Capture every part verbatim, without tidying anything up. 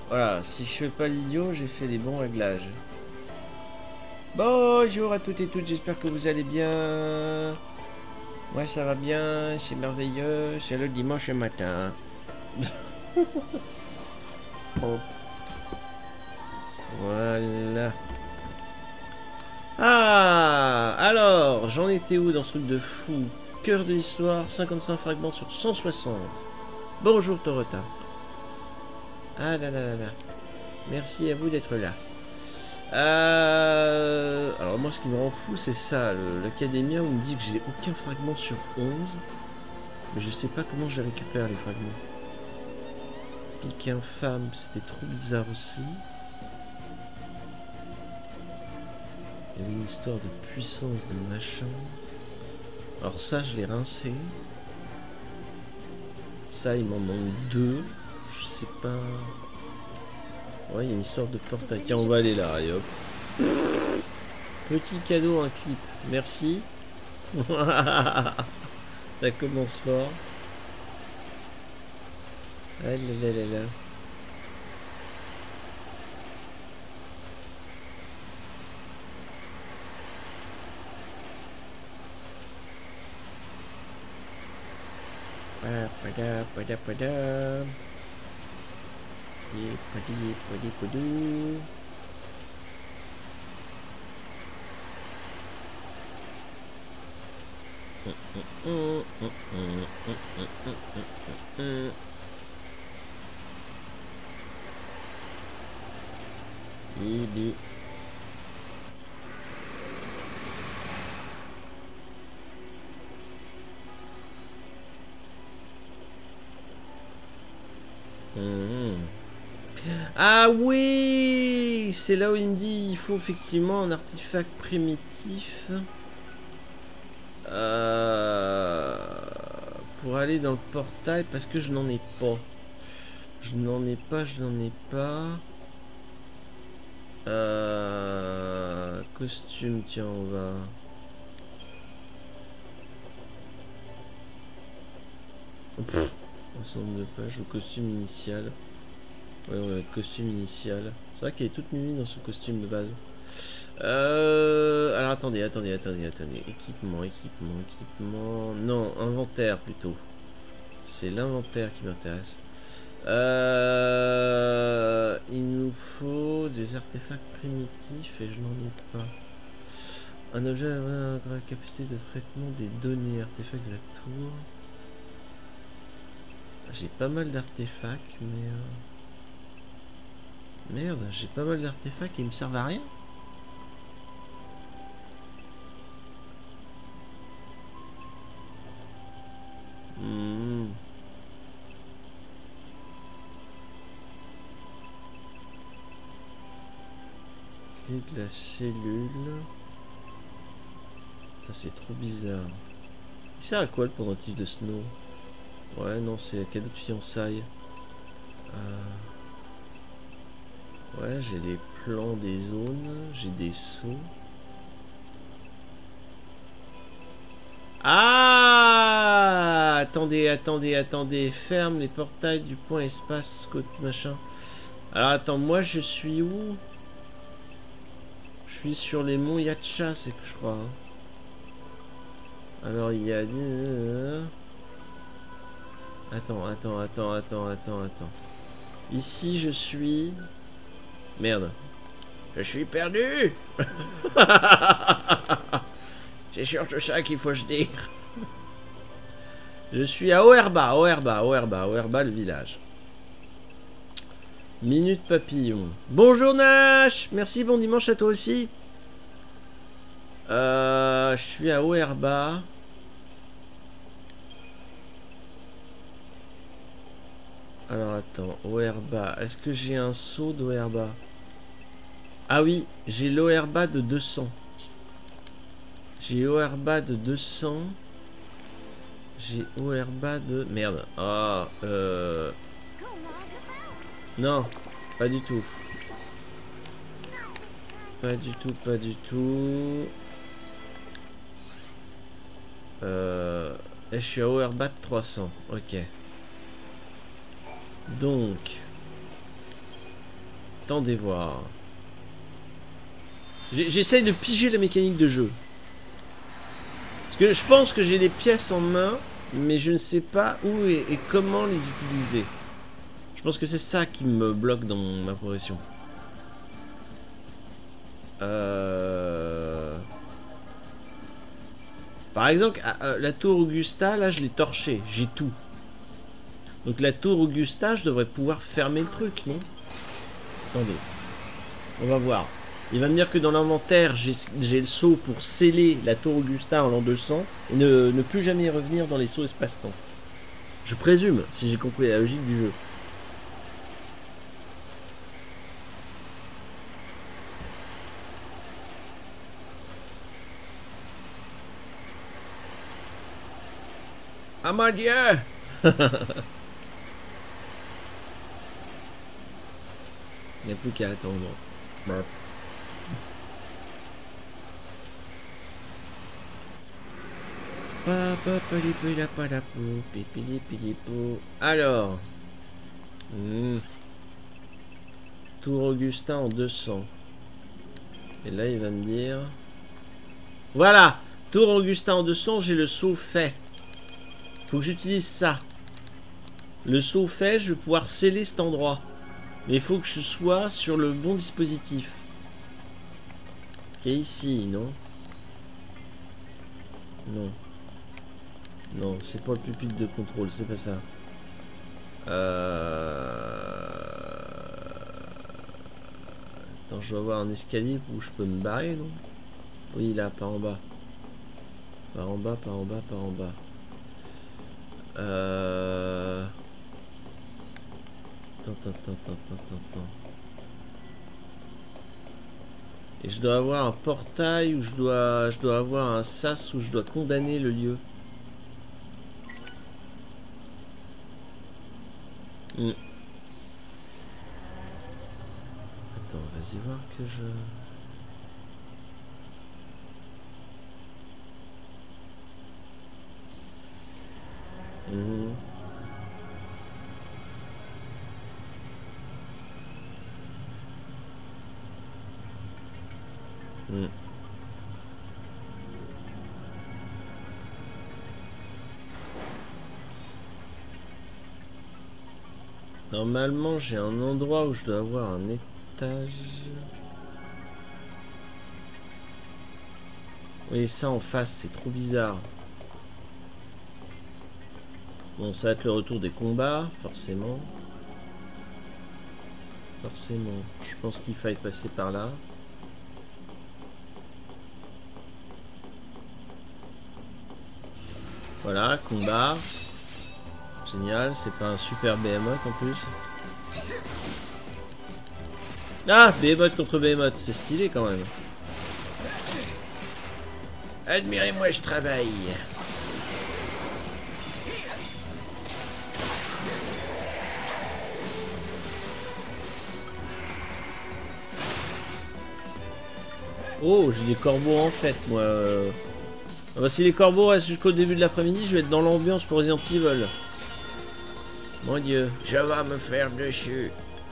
Voilà, si je fais pas l'idiot, j'ai fait les bons réglages. Bonjour à toutes et toutes, j'espère que vous allez bien. Moi ça va bien, c'est merveilleux, c'est le dimanche matin. Oh. Voilà. Ah, alors, j'en étais où dans ce truc de fou? Cœur de l'histoire, cinquante-cinq fragments sur cent soixante. Bonjour Torota. Ah là là là là. Merci à vous d'être là. Euh... Alors moi ce qui me rend fou c'est ça, l'académia où on me dit que j'ai aucun fragment sur onze. Mais je sais pas comment je les récupère les fragments. Pique infâme, c'était trop bizarre aussi. Il y avait une histoire de puissance de machin. Alors ça je l'ai rincé. Ça il m'en manque deux. Je sais pas... Ouais, il y a une sorte de portail. Tiens, on va aller là, allez hop. Petit cadeau, un clip. Merci. Ça commence fort. Ah là là là là. Pada pada pada pada. Padi padi padi. Ibi. Mmh. Ah oui, c'est là où il me dit il faut effectivement un artefact primitif euh, pour aller dans le portail parce que je n'en ai pas. Je n'en ai pas, je n'en ai pas. Euh, costume, tiens, on va. Pff, ensemble de pages au costume initial. Ouais, ouais, costume initial. C'est vrai qu'elle est toute nuit dans son costume de base. Euh... Alors attendez, attendez, attendez, attendez. Équipement, équipement, équipement. Non, inventaire plutôt. C'est l'inventaire qui m'intéresse. Euh... Il nous faut des artefacts primitifs et je n'en ai pas. Un objet a une capacité de traitement des données. Artefacts de la tour. J'ai pas mal d'artefacts, mais... Euh... Merde, j'ai pas mal d'artefacts qui me servent à rien. Hmm. Clé de la cellule. Ça c'est trop bizarre. Il sert à quoi le pendentif de Snow? Ouais, non, c'est un cadeau de fiançailles. Euh... Ouais, j'ai les plans des zones, j'ai des sauts. Ah! Attendez, attendez, attendez. Ferme les portails du point espace, côte machin. Alors attends, moi je suis où? Je suis sur les monts Yacha, c'est que je crois. Hein. Alors il y a... Attends, attends, attends, attends, attends, attends. Ici je suis... Merde. Je suis perdu. C'est surtout ça qu'il faut se dire. Je suis à Oerba, Oerba, Oerba, Oerba, le village. Minute papillon. Bonjour Nash. Merci, bon dimanche à toi aussi. Euh, je suis à Oerba. Alors attends, Oerba. Est-ce que j'ai un saut d'Oerba? Ah oui, j'ai l'Oerba de deux cents. J'ai Oerba de deux cents. J'ai Oerba de... Merde. Ah, euh... Non, pas du tout. Pas du tout, pas du tout. Euh... Et je suis à Oerba de trois cents. Ok. Donc... Attendez voir. J'essaye de piger la mécanique de jeu. Parce que je pense que j'ai les pièces en main, mais je ne sais pas où et, et comment les utiliser. Je pense que c'est ça qui me bloque dans ma progression. Euh... Par exemple, la tour Augusta, là je l'ai torchée, j'ai tout. Donc la tour Augusta, je devrais pouvoir fermer le truc, non? Attendez. On va voir. Il va me dire que dans l'inventaire, j'ai le saut pour sceller la tour Augusta en l'an deux cents et ne, ne plus jamais revenir dans les sauts espace-temps. Je présume, si j'ai compris la logique du jeu. Ah mon Dieu! Il n'y a plus qu'à attendre. Burp. Alors. Hmm. Tour Augustin en deux cents. Et là, il va me dire... Voilà! Tour Augustin en deux cents, j'ai le saut fait. Faut que j'utilise ça. Le saut fait, je vais pouvoir sceller cet endroit. Mais il faut que je sois sur le bon dispositif. Qui est ici, non? Non. Non, c'est pas le pupitre de contrôle, c'est pas ça. Euh... Attends, je dois avoir un escalier où je peux me barrer, non? Oui, là, par en bas. Par en bas, par en bas, par en bas. Euh... Attends, attends, attends, attends, attends. Et je dois avoir un portail où je dois, je dois avoir un sas où je dois condamner le lieu. Hmm. Attends, vas-y voir que je... Mmh. Mmh. Normalement, j'ai un endroit où je dois avoir un étage. Oui, ça en face, c'est trop bizarre. Bon, ça va être le retour des combats, forcément. Forcément. Je pense qu'il faille passer par là. Voilà, combat. Génial, c'est pas un super Behemoth en plus. Ah, Behemoth contre Behemoth, c'est stylé quand même. Admirez-moi, je travaille. Oh, j'ai des corbeaux en fait, moi. Ah bah, si les corbeaux restent jusqu'au début de l'après-midi, je vais être dans l'ambiance pour Resident Evil. Mon Dieu, je vais me faire dessus.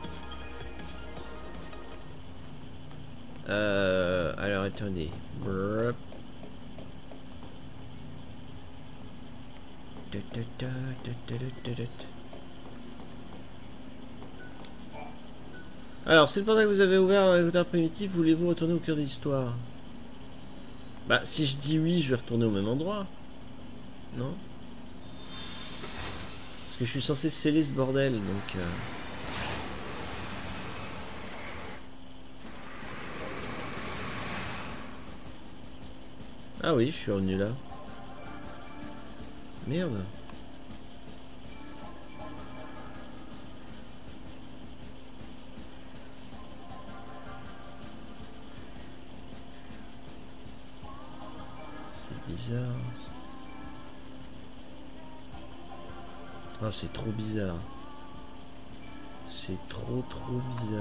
Euh, alors, attendez. Brrr. Alors, c'est le portail que vous avez ouvert avec votre primitif, voulez-vous retourner au cœur de l'histoire? Bah, si je dis oui, je vais retourner au même endroit. Non? Parce que je suis censé sceller ce bordel, donc... Euh... Ah oui, je suis revenu là. Merde. Bizarre. Ah, c'est trop bizarre. C'est trop trop bizarre.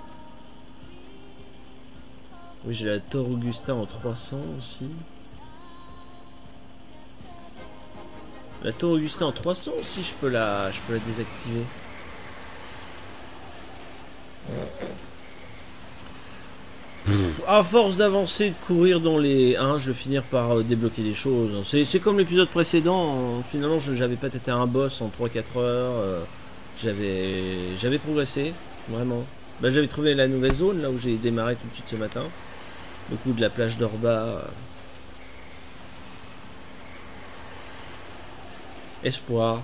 Oui, j'ai la tour Augustin en trois cents aussi. La tour Augustin en trois cents aussi, je peux la, je peux la désactiver. à force d'avancer, de courir dans les... Hein, je vais finir par euh, débloquer des choses. C'est comme l'épisode précédent. Hein. Finalement, j'avais pas été un boss en trois quatre heures. Euh, j'avais j'avais progressé, vraiment. Bah, j'avais trouvé la nouvelle zone, là où j'ai démarré tout de suite ce matin. Le coup de la plage d'Orba. Euh... Espoir.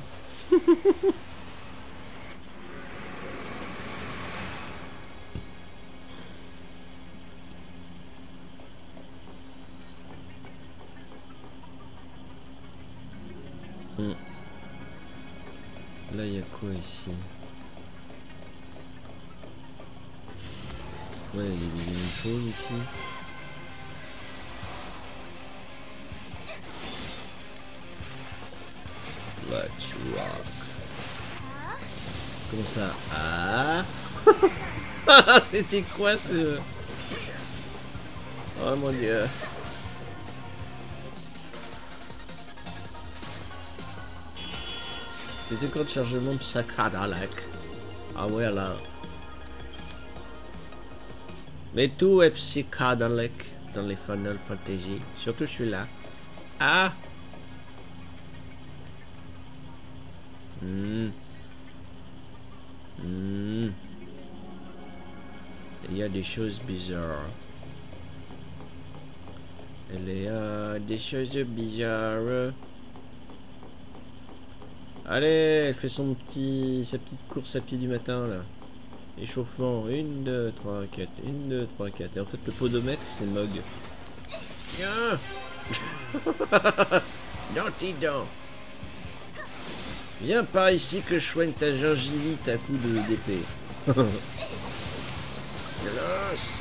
Hmm. Là, il y a quoi ici? Ouais, il y a une chose ici. Let's rock. Comment ça? Ah. C'était quoi ce... Oh mon dieu. C'était quoi le chargement de Sakadalek? Ah ouais là. Mais tout est psychadelique dans les Final Fantasy. Surtout celui-là. Ah. Hmm. Hmm. Il y a des choses bizarres. Il y a des choses bizarres. Allez, elle fait son petit, sa petite course à pied du matin là. Échauffement, un, deux, trois, quatre, un, deux, trois, quatre. Et en fait, le podomètre, c'est Mog. Viens. Naughty dent. Viens par ici que je soigne ta gingivite à coups d'épée. Glace.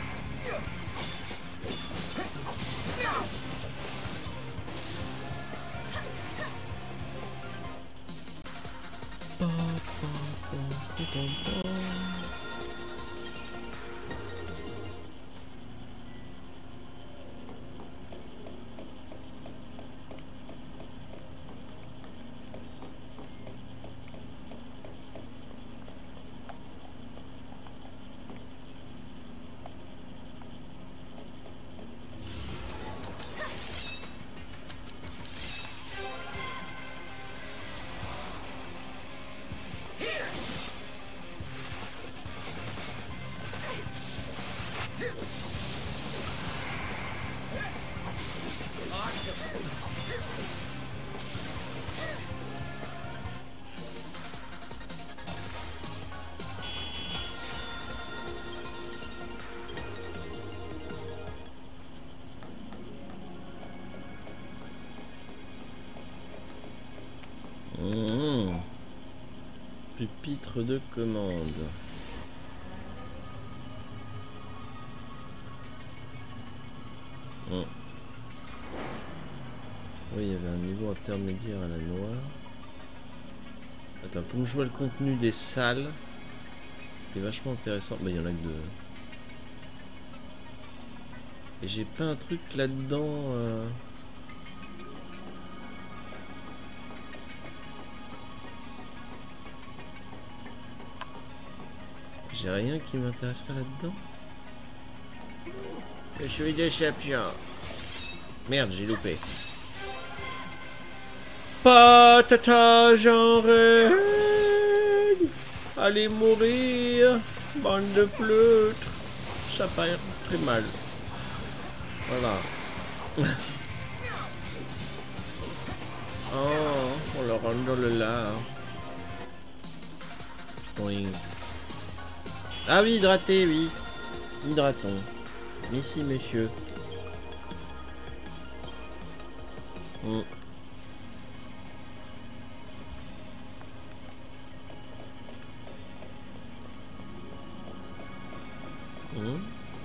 Mmh. Pupitre de commande. Mmh. Oui, il y avait un niveau intermédiaire à la noire. Attends, comme je vois le contenu des salles, ce qui est vachement intéressant, bah il y en a que deux. Et j'ai pas un truc là-dedans. Euh... J'ai rien qui m'intéresserait là-dedans. Je suis déception. Merde, j'ai loupé. Patata, j'en règne. Allez mourir, bande de pleutres. Ça part très mal. Voilà. Oh, on le rentre dans le lard. Oui. Ah oui, hydraté, oui. Hydratons. Ici, monsieur. Mm. Mm.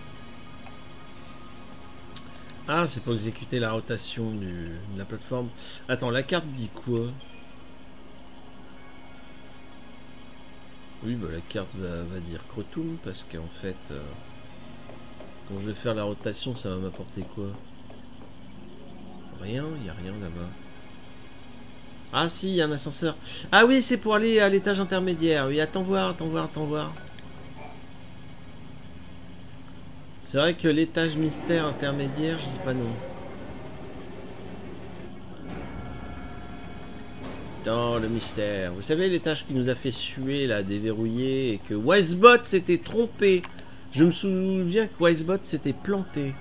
Ah, c'est pour exécuter la rotation du, de la plateforme. Attends, la carte dit quoi? Oui, bah la carte va, va dire Crotum, parce qu'en fait, euh, quand je vais faire la rotation, ça va m'apporter quoi? Rien, il n'y a rien là-bas. Ah si, il y a un ascenseur. Ah oui, c'est pour aller à l'étage intermédiaire. Oui, attends voir, attends voir, attends voir. C'est vrai que l'étage mystère intermédiaire, je dis pas non. Dans le mystère. Vous savez l'étage qui nous a fait suer là, déverrouillé, et que Wisebot s'était trompé. Je me souviens que Wisebot s'était planté.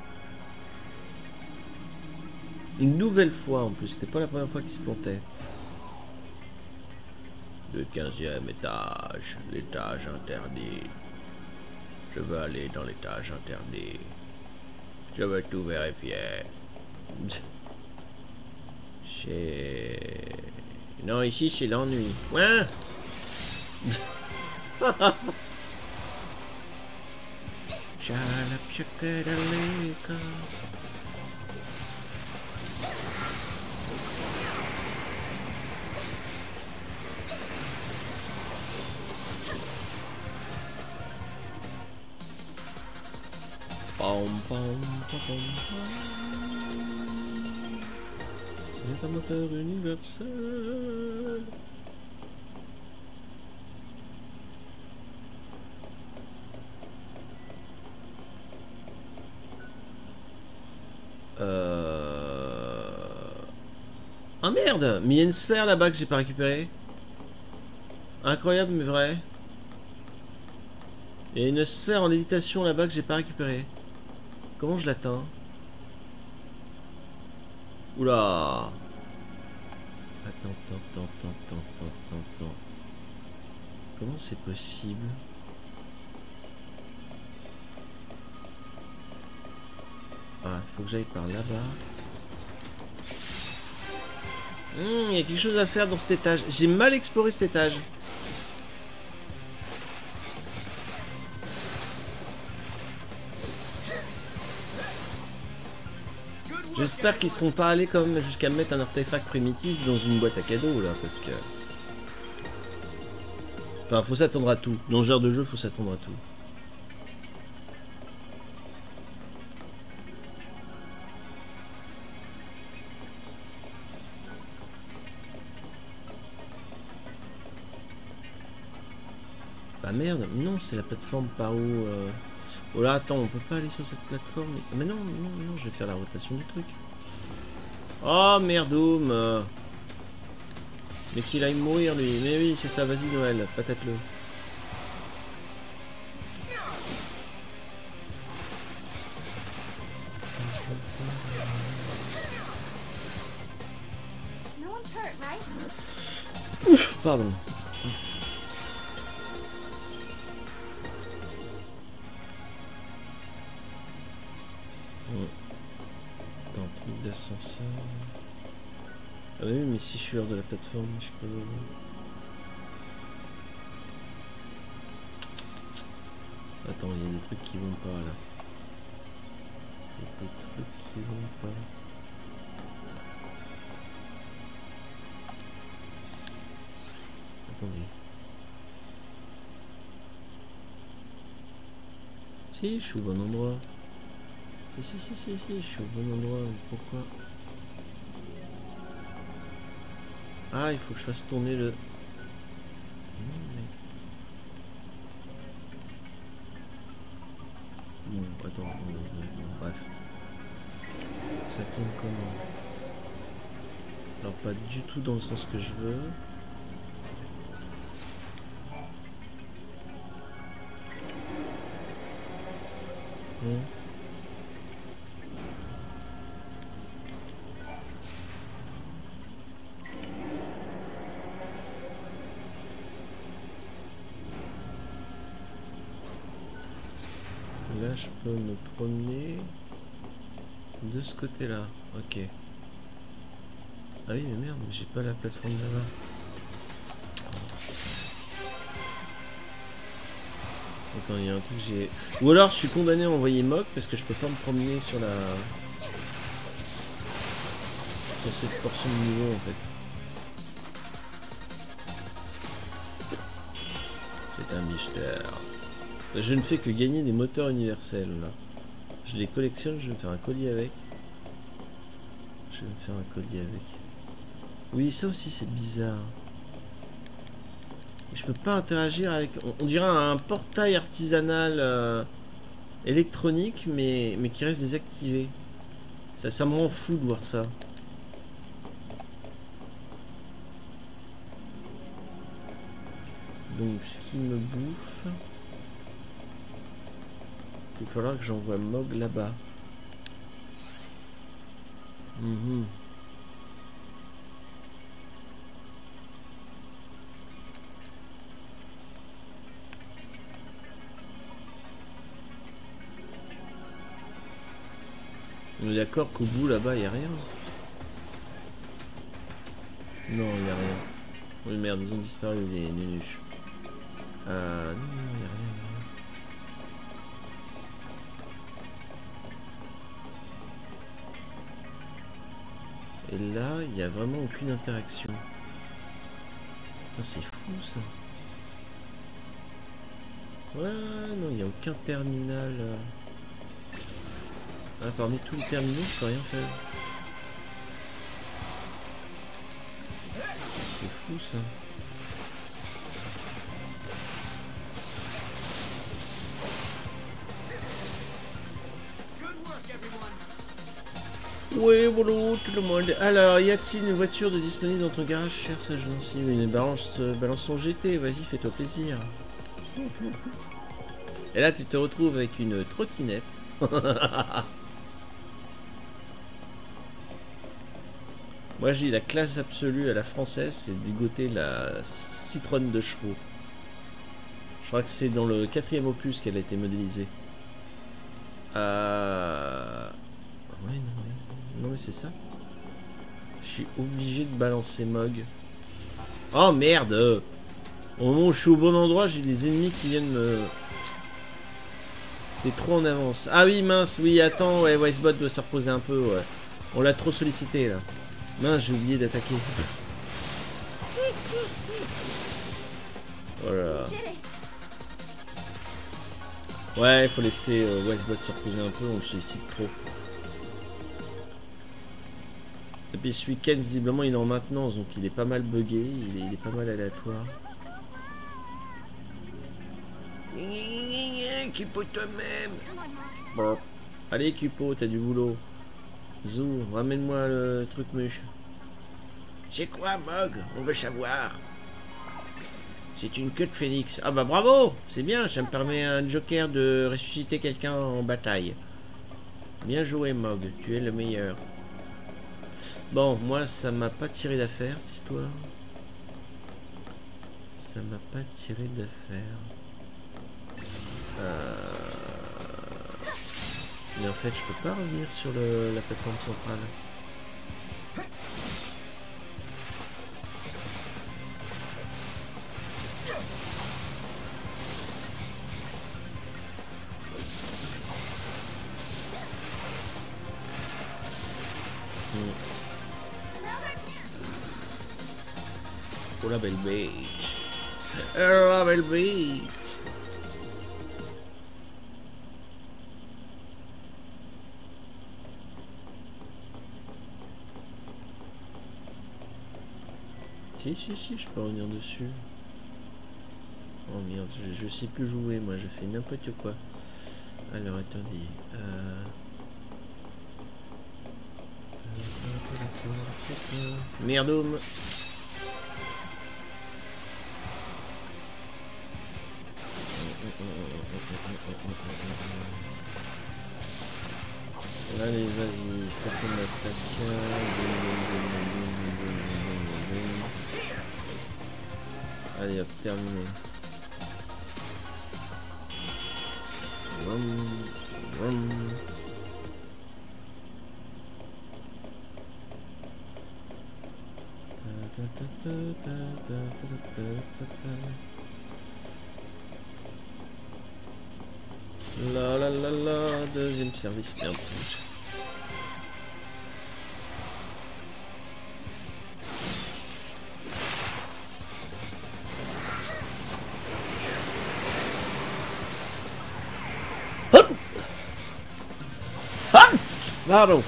Une nouvelle fois en plus, c'était pas la première fois qu'il se plantait. Le quinzième étage, l'étage interdit. Je veux aller dans l'étage interdit. Je veux tout vérifier. C'est... Non, ici c'est l'ennui. Ouais. Pom, pom, pom, pom. C'est un moteur universel. Euh... Ah merde. Mais il y a une sphère là-bas que j'ai pas récupérée. Incroyable mais vrai. Il y a une sphère en lévitation là-bas que j'ai pas récupérée. Comment je l'atteins? Oula. Attends, attends, attends, attends, attends, attends. Comment c'est possible? Ah, il faut que j'aille par là-bas. Il mmh, y a quelque chose à faire dans cet étage. J'ai mal exploré cet étage. J'espère qu'ils seront pas allés comme jusqu'à mettre un artefact primitif dans une boîte à cadeaux là, parce que... Enfin, faut s'attendre à tout. Dans ce genre de jeu, faut s'attendre à tout. Bah merde, non, c'est la plateforme par où... Euh... Oh là, attends, on peut pas aller sur cette plateforme. Mais non, non, non, je vais faire la rotation du truc. Oh merdoum. Mais qu'il aille mourir lui. Mais oui, c'est ça, vas-y Noël, patate-le. Ouf, pardon. Attends, truc d'ascenseur. Ah oui, mais si je suis hors de la plateforme, je peux... Attends, il y a des trucs qui vont pas là. Il y a des trucs qui vont pas. Attendez. Si, je suis au bon endroit. Si, si, si, si, si, je suis au bon endroit. Pourquoi? Ah, il faut que je fasse tourner le... Bon, attends, non, non, non, bref. Ça tourne comment? Alors, pas du tout dans le sens que je veux. Hum. Là, je peux me promener de ce côté-là. Ok. Ah oui, mais merde, j'ai pas la plateforme là-bas. Attends, il y a un truc que j'ai... Ou alors, je suis condamné à envoyer mock parce que je peux pas me promener sur la... sur cette portion de niveau, en fait. C'est un mystère. Je ne fais que gagner des moteurs universels là. Je les collectionne, je vais me faire un colis avec. Je vais me faire un colis avec. Oui, ça aussi c'est bizarre. Je peux pas interagir avec... On, on dirait un portail artisanal. Euh... électronique, mais, mais qui reste désactivé. Ça, ça me rend fou de voir ça. Donc, ce qui me bouffe... Il va falloir que j'envoie Mog là-bas. Mmh. On est d'accord qu'au bout là-bas, il n'y a rien. Non, il n'y a rien. Oui, merde, ils ont disparu les nunuches. Euh, non, non, il n'y a rien. Et là, il n'y a vraiment aucune interaction. Putain, c'est fou ça. Ouais, non, il n'y a aucun terminal. Ah, parmi tous les terminaux, je peux rien faire. C'est fou ça. Oui, bonjour tout le monde. Alors, y a-t-il une voiture de disponible dans ton garage, cher sage gentil? Une balance, balance son G T, vas-y, fais-toi plaisir. Et là, tu te retrouves avec une trottinette. Moi, j'ai la classe absolue à la française, c'est dégoter la Citroën de chevaux. Je crois que c'est dans le quatrième opus qu'elle a été modélisée. Euh... Ouais, non, mais... Non mais c'est ça. Je suis obligé de balancer Mog. Oh merde! Au moment où je suis au bon endroit, j'ai des ennemis qui viennent me... T'es trop en avance. Ah oui, mince, oui, attends, ouais, Wisebot doit se reposer un peu, ouais. On l'a trop sollicité, là. Mince, j'ai oublié d'attaquer. Voilà. Ouais, il faut laisser euh, Wisebot se reposer un peu, on le sollicite trop. Et puis ce week-end, visiblement, il est en maintenance, donc il est pas mal buggé, il est, il est pas mal aléatoire. Cupo toi-même. Bon. Allez Cupo, t'as du boulot. Zou, ramène-moi le truc mûche. C'est quoi Mog? On veut savoir. C'est une queue de phénix. Ah bah bravo, c'est bien, ça me permet à un joker de ressusciter quelqu'un en bataille. Bien joué Mog, tu es le meilleur. Bon, moi, ça m'a pas tiré d'affaire, cette histoire. Ça m'a pas tiré d'affaire. Euh... Mais en fait, je peux pas revenir sur le, la plateforme centrale. Hmm. Oh la belle bête. Oh la belle bête. Si, si, si, je peux revenir dessus. Oh merde, je, je sais plus jouer, moi, je fais n'importe quoi. Alors, attendez. Euh... Merdoum. Allez, vas-y, fais ton attaque. Allez, hop, terminé. Vroom, vroom. Ta, ta, ta, ta, ta, ta, ta, ta, ta. La la la la, deuxième service, merde. Hop! Hop! Pardon.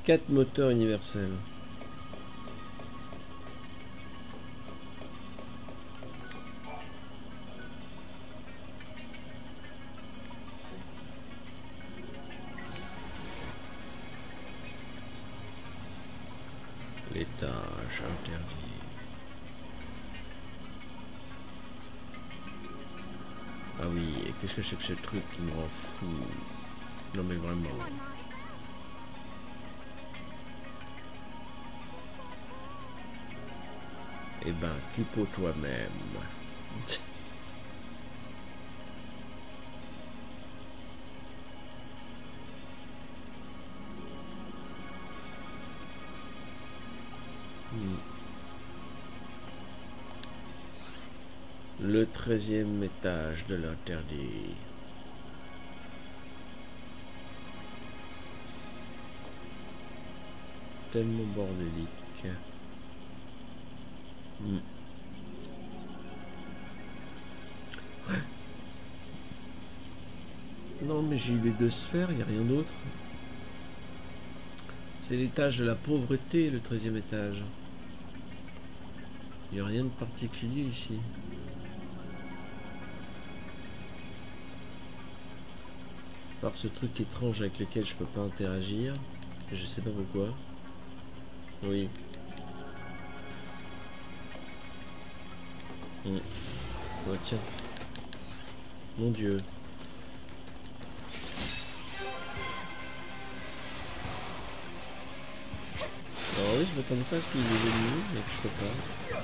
quatre moteurs universels. L'étage interdit. Ah oui, et qu'est-ce que c'est que ce truc qui me rend fou? Non mais vraiment. Eh ben, cupo toi-même. hmm. Le treizième étage de l'interdit. Tellement bordélique. Hmm. Ouais. Non mais j'ai eu les deux sphères, il n'y a rien d'autre. C'est l'étage de la pauvreté, le treizième étage. Il n'y a rien de particulier ici. Par ce truc étrange avec lequel je peux pas interagir. Je sais pas pourquoi. Oui. Mmh. Oh, tiens. Mon Dieu. Alors oui, je m'attendais pas à ce qu'il y ait des ennemis, mais je peux pas.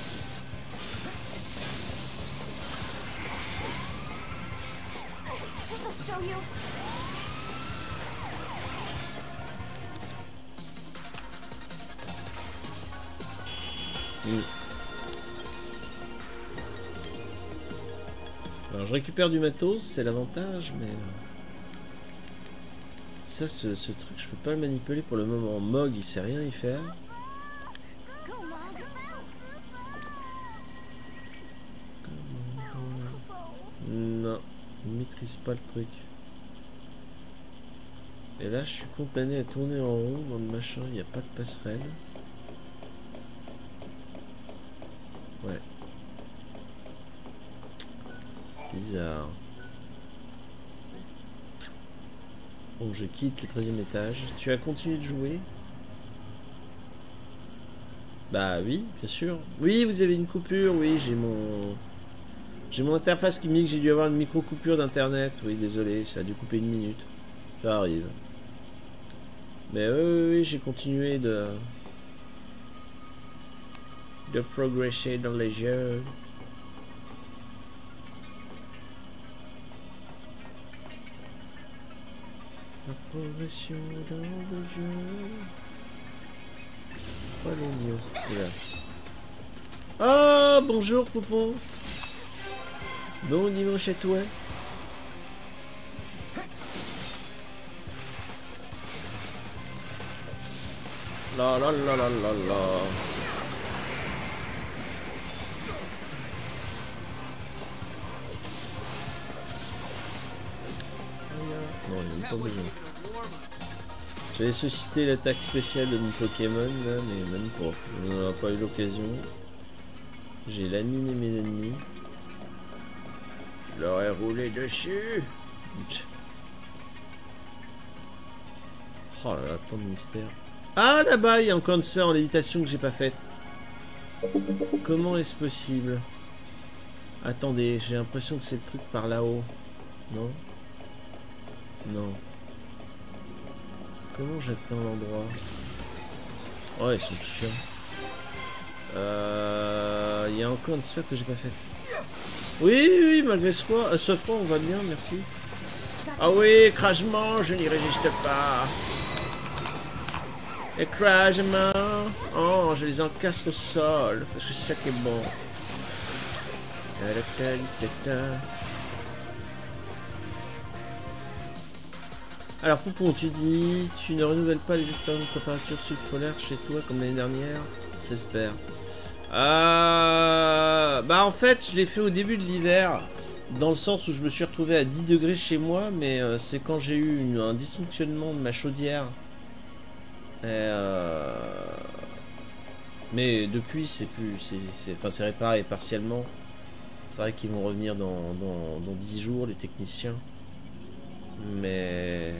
Mmh. Alors je récupère du matos, c'est l'avantage, mais ça, ce, ce truc, je peux pas le manipuler pour le moment. Mog, il sait rien y faire. Non, il maîtrise pas le truc. Et là, je suis condamné à tourner en rond dans le machin. Il n'y a pas de passerelle. Ouais. Bizarre. Bon, je quitte le treizième étage. Tu as continué de jouer? Bah oui, bien sûr. Oui, vous avez une coupure. Oui, j'ai mon... J'ai mon interface qui me dit que j'ai dû avoir une micro-coupure d'internet. Oui, désolé, ça a dû couper une minute. Ça arrive. Mais oui, oui, oui, j'ai continué de... de progresser dans les jeux. La progression dans le jeu. Pas le mieux. Voilà. Ah, bonjour, Poupon. Bon dimanche à toi. La la la la la la. Non, il n'y a même pas besoin. J'avais sollicité l'attaque spéciale de mon Pokémon là, mais même pas. On n'en a pas eu l'occasion. J'ai laminé mes ennemis. Je leur ai roulé dessus. Oh là là, tant de mystère. Ah, là-bas, il y a encore une sphère en lévitation que j'ai pas faite. Comment est-ce possible? Attendez, j'ai l'impression que c'est le truc par là-haut. Non? Non. Comment j'atteins l'endroit? Oh, ils sont chiants. Euh... Il y a encore une sphère que j'ai pas faite. Oui, oui, oui, malgré ce froid, euh, ce froid, on va bien, merci. Ah oui, écrasement, je n'y résiste pas. Écrasement. Oh, je les encastre au sol, parce que c'est ça qui est bon. Alors, Poupon, tu dis, tu ne renouvelles pas les expériences de température subpolaire chez toi comme l'année dernière? J'espère. Euh... Bah, en fait, je l'ai fait au début de l'hiver, dans le sens où je me suis retrouvé à dix degrés chez moi, mais euh, c'est quand j'ai eu une, un dysfonctionnement de ma chaudière Euh... Mais depuis, c'est plus... c'est enfin, c'est réparé partiellement. C'est vrai qu'ils vont revenir dans, dans, dans dix jours, les techniciens. Mais...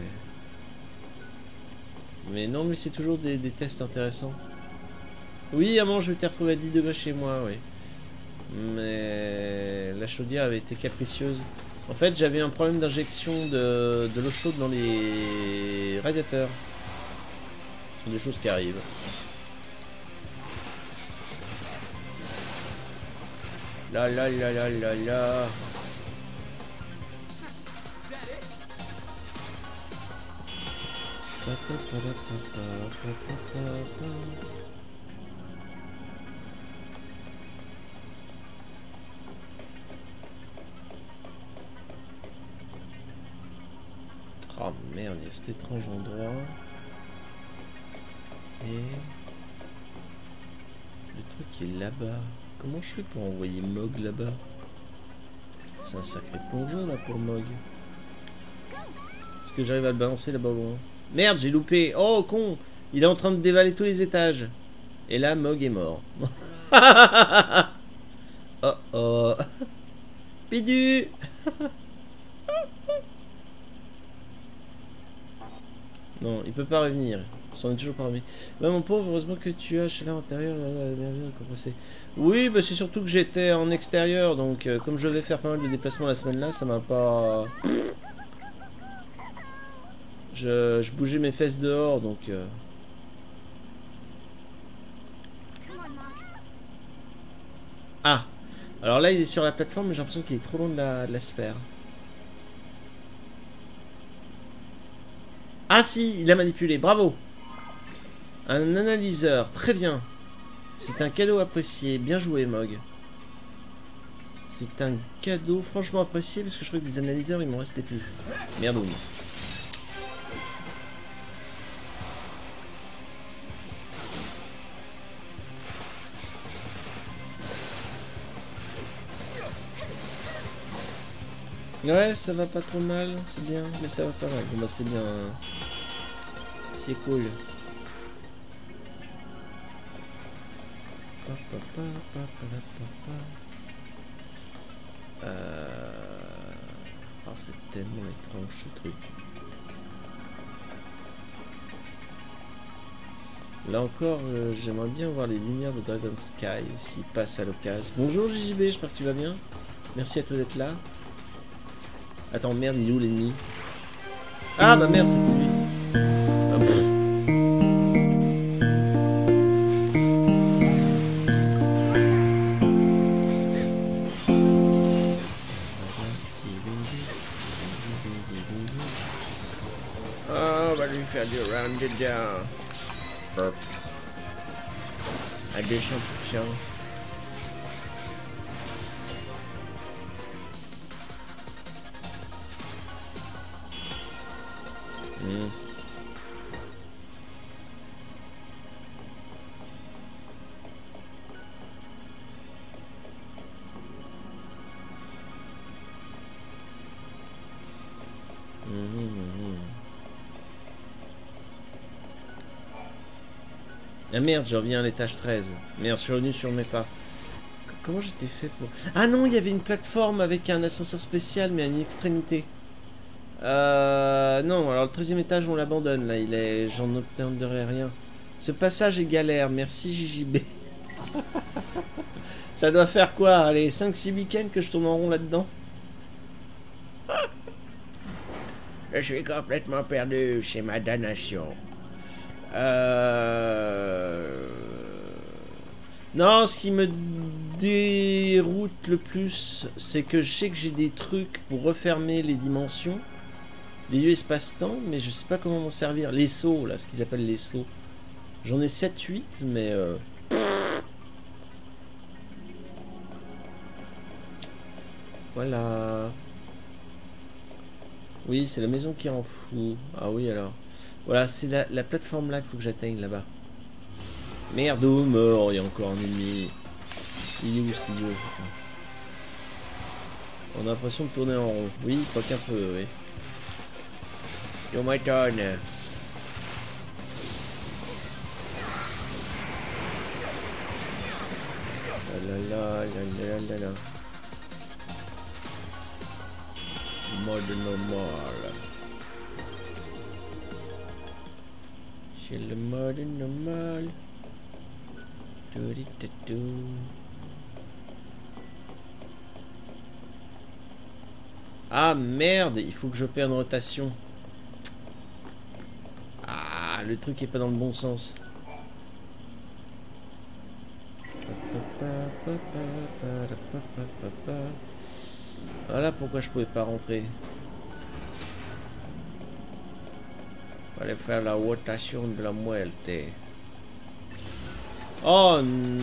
Mais non, mais c'est toujours des, des tests intéressants. Oui, avant, je t'ai retrouvé à dix degrés chez moi, oui. Mais la chaudière avait été capricieuse. En fait, j'avais un problème d'injection de, de l'eau chaude dans les radiateurs. Ce sont des choses qui arrivent. La la la la la la. Oh merde, il y a cet étrange endroit. Et... le truc qui est là-bas. Comment je fais pour envoyer Mog là-bas? C'est un sacré plongeon là pour Mog. Est-ce que j'arrive à le balancer là-bas loin? Merde, j'ai loupé. Oh con, il est en train de dévaler tous les étages. Et là, Mog est mort. Oh oh. Pidu. Non, il peut pas revenir. Ça en est toujours pas revenu. Bah mon pauvre, heureusement que tu as chez l'intérieur. Oui, bah c'est surtout que j'étais en extérieur. Donc euh, comme je vais faire pas mal de déplacements la semaine là, ça m'a pas... Je, je bougeais mes fesses dehors, donc... Euh... Ah. Alors là, il est sur la plateforme, mais j'ai l'impression qu'il est trop loin de la, de la sphère. Ah si, il a manipulé, bravo. Un analyseur, très bien. C'est un cadeau apprécié, bien joué Mog. C'est un cadeau franchement apprécié, parce que je crois que des analyseurs, il m'en restait plus. Merde. Ouais, ça va pas trop mal, c'est bien, mais ça va pas mal. Bon bah c'est bien. C'est cool. Euh... Oh, c'est tellement étrange ce truc. Là encore, euh, j'aimerais bien voir les lumières de Dragon Sky s'il passe à l'occasion. Bonjour J J B, j'espère que tu vas bien. Merci à toi d'être là. Attends, merde, il est où l'ennemi? Ah bah merde, c'était lui. Ah, bon. Oh, on va lui faire du round down. Burp. À deux cents pour cent. Mmh. Mmh, mmh. Ah merde, je reviens à l'étage treize. Merde, je suis revenu sur mes pas. Comment j'étais fait pour... Ah non, il y avait une plateforme avec un ascenseur spécial, mais à une extrémité. Euh... Non, alors le treizième étage, on l'abandonne, là. Il est... J'en obtiendrai rien. Ce passage est galère. Merci J J B. Ça doit faire quoi? Allez, cinq six week-ends que je tourne en rond là-dedans. Je suis complètement perdu, c'est ma damnation. Euh... Non, ce qui me déroute le plus, c'est que je sais que j'ai des trucs pour refermer les dimensions, les lieux espace-temps, mais je sais pas comment m'en servir. Les sauts, là, ce qu'ils appellent les sauts. J'en ai sept huit, mais... Euh... Voilà. Oui, c'est la maison qui en fout. Ah oui, alors. Voilà, c'est la, la plateforme là qu'il faut que j'atteigne là-bas. Merde, oh, mort, il y a encore un ennemi. Il est où cet idiot? On a l'impression de tourner en rond. Oui, pas qu'un peu, oui. Yo, my turn. là là là là là. Mode normal. C'est le mode normal. Ah merde, il faut que je perde en rotation. Ah, le truc est pas dans le bon sens. Voilà pourquoi je pouvais pas rentrer. Fallait faire la rotation de la muerte. Oh,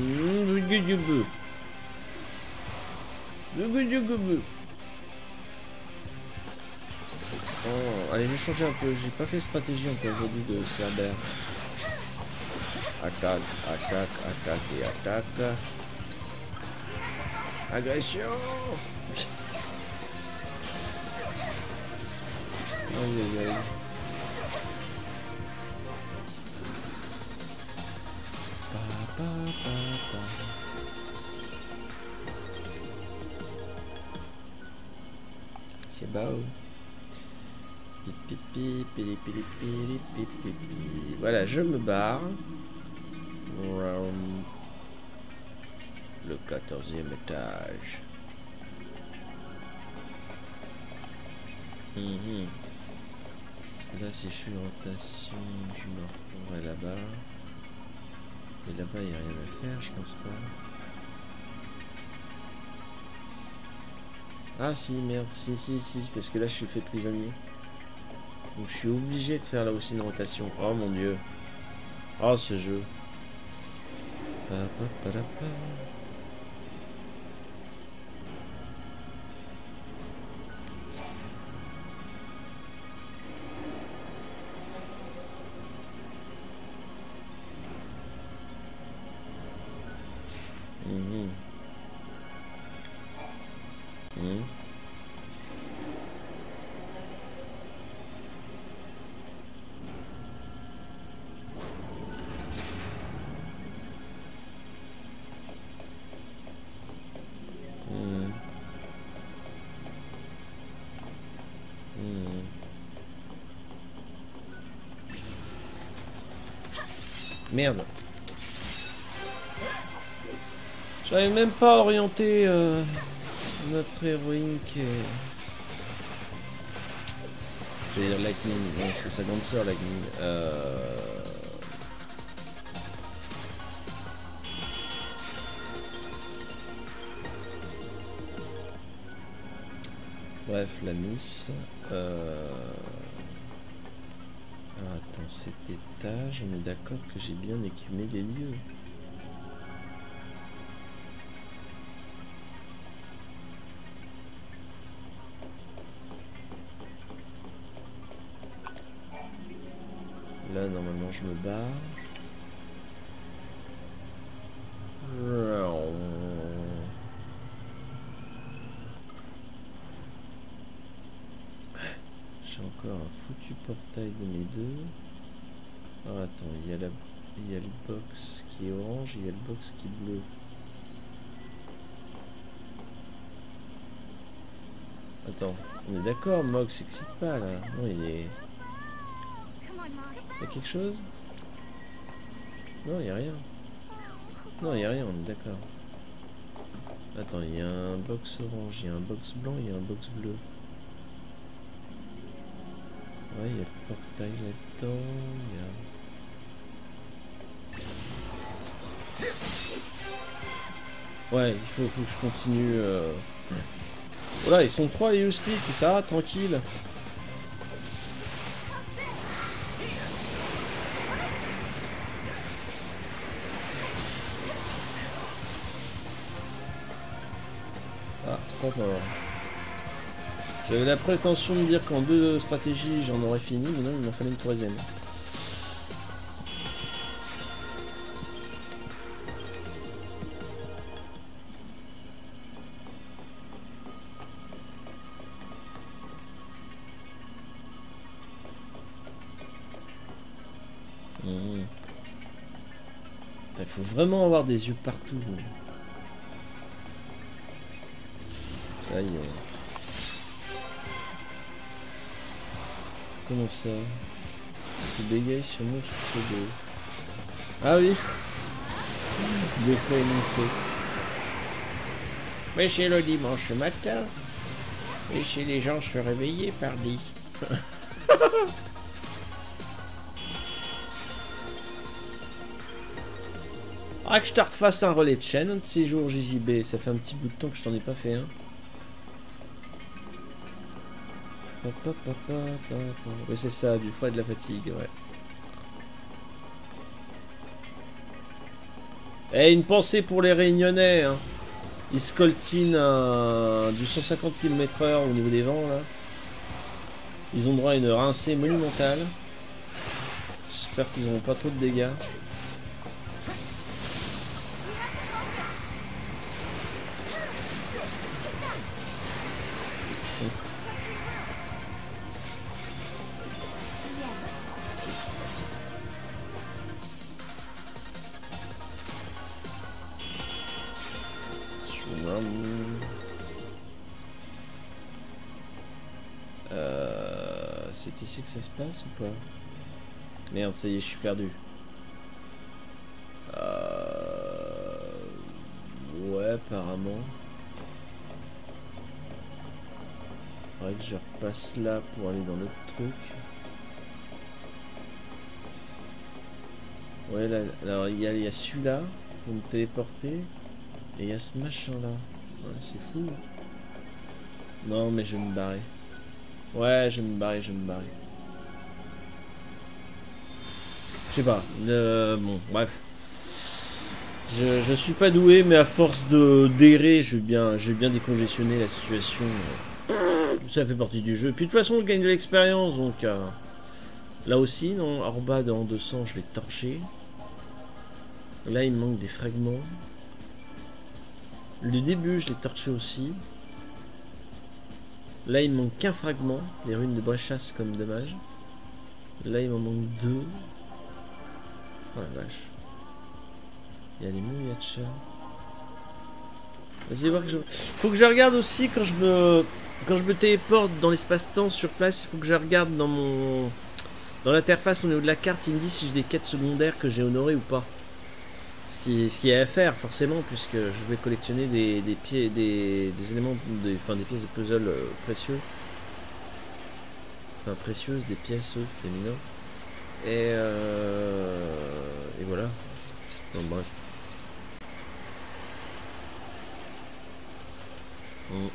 oh, allez, je vais changer un peu. J'ai pas fait stratégie encore aujourd'hui de Cerber. Attaque, attaque, attaque et attaque. Agression. Aïe aïe aïe. Pa, pa, pa, pa. C'est beau. Pipi, pili, pili, pili, pipi, pipi. Voilà, je me barre. Le quatorzième étage. Mmh. Parce que là, si je suis en rotation, je me retrouverai là-bas. Et là-bas, il n'y a rien à faire, je pense pas. Ah si, merde, si, si, si, parce que là, je suis fait prisonnier. Donc, je suis obligé de faire là aussi une rotation. Oh mon dieu. Oh, ce jeu. Pa, pa, pa, pa, pa. Mmh. Mmh. Mmh. Mmh. Merde. J'avais même pas orienté euh, notre héroïne qui est... J'allais dire Lightning, non c'est sa grande sœur Lightning. Euh... Bref, la Miss. Euh... Alors, attends, cet étage, on est d'accord que j'ai bien écumé les lieux. Là, normalement, je me barre. J'ai encore un foutu portail de mes deux. Ah, attends, il y a la, il y a le box qui est orange et il y a le box qui est bleu. Attends, on est d'accord, Mog s'excite pas là. Non, il est... Il y a quelque chose? Non, il n'y a rien. Non, il n'y a rien, on est d'accord. Attends, il y a un box orange, il y a un box blanc, il y a un box bleu. Ouais, il y a le portail là-dedans, il y a... Ouais, il faut, faut que je continue... Euh... Voilà, ils sont trois les Eustiques, ça va, tranquille. Ah, trois morts. J'avais la prétention de dire qu'en deux stratégies j'en aurais fini, mais non, il m'en fallait une troisième. Il mmh. faut vraiment avoir des yeux partout. Ça y est. Comment ça? Tu bégayes sur mon pseudo. Ah oui. Des fois énoncé. Mais c'est le dimanche matin. Et chez les gens se réveiller pardi. Ah, que je te refasse un relais de chaîne un de ces jours, J J B. Ça fait un petit bout de temps que je t'en ai pas fait un. Oui, c'est ça, du froid et de la fatigue, ouais. Et une pensée pour les Réunionnais, hein. Ils se coltinent à du cent cinquante kilomètres heure au niveau des vents, là. Ils ont droit à une rincée monumentale. J'espère qu'ils n'auront pas trop de dégâts. Euh, c'est ici que ça se passe ou pas? Merde, ça y est, je suis perdu. Euh... Ouais, apparemment. Faudrait que je repasse là pour aller dans l'autre truc. Ouais, là, alors il y a, y a celui-là pour me téléporter. Et il y a ce machin là. Ouais, c'est fou. Non, mais je vais me barrer. Ouais, je vais me barrer, je vais me barrer. Je sais pas. Euh, bon, bref. Je, je suis pas doué, mais à force de d'errer, je vais bien, je vais bien décongestionner la situation. Ça fait partie du jeu. Puis de toute façon, je gagne de l'expérience, donc euh, là aussi, non. Orbad en deux cents, je l'ai torché. Là, il me manque des fragments. Le début, je l'ai torché aussi. Là, il me manque qu'un fragment. Les ruines de Bréchasse, comme dommage. Là, il m'en manque deux. Oh la vache. Il y a les Mouyacha. Vas-y voir que je... Faut que je regarde aussi quand je me... Quand je me téléporte dans l'espace-temps sur place, il faut que je regarde dans mon... Dans l'interface au niveau de la carte, il me dit si j'ai des quêtes secondaires que j'ai honorées ou pas. Ce qui, ce qui est à faire forcément, puisque je vais collectionner des, des, pieds, des, des éléments, des, enfin des pièces de puzzle euh, précieux. Enfin précieuses, des pièces euh, féminines. Et, euh, et voilà. Donc bref. Bon.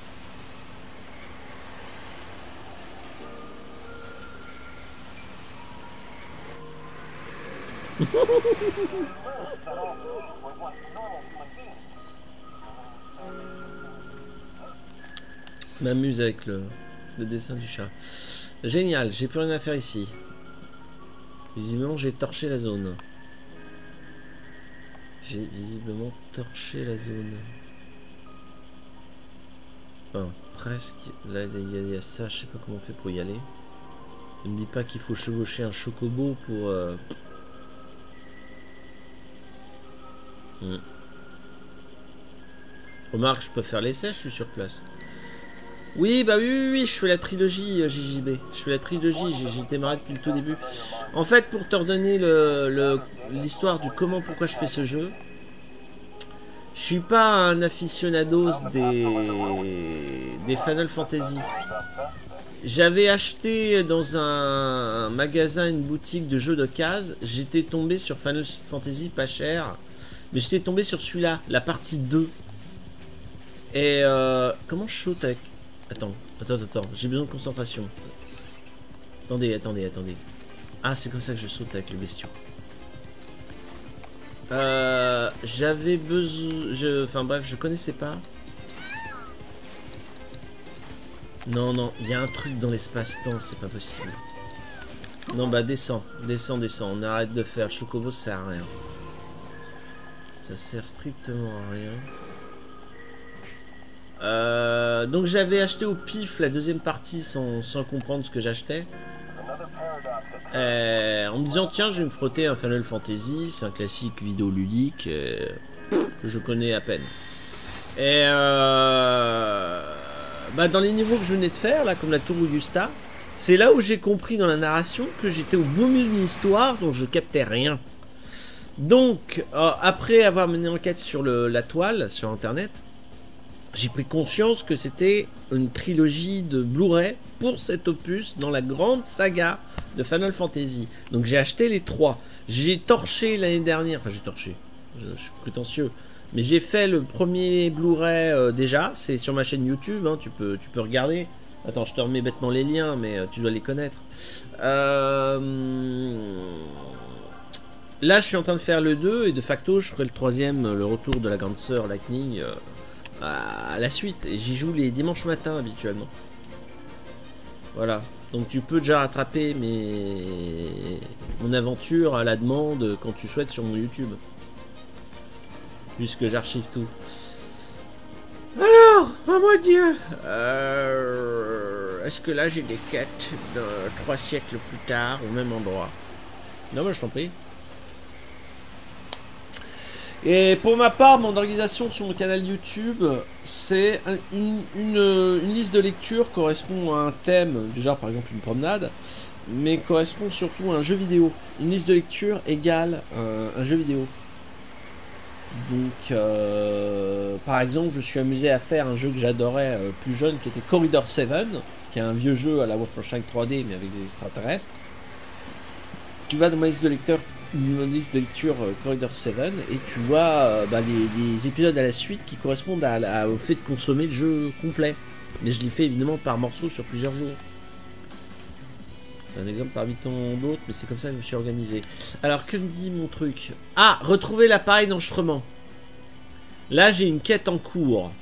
M'amuse avec le, le dessin du chat. Génial, j'ai plus rien à faire ici. Visiblement j'ai torché la zone. J'ai visiblement torché la zone. Enfin, presque. Là il y, y a ça, je sais pas comment on fait pour y aller. Ne me dis pas qu'il faut chevaucher un chocobo pour... Euh... Hmm. Remarque, je peux faire l'essai, je suis sur place. Oui, bah oui, oui, oui, je fais la trilogie J J B. Je fais la trilogie, j'ai démarré depuis le tout début. En fait, pour te redonner l'histoire le, le, du comment, pourquoi je fais ce jeu, je suis pas un aficionados des, des Final Fantasy. J'avais acheté dans un, un magasin, une boutique de jeux d'occasion, j'étais tombé sur Final Fantasy pas cher, mais j'étais tombé sur celui-là, la partie deux. Et euh, comment je saute avec... Attends, attends, attends, j'ai besoin de concentration. Attendez, attendez, attendez. Ah, c'est comme ça que je saute avec le bestiau. Euh, J'avais besoin... Je... Enfin bref, je connaissais pas. Non, non, il y a un truc dans l'espace-temps, c'est pas possible. Non, bah descends, descends, descends. On arrête de faire. Le chocobo, ça sert à rien. Ça sert strictement à rien. Euh, donc j'avais acheté au pif la deuxième partie sans, sans comprendre ce que j'achetais. Euh, en me disant tiens je vais me frotter un Final Fantasy, c'est un classique vidéoludique euh, que je connais à peine. Et euh, bah, dans les niveaux que je venais de faire, là, comme la tour Augusta, c'est là où j'ai compris dans la narration que j'étais au beau milieu d'une histoire dont je captais rien. Donc, euh, après avoir mené enquête sur le, la toile, sur internet, j'ai pris conscience que c'était une trilogie de Blu-ray pour cet opus dans la grande saga de Final Fantasy. Donc j'ai acheté les trois. J'ai torché l'année dernière, enfin j'ai torché, je, je suis prétentieux, mais j'ai fait le premier Blu-ray euh, déjà, c'est sur ma chaîne YouTube, hein, tu, peux, tu peux regarder. Attends, je te remets bêtement les liens, mais euh, tu dois les connaître. Euh... Là, je suis en train de faire le deux, et de facto, je ferai le troisième, le retour de la grande sœur Lightning, euh, à la suite. Et j'y joue les dimanches matins, habituellement. Voilà. Donc tu peux déjà rattraper mes... mon aventure à la demande quand tu souhaites sur mon YouTube. Puisque j'archive tout. Alors, oh mon Dieu, euh, est-ce que là j'ai des quêtes de trois siècles plus tard au même endroit? Non, moi je t'en prie. Et pour ma part, mon organisation sur mon canal YouTube, c'est un, une, une, une liste de lecture correspond à un thème, du genre par exemple une promenade, mais correspond surtout à un jeu vidéo. Une liste de lecture égale un, un jeu vidéo. Donc, euh, par exemple, je suis amusé à faire un jeu que j'adorais euh, plus jeune, qui était Corridor sept, qui est un vieux jeu à la Wolfenstein trois D, mais avec des extraterrestres. Tu vas dans ma liste de lecture, ma liste de lecture euh, Corridor sept, et tu vois euh, bah, les, les épisodes à la suite qui correspondent à, à, au fait de consommer le jeu complet. Mais je l'ai fait évidemment par morceaux sur plusieurs jours. C'est un exemple parmi tant d'autres, mais c'est comme ça que je me suis organisé. Alors, que me dit mon truc? Ah, retrouver l'appareil d'enregistrement. Là, j'ai une quête en cours.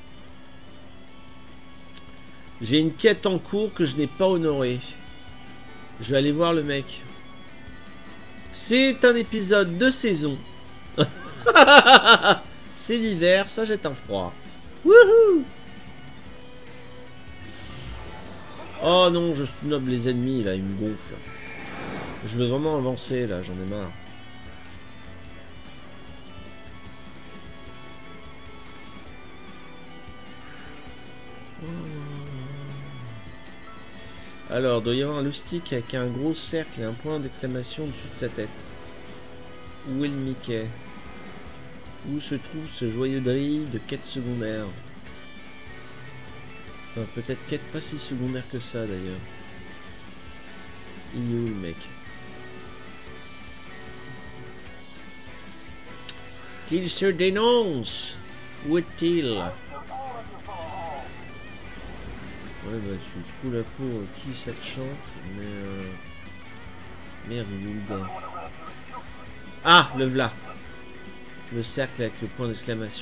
J'ai une quête en cours que je n'ai pas honorée. Je vais aller voir le mec. C'est un épisode de saison. C'est l'hiver, ça jette un froid. Wouhou! Oh non, je snob les ennemis, là, ils me gonflent. Je veux vraiment avancer, là, j'en ai marre. Alors, il doit y avoir un loustic avec un gros cercle et un point d'exclamation au-dessus de sa tête. Où est le Mickey? Où se trouve ce joyeux drill de quête secondaire? Enfin, peut-être quête pas si secondaire que ça d'ailleurs. Il est où le mec? Qu'il se dénonce! Où est-il? Ouais bah tu trouves la peau euh, qui ça te chante, mais euh... merde il est où le gars? Ah, le v'là! Le cercle avec le point d'exclamation.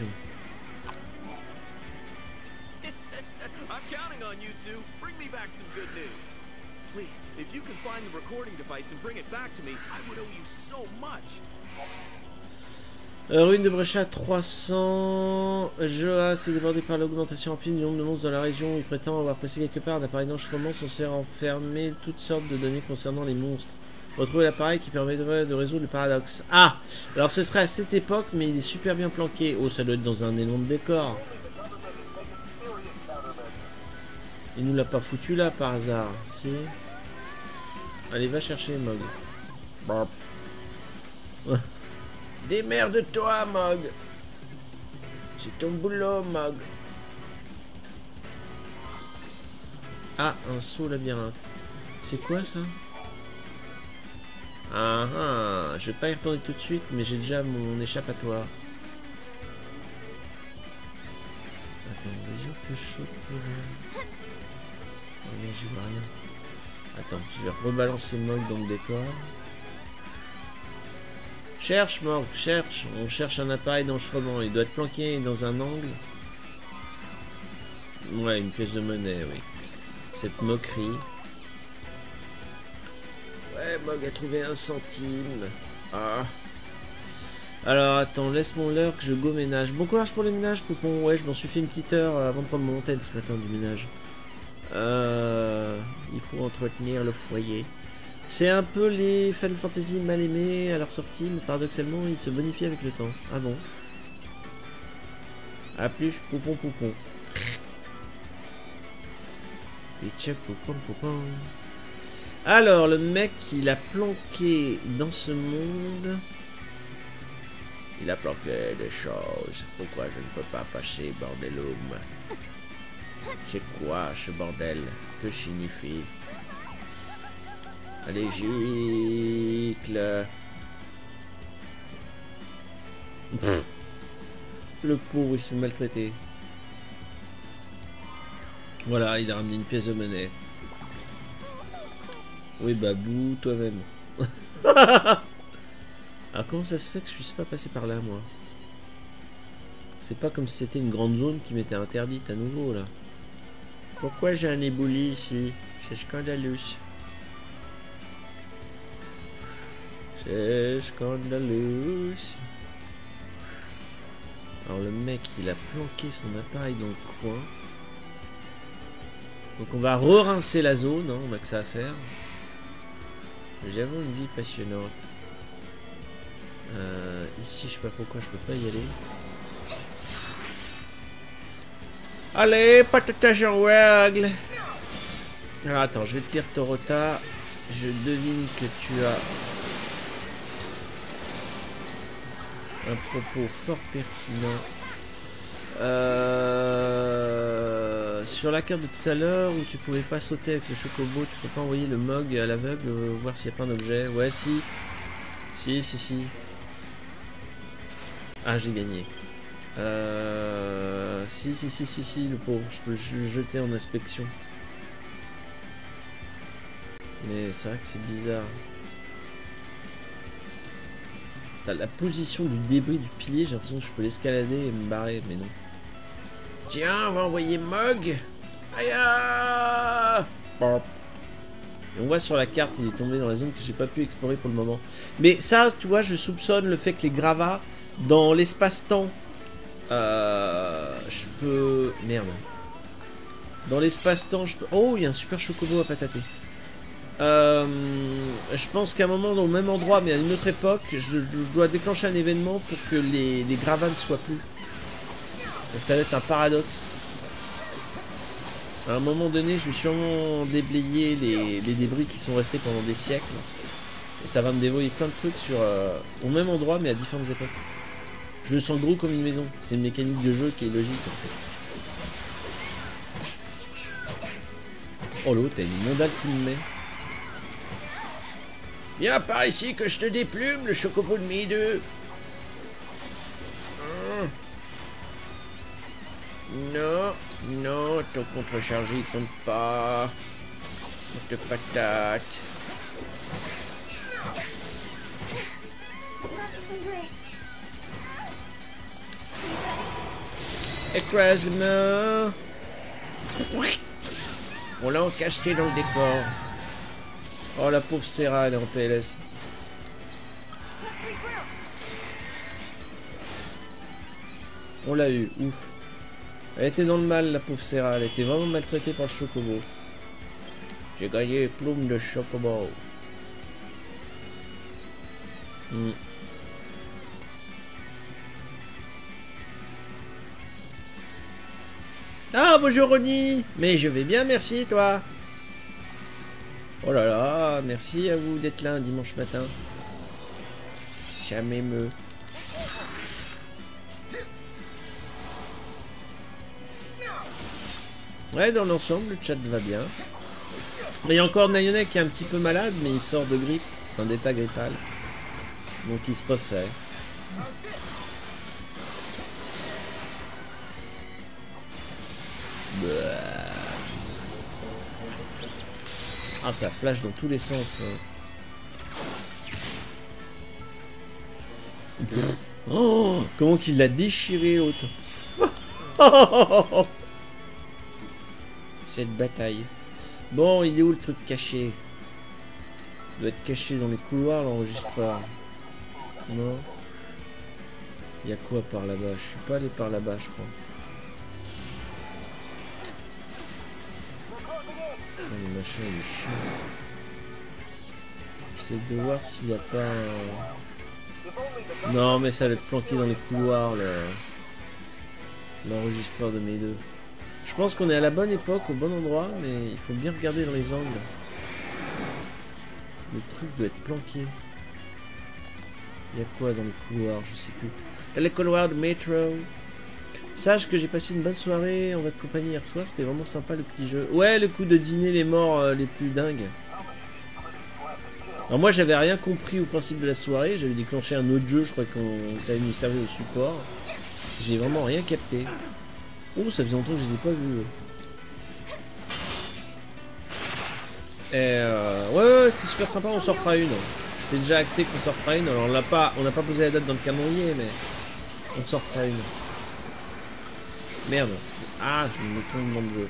Euh, ruine de Breccia trois cents. Joas est débordé par l'augmentation rapide du nombre de monstres dans la région. Il prétend avoir placé quelque part un appareil d'enregistrement censé renfermer toutes sortes de données concernant les monstres. Retrouver l'appareil qui permettrait de résoudre le paradoxe. Ah! Alors ce serait à cette époque, mais il est super bien planqué. Oh, ça doit être dans un énorme décor. Il nous l'a pas foutu là par hasard. Si. Allez, va chercher Mog. Bop. Démerde-toi, Mog. C'est ton boulot, Mog. Ah, un saut labyrinthe. C'est quoi ça? Ah ah, je vais pas y retourner tout de suite, mais j'ai déjà mon échappatoire. Attends, vas-y, que je saute pour... Oh non, j'y vois rien. Attends, je vais rebalancer Mog dans le décor. Cherche, Mog, cherche. On cherche un appareil d'enregistrement. Il doit être planqué dans un angle. Ouais, une pièce de monnaie, oui. Cette moquerie. Ouais, Mog a trouvé un centime. Ah. Alors, attends, laisse-moi l'heure que je go ménage. Bon courage pour le ménage, Poupon. Ouais, je m'en suis fait une petite heure avant de prendre mon antenne ce matin du ménage. Euh, il faut entretenir le foyer. C'est un peu les Final Fantasy mal aimés à leur sortie, mais paradoxalement, ils se bonifient avec le temps. Ah bon? A plus, Poupon, Poupon. Et tchèp, poupon, poupon. Alors, le mec, il a planqué dans ce monde. Il a planqué des choses. Pourquoi je ne peux pas passer, bordelum? C'est quoi ce bordel? Que signifie? Allez, gicle. Pff. Le pauvre, il se fait maltraiter. Voilà, il a ramené une pièce de monnaie. Oui, babou, toi-même. Alors, comment ça se fait que je suis pas passé par là, moi? C'est pas comme si c'était une grande zone qui m'était interdite à nouveau, là. Pourquoi j'ai un éboulis ici? C'est scandaleux. C'est scandaleux. Alors, le mec, il a planqué son appareil dans le coin. Donc, on va re-rincer la zone, hein, on a que ça à faire. J'avoue, une vie passionnante. Euh, ici, je sais pas pourquoi je peux pas y aller. Allez, patatage en règle. Alors attends, je vais te lire Torota. Je devine que tu as un propos fort pertinent. Euh, sur la carte de tout à l'heure où tu pouvais pas sauter avec le chocobo, tu peux pas envoyer le mog à l'aveugle, euh, voir s'il n'y a pas un objet. Ouais, si. Si, si, si. Ah, j'ai gagné. Euh... Si, si, si, si, si, le pauvre. Je peux le jeter en inspection. Mais c'est vrai que c'est bizarre. T'as la position du débris du pilier, j'ai l'impression que je peux l'escalader et me barrer, mais non. Tiens, on va envoyer Mog. Aïe. Et on voit sur la carte, il est tombé dans la zone que j'ai pas pu explorer pour le moment. Mais ça, tu vois, je soupçonne le fait que les gravats, dans l'espace-temps, euh, je peux... Merde. Dans l'espace-temps, je peux... Oh, il y a un super chocobo à patater. Euh, je pense qu'à un moment, au même endroit, mais à une autre époque, je, je dois déclencher un événement pour que les, les gravats ne soient plus. Ça va être un paradoxe. À un moment donné, je vais sûrement déblayer les, les débris qui sont restés pendant des siècles. Et ça va me dévoiler plein de trucs sur, euh, au même endroit, mais à différentes époques. Je le sens gros comme une maison. C'est une mécanique de jeu qui est logique, en fait. Oh l'autre, t'as une mondale qui me met. Viens par ici que je te déplume, le chocobo de mes deux. Hum. Non, non, ton contre-chargé il compte pas. On te patate. Écrasement. On l'a encastré dans le décor. Oh la pauvre Serra, elle est en P L S. On l'a eu, ouf. Elle était dans le mal, la pauvre Serra. Elle était vraiment maltraitée par le chocobo. J'ai gagné les plumes de chocobo. Hmm. Ah, bonjour Ronnie. Mais je vais bien, merci, toi. Oh là là, merci à vous d'être là un dimanche matin. Jamais me... Ouais, dans l'ensemble, le chat va bien. Il y a encore Nayonek qui est un petit peu malade, mais il sort de grippe, d'un état grippal. Donc il se refait. Ah, ça flash dans tous les sens. Oh, comment qu'il l'a déchiré autant. Cette bataille. Bon, il est où le truc caché? Il doit être caché dans les couloirs, l'enregistreur. Non. Il y a quoi par là-bas? Je suis pas allé par là-bas, je crois. Oh, le machin, il est chiant. J'essaie de voir s'il n'y a pas un... Non, mais ça va être planqué dans les couloirs, le... l'enregistreur de mes deux. Je pense qu'on est à la bonne époque, au bon endroit, mais il faut bien regarder dans les angles. Le truc doit être planqué. Il y a quoi dans les couloirs? Je sais plus. Dans les couloirs de métro. Sache que j'ai passé une bonne soirée en votre compagnie hier soir. C'était vraiment sympa le petit jeu. Ouais, le coup de dîner les morts euh, les plus dingues. Alors moi j'avais rien compris au principe de la soirée. J'avais déclenché un autre jeu. Je crois qu'on ça allait nous servir au support. J'ai vraiment rien capté. Oh, ça faisait longtemps que je les ai pas vus. Et euh, ouais, ouais, ouais c'était super sympa. On s'en fera une. C'est déjà acté qu'on s'en fera une. Alors on l'a pas, on n'a pas posé la date dans le calendrier, mais on s'en fera une. Merde. Ah, je me trompe dans le jeu.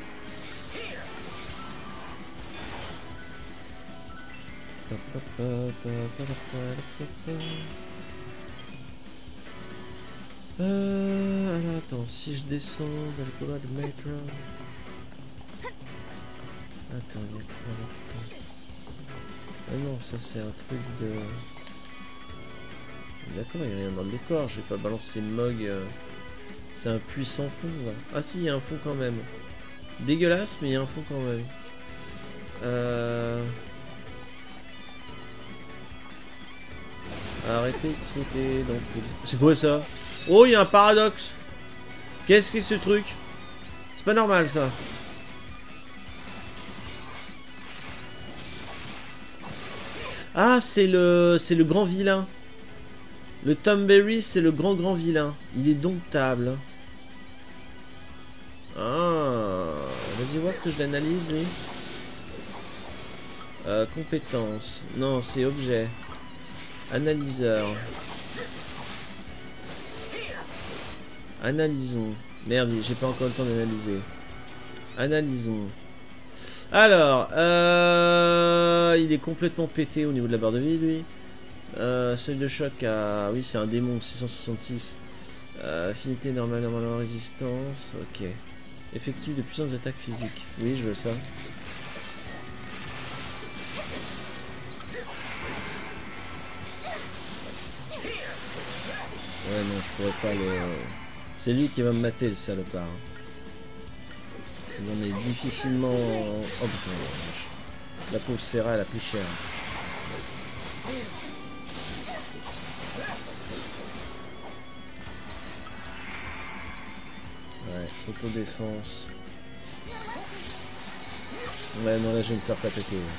Euh, alors attends, si je descends dans le couloir de métro. Attends, il y a quoi là-dedans? Ah non, ça c'est un truc de... D'accord, il n'y a rien dans le décor, je vais pas balancer Mog. Euh... C'est un puissant fond là. Ah si, il y a un fond quand même. Dégueulasse, mais il y a un fond quand même. Euh... Arrêtez de sauter dans le... C'est quoi ça? Oh, il y a un paradoxe. Qu'est-ce que c'est ce truc? C'est pas normal ça. Ah, c'est le... c'est le grand vilain. Le Tom Berry, c'est le grand grand vilain. Il est domptable. Ah, vas-y voir que je l'analyse lui. Euh, compétences. Non, c'est objet. Analyseur. Analysons. Merde, j'ai pas encore le temps d'analyser. Analysons. Alors, euh, il est complètement pété au niveau de la barre de vie, lui. Euh, seuil de choc à... Oui, c'est un démon, six cent soixante-six. Euh, affinité normale, normale, résistance. Ok. Effectue de puissantes attaques physiques. Oui, je veux ça. Ouais, non, je pourrais pas le... C'est lui qui va me mater, le salopard. On est difficilement... Oh putain, la pauvre Serra, elle a plus cher. Ouais, autodéfense. Ouais, non, là, je vais me faire pas péter. Ouais.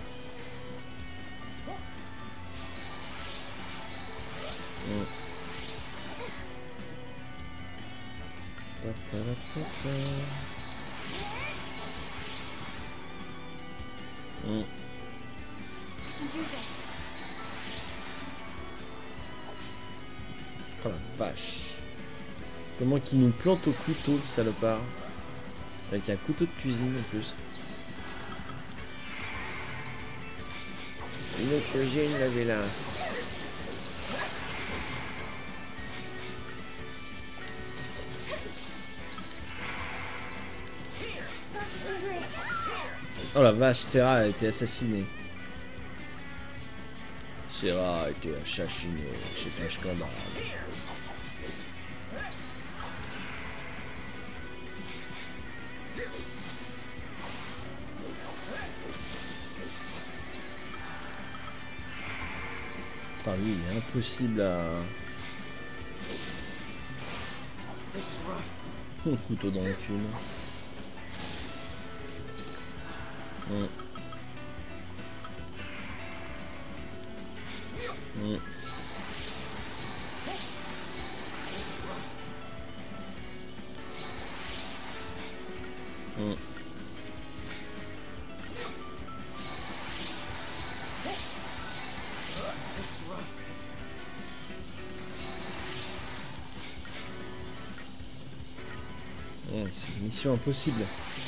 Mm. Mm. Oh la vache. Comment qu'il nous plante au couteau, le salopard. Avec un couteau de cuisine en plus. Une autre gêne, la vela. Oh la vache, Serra a été assassinée. Serra a été assassinée, c'est un scandale. Enfin, lui, il est impossible à... Un couteau dans le cul. Mm. Mm. Mm. Mm, c'est une mission impossible.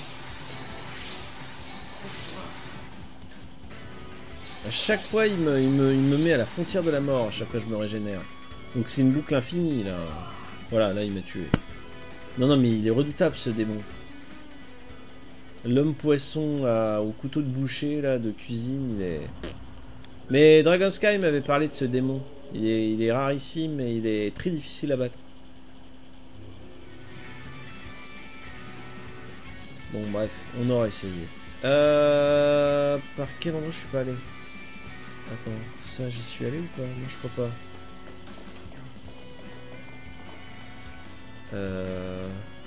À chaque fois, il me, il, me, il me met à la frontière de la mort. À chaque fois, je me régénère. Donc, c'est une boucle infinie, là. Voilà, là, il m'a tué. Non, non, mais il est redoutable, ce démon. L'homme poisson à, au couteau de boucher, là, de cuisine, il est... Mais Dragon Sky m'avait parlé de ce démon. Il est, il est rarissime, mais il est très difficile à battre. Bon bref, on aura essayé. Euh, par quel endroit je suis pas allé? Attends, ça j'y suis allé ou pas? Moi je crois pas. Euh...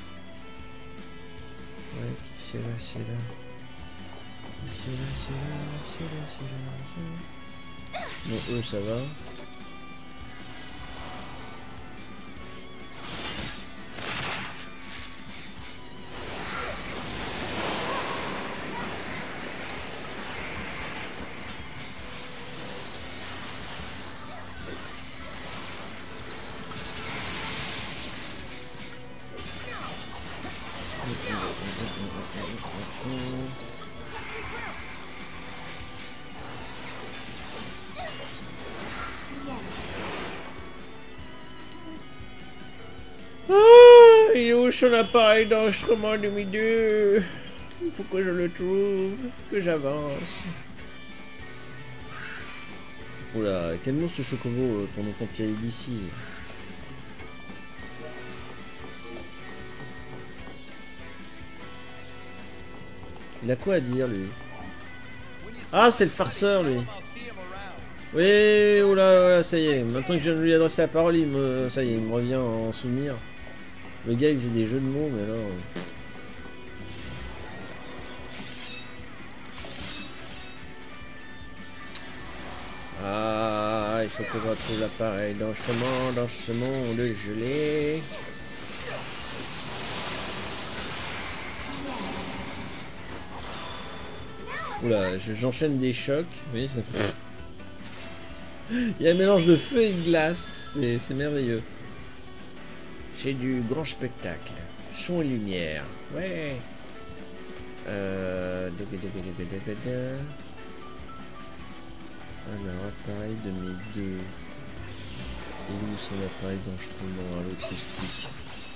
Ouais, qui c'est là, c'est là. Qui c'est là, c'est là, c'est là, c'est là. Bon, eux ça va. Ah, il est où son appareil d'enregistrement numéro deux? Il faut que je le trouve, que j'avance. Oula, quel monstre chocobo qu'on entend piailler d'ici. Il a quoi à dire lui? Ah, c'est le farceur lui. Oui, oula, oula, ça y est. Maintenant que je viens de lui adresser la parole, il me, ça y est, il me revient en souvenir. Le gars il faisait des jeux de mots, mais alors. Ah, il faut que je retrouve l'appareil d'enregistrement dans ce monde gelé. Oula, j'enchaîne des chocs. Oui, ça fait... Il y a un mélange de feu et de glace. C'est merveilleux. J'ai du grand spectacle. Son et lumière. Ouais. Euh... Alors, appareil de mes deux. Et où son appareil d'enregistrement à l'acoustique?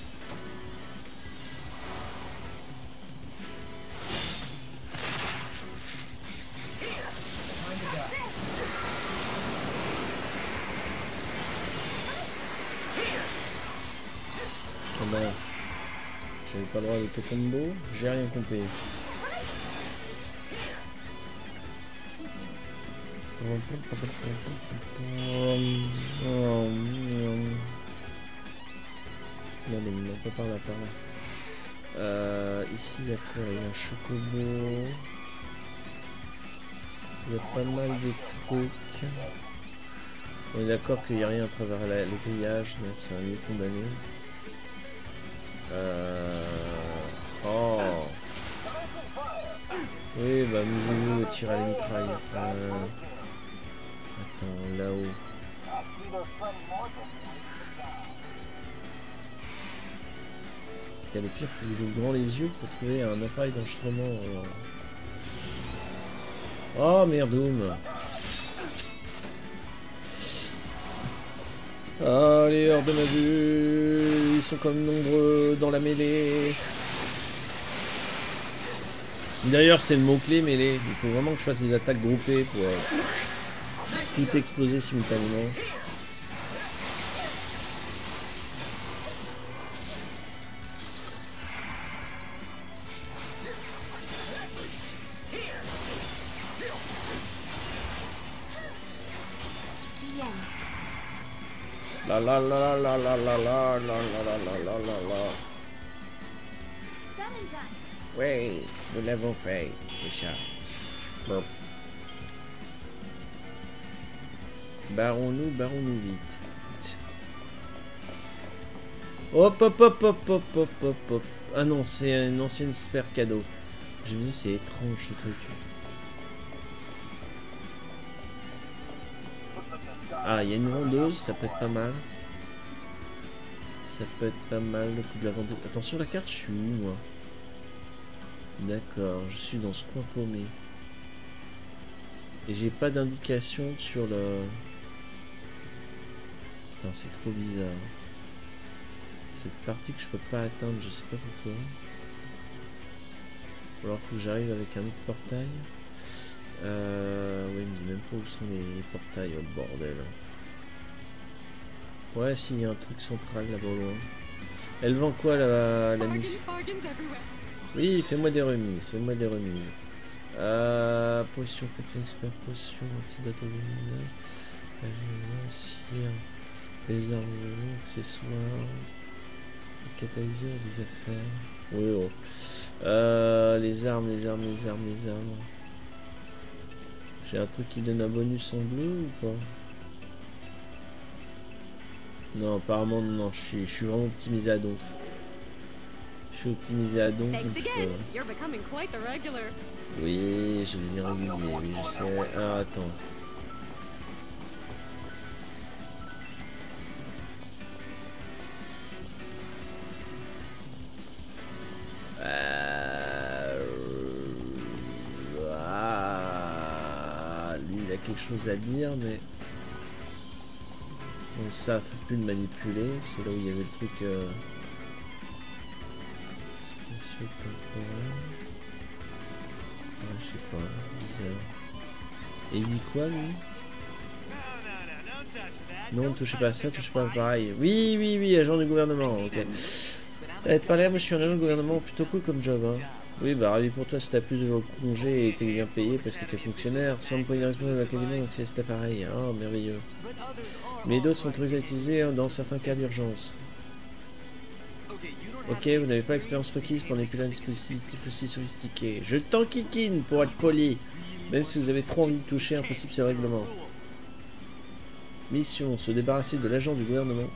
Ah bah, j'avais pas le droit d'autocombo, j'ai rien compris. Non mais non, pas par là, par là. Euh, ici il y a quoi? Il y a un chocobo. Il y a pas mal de trucs. On est d'accord qu'il n'y a rien à travers la, le grillage, donc c'est un lieu condamné. Euh... Oh. Oui, bah nous nous tire à la mitraille. Euh... Attends, là-haut. Le pire, faut que j'ouvre grand les yeux pour trouver un appareil d'enregistrement. Oh merdoum. Ah, les hors de ma vue, ils sont comme nombreux dans la mêlée. D'ailleurs, c'est le mot-clé mêlée. Il faut vraiment que je fasse des attaques groupées pour euh, tout exploser simultanément. La la la la la la la la la la la la la la. Oui, nous l'avons fait, déjà. Bon. Barrons-nous, barrons-nous vite. Hop hop hop hop hop hop hop hop. Ah non, c'est une ancienne super cadeau. Je me dis c'est étrange ce truc. Ah, il y a une vendeuse, ça peut être pas mal. Ça peut être pas mal le coup de la vendeuse. Attention, la carte, je suis où moi? D'accord, je suis dans ce coin paumé. Et j'ai pas d'indication sur le... Putain, c'est trop bizarre. Cette partie que je peux pas atteindre, je sais pas pourquoi. Ou alors faut que j'arrive avec un autre portail. Euh, oui, il me dit même pas où sont les, les portails, oh bordel. Ouais, si, il y a un truc central là-bas loin. Elle vend quoi la, la Miss? Oui, fais-moi des remises, fais-moi des remises. Euh, potion complexe, expert, potion, antidote lumineux, cire, les armes, accessoires, catalyseur des affaires. Oui, oh. Euh, les armes, les armes, les armes, les armes. J'ai un truc qui donne un bonus en bleu ou pas? Non, apparemment non, je suis, je suis vraiment optimisé à donf. Je suis optimisé à donf. Donc je peux... Oui, je deviens régulier, oui je sais. Ah, attends. Euh... Ah... Lui il a quelque chose à dire mais... Bon ça fait plus de manipuler, c'est là où il y avait le truc... Euh... Ah, je sais pas, bizarre. Et il dit quoi lui? Non, touchez pas à ça, touchez pas pareil. Oui, oui, oui, agent du gouvernement, ok. Eh, pas l'air, moi je suis un agent du gouvernement, plutôt cool comme job. Hein. Oui, bah ravi pour toi si t'as plus de jours de congé et t'es bien payé parce que t'es fonctionnaire. Sans me poser directement de l'académie, donc c'est cet appareil. Oh, merveilleux. Mais d'autres sont autorisés à utiliser dans certains cas d'urgence. Ok, vous n'avez pas l'expérience requise pour manipuler un dispositif aussi sophistiqué. Je t'enquiquine pour être poli. Même si vous avez trop envie de toucher, impossible c'est le règlement. Mission, se débarrasser de l'agent du gouvernement.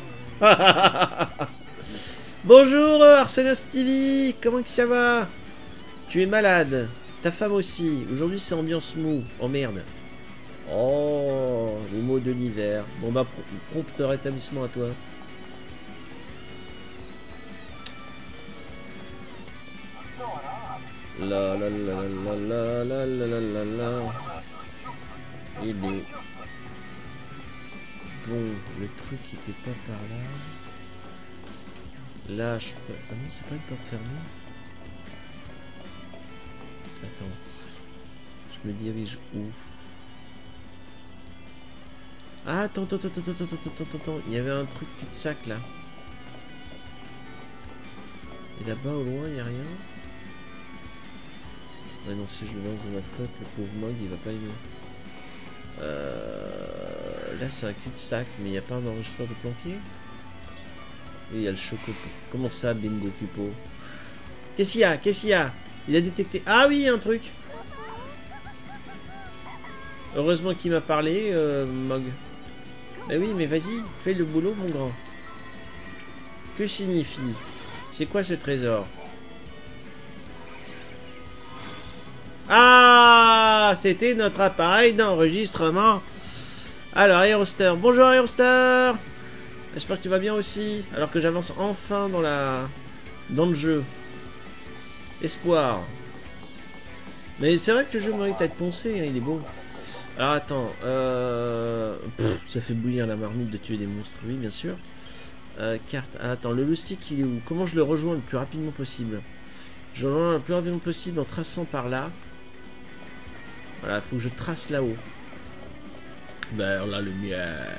Bonjour Arsenas T V, comment que ça va? Tu es malade, ta femme aussi. Aujourd'hui c'est ambiance mou. Oh merde. Oh, les mots de l'hiver. Bon bah, prompt rétablissement à toi. La la la la la la la la la la. Eh bien. Bon, le truc qui était pas par là. Là, je peux... Ah non, c'est pas une porte fermée. Attends. Je me dirige où? Ah, attends, attends, attends, attends, attends, attends, attends. Il y avait un truc cul-de-sac là. Et là-bas au loin, il n'y a rien. Ouais, non, si je me lance dans ma flotte, le pauvre Mog, il va pas aimer. Euh... Là, c'est un cul-de-sac, mais il n'y a pas un enregistreur de planqué. Oui, il y a le choco. Comment ça, Bingo Cupo? Qu'est-ce qu'il y a? Qu'est-ce qu'il y a? Il a détecté... Ah oui, un truc. Heureusement qu'il m'a parlé, euh, Mog. Eh oui, mais vas-y, fais le boulot, mon grand. Que signifie? C'est quoi ce trésor? Ah, c'était notre appareil d'enregistrement. Alors, Aeroster. Bonjour, Aeroster. J'espère que tu vas bien aussi. Alors que j'avance enfin dans la... dans le jeu. Espoir. Mais c'est vrai que le jeu mérite à être poncé, hein, il est beau. Alors, attends. Euh... Pff, ça fait bouillir la marmite de tuer des monstres. Oui, bien sûr. Euh, carte. Ah, attends, le loustic, il est où? Comment je le rejoins le plus rapidement possible? Je le rejoins le plus rapidement possible en traçant par là. Voilà, il faut que je trace là-haut. Vers la lumière.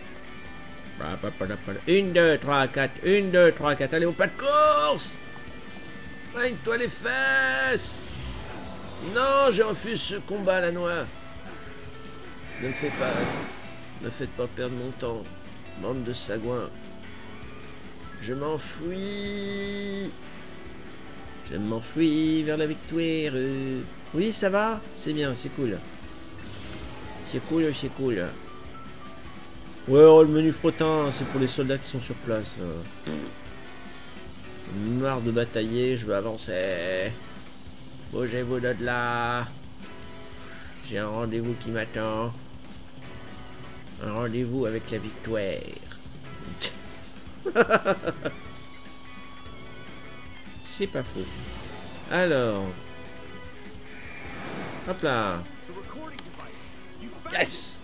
Une, deux, trois, quatre. Une, deux, trois, quatre. Allez, au pas de course. Règne-toi les fesses. Non, je refuse ce combat, la noix. Ne me fais pas... Ne faites pas perdre mon temps. Bande de sagouins. Je m'enfuis. Je m'enfuis vers la victoire. Oui, ça va? C'est bien, c'est cool. C'est cool, c'est cool. Ouais, oh, le menu frottin, c'est pour les soldats qui sont sur place. Marre de batailler, je veux avancer. Bougez-vous de là. J'ai un rendez-vous qui m'attend. Un rendez-vous avec la victoire. C'est pas faux. Alors. Hop là. Yes.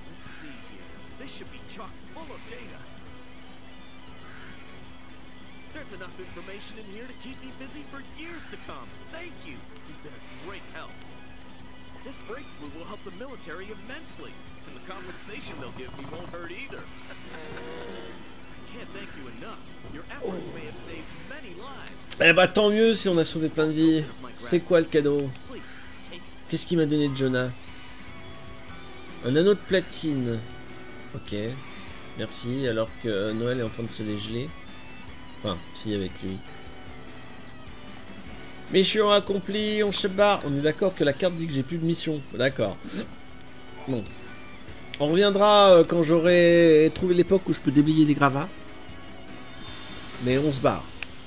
There's enough information in here to keep me busy for years to come. Thank you. You've been a great help. This breakthrough will help the military immensely, and the compensation they'll give me won't hurt either. I can't thank you enough. Your efforts may have saved many lives. Eh bah tant mieux si on a sauvé plein de vies. C'est quoi le cadeau? Please, take it. Qu'est-ce qu'il m'a donné de Jonah? Un anneau de platine. Ok. Merci, alors que Noël est en train de se les geler. Enfin, si, avec lui. Mission accomplie, on se barre. On est d'accord que la carte dit que j'ai plus de mission. D'accord. Bon. On reviendra quand j'aurai trouvé l'époque où je peux déblayer des gravats. Mais on se barre.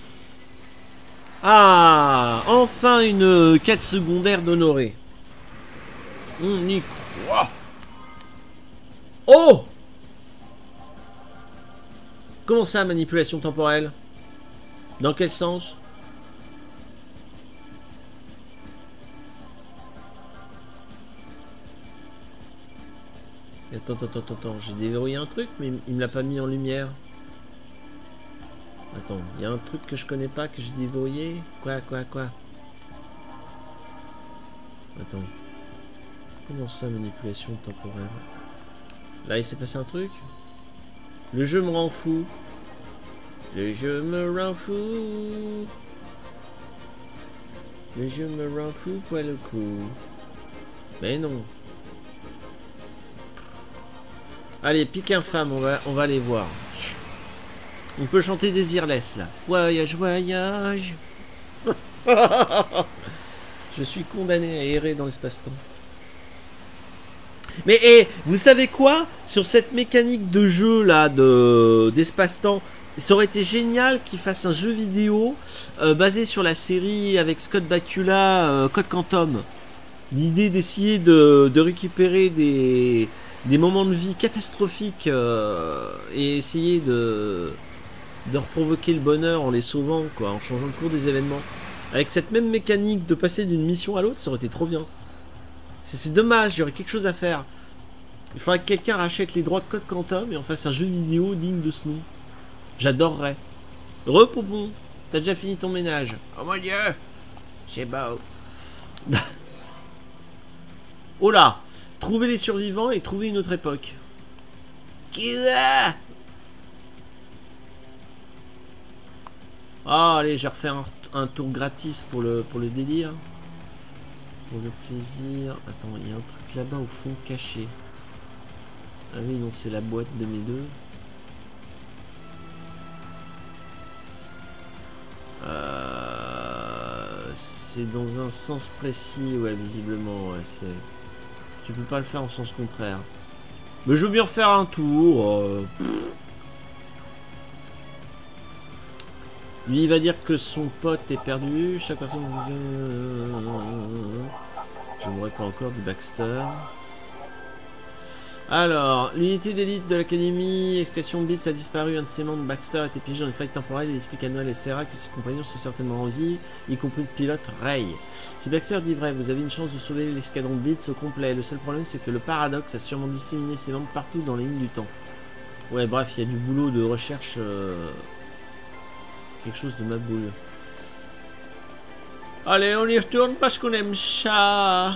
Ah, enfin une quête secondaire d'honoré. On y croit. Oh! Comment ça, manipulation temporelle? Dans quel sens? Attends, attends, attends, attends, j'ai déverrouillé un truc, mais il me l'a pas mis en lumière. Attends, il y a un truc que je connais pas, que j'ai déverrouillé. Quoi, quoi, quoi? Attends. Comment ça, manipulation temporelle? Là, il s'est passé un truc? Le jeu me rend fou. Le jeu me rend fou. Le jeu me rend fou, quoi, le coup? Mais non. Allez, pique infâme, on va, on va aller voir. On peut chanter Désirless, là. Voyage, voyage. Je suis condamné à errer dans l'espace-temps. Mais et, vous savez quoi? Sur cette mécanique de jeu là de d'espace-temps, ça aurait été génial qu'ils fassent un jeu vidéo euh, basé sur la série avec Scott Bakula, euh, Code Quantum. L'idée d'essayer de, de récupérer des, des moments de vie catastrophiques euh, et essayer de, de reprovoquer le bonheur en les sauvant, quoi, en changeant le cours des événements. Avec cette même mécanique de passer d'une mission à l'autre, ça aurait été trop bien. C'est dommage, il y aurait quelque chose à faire. Il faudrait que quelqu'un rachète les droits de Code Quantum et en fasse un jeu vidéo digne de ce nom. J'adorerais. Re Poupon, t'as déjà fini ton ménage? Oh mon dieu, c'est beau. Oh là, trouver les survivants et trouver une autre époque. Qui va? Ah, allez, je vais refaire un, un tour gratis pour le, pour le délire. Pour le plaisir. Attends, il y a un truc là-bas au fond caché. Ah oui, non, c'est la boîte de mes deux. Euh, c'est dans un sens précis, ouais, visiblement, ouais, c'est... Tu peux pas le faire en sens contraire. Mais je veux bien refaire un tour. Euh... Lui, il va dire que son pote est perdu. Chaque personne... Je mourrai pas encore, dit Baxter. Alors, l'unité d'élite de l'académie, Expression Blitz a disparu. Un de ses membres, Baxter, a été piégé dans une faille temporelle. Il explique à Noël et Sarah que ses compagnons sont certainement en vie, y compris le pilote Ray. Si Baxter dit vrai, vous avez une chance de sauver l'escadron Blitz au complet. Le seul problème, c'est que le paradoxe a sûrement disséminé ses membres partout dans les lignes du temps. Ouais, bref, il y a du boulot de recherche. Euh... Quelque chose de ma boule. Allez, on y retourne parce qu'on aime ça.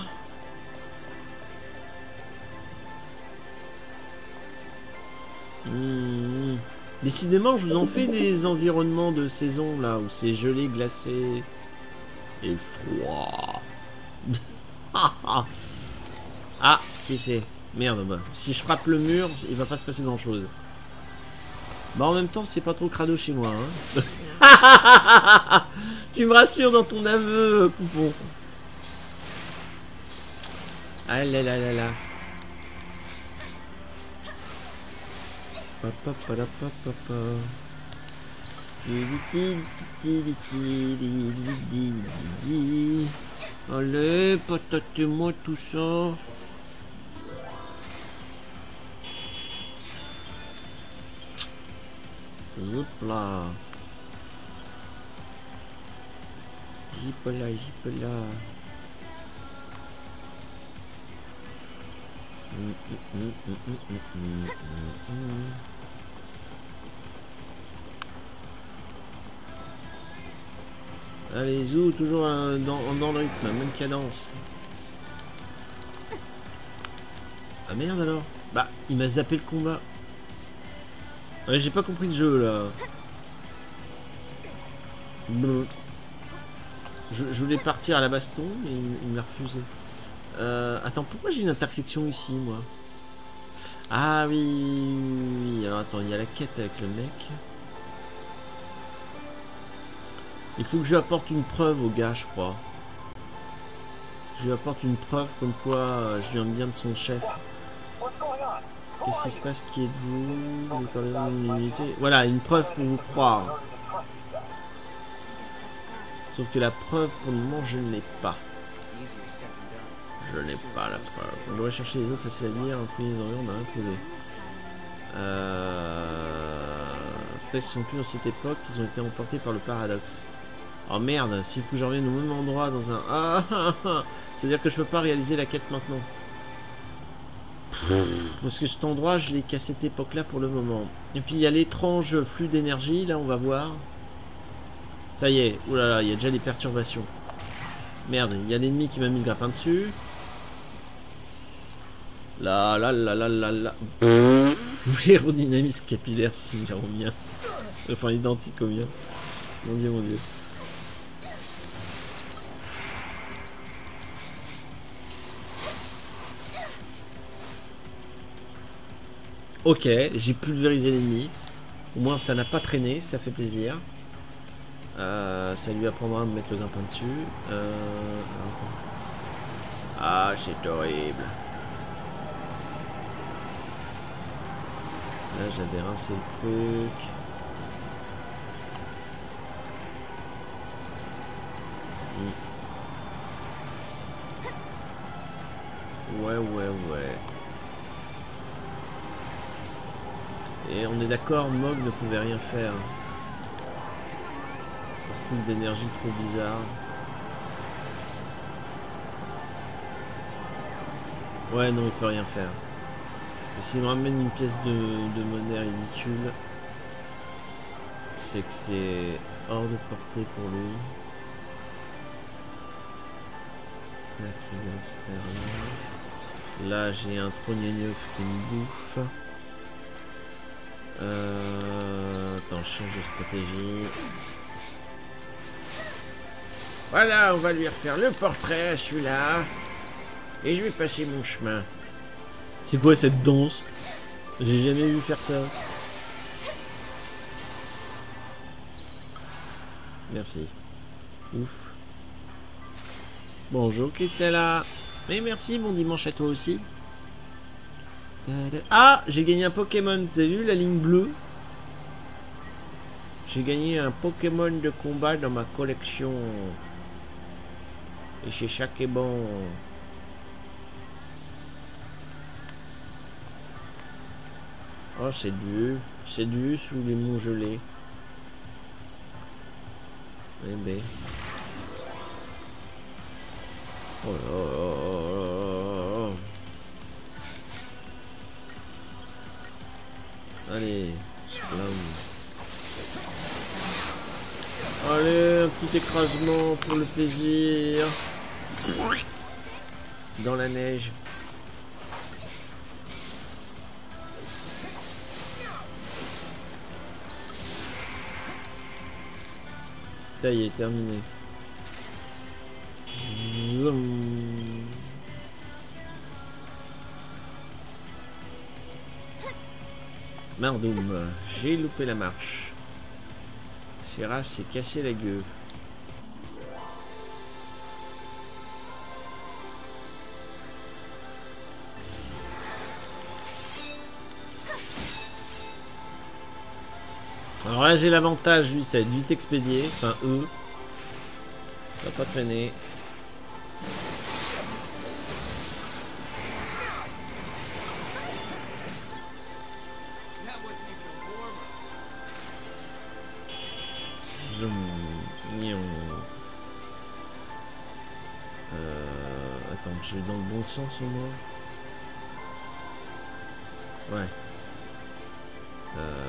Mmh. Décidément, je vous en fais des environnements de saison là où c'est gelé, glacé et froid. Ah, qui c'est? Merde, bah. Si je frappe le mur, il va pas se passer grand chose. Bah, en même temps, c'est pas trop crado chez moi. Hein. Tu me rassures dans ton aveu, Poupon. Ah là là là là. Allez, patatez-moi tout ça. Zip là. Zip là, zip là. Mm, mm, mm, mm, mm, mm, mm. Allez, Zou, toujours euh, dans, dans le rythme, même cadence. Ah merde alors. Bah, il m'a zappé le combat. Ouais, j'ai pas compris le jeu là. Bleu. Je, je voulais partir à la baston, mais il, il me l'a refusé. Euh, attends, pourquoi j'ai une intersection ici, moi? Ah oui, oui, oui, alors attends, il y a la quête avec le mec. Il faut que je lui apporte une preuve au gars, je crois. Je lui apporte une preuve comme quoi euh, je viens bien de son chef. Qu'est-ce qui se passe? Qui êtes-vous? Vous êtes pas dans une unité. Voilà, une preuve pour vous croire. Sauf que la preuve, pour le moment, je ne l'ai pas. Je n'ai pas la preuve. On doit chercher les autres, facile à dire. Puis les environs, on n'a rien trouvé. Euh... Peut-être qu'ils sont plus dans cette époque, ils ont été emportés par le paradoxe. Oh merde, s'il faut que j'en revienne au même endroit dans un... Ah, ah, ah. C'est-à-dire que je peux pas réaliser la quête maintenant. Parce que cet endroit, je l'ai qu'à cette époque-là pour le moment. Et puis il y a l'étrange flux d'énergie, là on va voir. Ça y est, oulala, il y a déjà des perturbations. Merde, il y a l'ennemi qui m'a mis le grappin dessus. Là, là, là, là, là, là. L'aérodynamisme capillaire similaire au mien. Enfin, identique au mien. Mon dieu, mon dieu. Ok, j'ai pulvérisé l'ennemi. Au moins, ça n'a pas traîné, ça fait plaisir. Euh, ça lui apprendra à me mettre le grappin dessus. Euh, ah, c'est horrible. Là, j'avais rincé le truc. Mm. Ouais, ouais, ouais. Et on est d'accord, Mog ne pouvait rien faire. Ce truc d'énergie trop bizarre. Ouais, non, il peut rien faire. Et s'il me ramène une pièce de, de monnaie ridicule, c'est que c'est hors de portée pour lui. Tac, il va se faire là. Là, j'ai un trogneuf qui me bouffe. Euh... Attends, je change de stratégie. Voilà, on va lui refaire le portrait à celui-là. Et je vais passer mon chemin. C'est quoi cette danse? J'ai jamais vu faire ça. Merci. Ouf. Bonjour Christella. Mais merci, bon dimanche à toi aussi. Ah, j'ai gagné un Pokémon. Vous avez vu la ligne bleue? J'ai gagné un Pokémon de combat dans ma collection. Et chez chaque est bon. Oh, c'est de vue. C'est de vue sous les monts gelés. Eh ben. Oh là là là là. Allez, slam. Allez, un petit écrasement pour le plaisir. Dans la neige. Ça y est, terminé. Zoom. Mardoum, j'ai loupé la marche. Serra s'est cassé la gueule. Alors là j'ai l'avantage, lui ça va être vite expédié, enfin eux. Ça va pas traîner. Euh, attends, je vais dans le bon sens au moins. Ouais. Euh...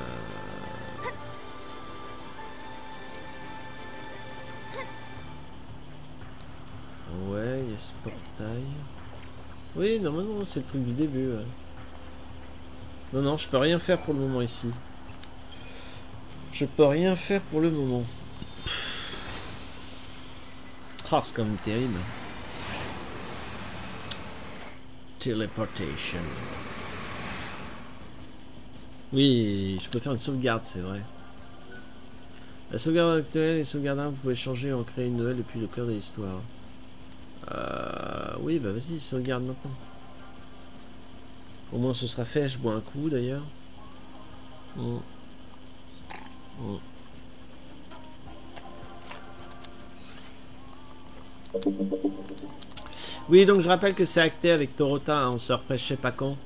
Ouais, il y a ce portail. Oui, normalement c'est le truc du début. Ouais. Non, non, je peux rien faire pour le moment ici. Je peux rien faire pour le moment. Ah, c'est quand même terrible. Teleportation. Oui, je peux faire une sauvegarde, c'est vrai. La sauvegarde actuelle et sauvegarde, vous pouvez changer et en créer une nouvelle depuis le cœur de l'histoire. Euh, oui, bah vas-y, sauvegarde maintenant. Au moins ce sera fait, je bois un coup d'ailleurs. Mm. Mm. Oui, donc je rappelle que c'est acté avec Torota, hein, on se represse je sais pas quand.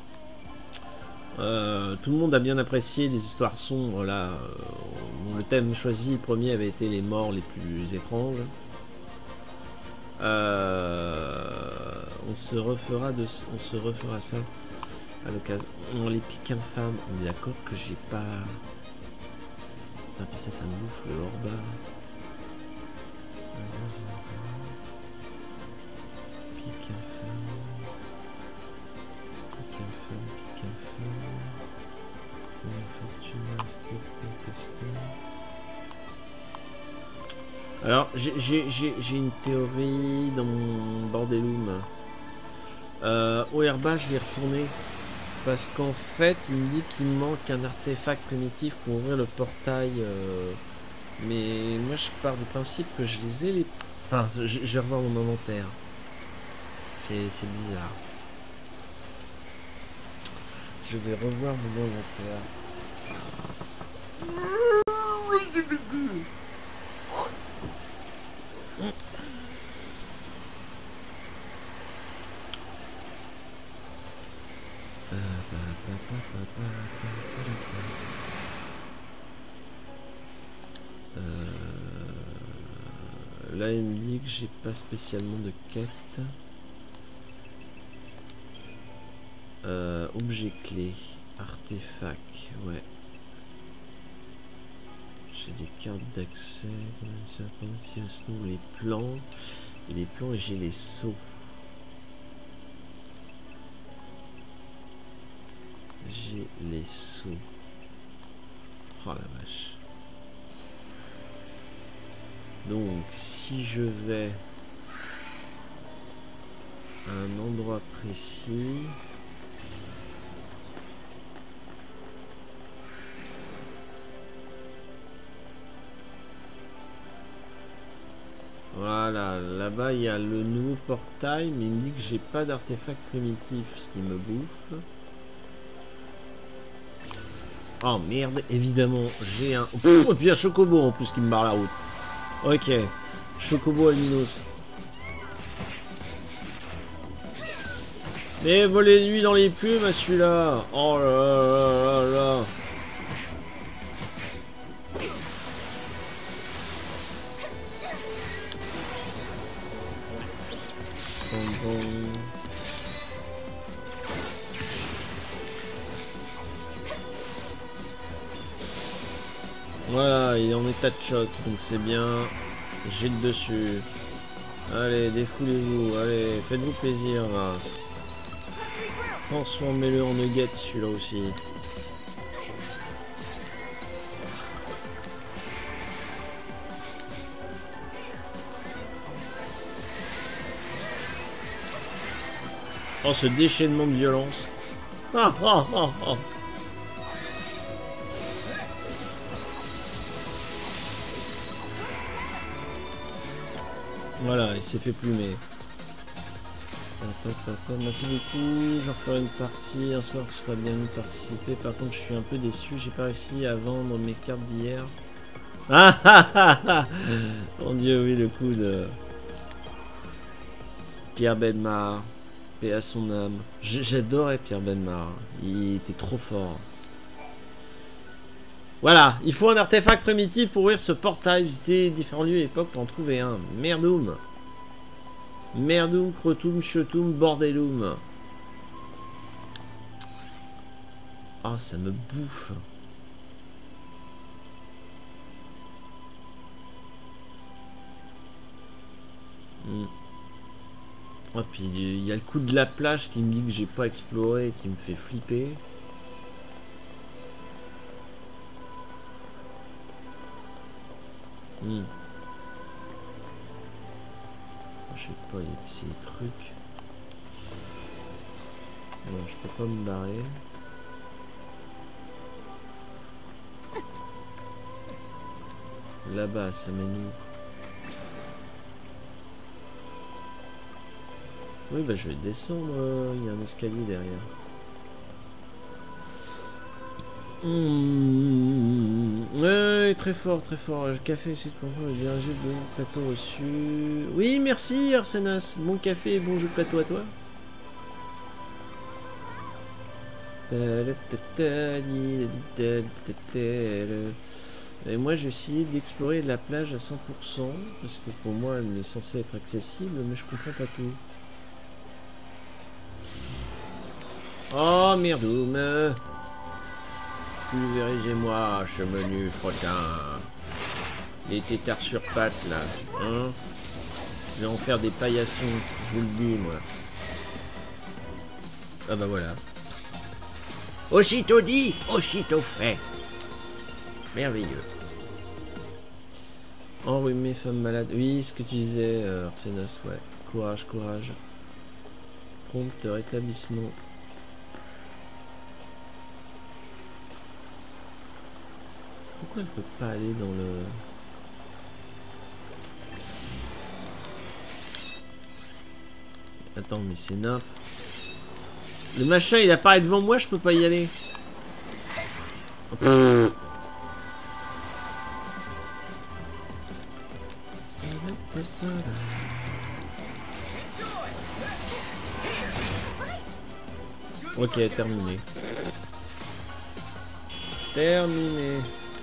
Euh, tout le monde a bien apprécié des histoires sombres là. Euh, le thème choisi le premier avait été les morts les plus étranges. Euh, on se refera de, on se refera ça à l'occasion. On les pique infâme. On est d'accord que j'ai pas. Putain, puis ça, ça me bouffe le hors-bas. Pique infâme. Pique infâme, pique infâme. C'est une fortune, steak, custom. Alors, j'ai une théorie dans mon bordelum. Euh, au Herba, je vais retourner. Parce qu'en fait, il me dit qu'il me manque un artefact primitif pour ouvrir le portail. Euh, mais moi, je pars du principe que je les ai les... Enfin, je, je vais revoir mon inventaire. C'est bizarre. Je vais revoir mon inventaire. Euh, là, il me dit que j'ai pas spécialement de quête. Euh, objet clé, artefact, ouais. J'ai des cartes d'accès, les plans, les plans et j'ai les sauts. J'ai les sauts. Oh la vache. Donc si je vais à un endroit précis, voilà, là-bas il y a le nouveau portail, mais il me dit que j'ai pas d'artefact primitif, ce qui me bouffe. Oh merde, évidemment, j'ai un... Oh, et puis un chocobo en plus qui me barre la route. Ok, chocobo albinos. Mais volez-lui dans les plumes à celui-là. Oh là là là là. Bon, bon. Voilà, il est en état de choc, donc c'est bien. J'ai le dessus. Allez, défoulez-vous, allez, faites-vous plaisir là. Transformez-le en nugget celui-là aussi. Oh, ce déchaînement de violence. Ah, ah, ah, ah. Voilà, il s'est fait plumer. Merci beaucoup, j'en ferai une partie. Un soir, tu seras bienvenu participer. Par contre, je suis un peu déçu, j'ai pas réussi à vendre mes cartes d'hier. Ah ah ah ah. Mon dieu, oui, le coup de Pierre Bellemare. Paix à son âme. J'adorais Pierre Bellemare. Il était trop fort. Voilà, il faut un artefact primitif pour ouvrir ce portail. Visiter différents lieux et époques pour en trouver un. Merdoum. Merdoum, Crotoum, Chotoum, Bordelum. Ah, oh, ça me bouffe. Hmm. Oh, puis il y a le coup de la plage qui me dit que j'ai pas exploré et qui me fait flipper. Hmm. Je sais pas, il y a ici des trucs. Non, je peux pas me barrer. Là-bas, ça mène où? Oui, bah je vais descendre. Il y a un escalier derrière. Mmh. Ouais, très fort, très fort. Le café, essaie de comprendre. Bien un jeu de plateau reçu. Oui, merci Arsenas. Bon café et bon jeu de plateau à toi. Et moi, je vais essayer d'explorer la plage à cent pour cent. Parce que pour moi, elle est censée être accessible, mais je comprends pas tout. Oh, merdoum. Pulvérisez-moi, ce menu frottin. Les tétards sur pattes, là. Hein? Je vais en faire des paillassons, je vous le dis, moi. Ah bah voilà. Aussitôt dit, aussitôt fait. Merveilleux. Enrhumé, femme malade. Oui, ce que tu disais, euh, Arsenos, ouais. Courage, courage. Prompt rétablissement. Pourquoi elle peut pas aller dans le... Attends, mais c'est nimp. Le machin, il apparaît devant moi, je peux pas y aller. Pff. Ok, terminé. Terminé.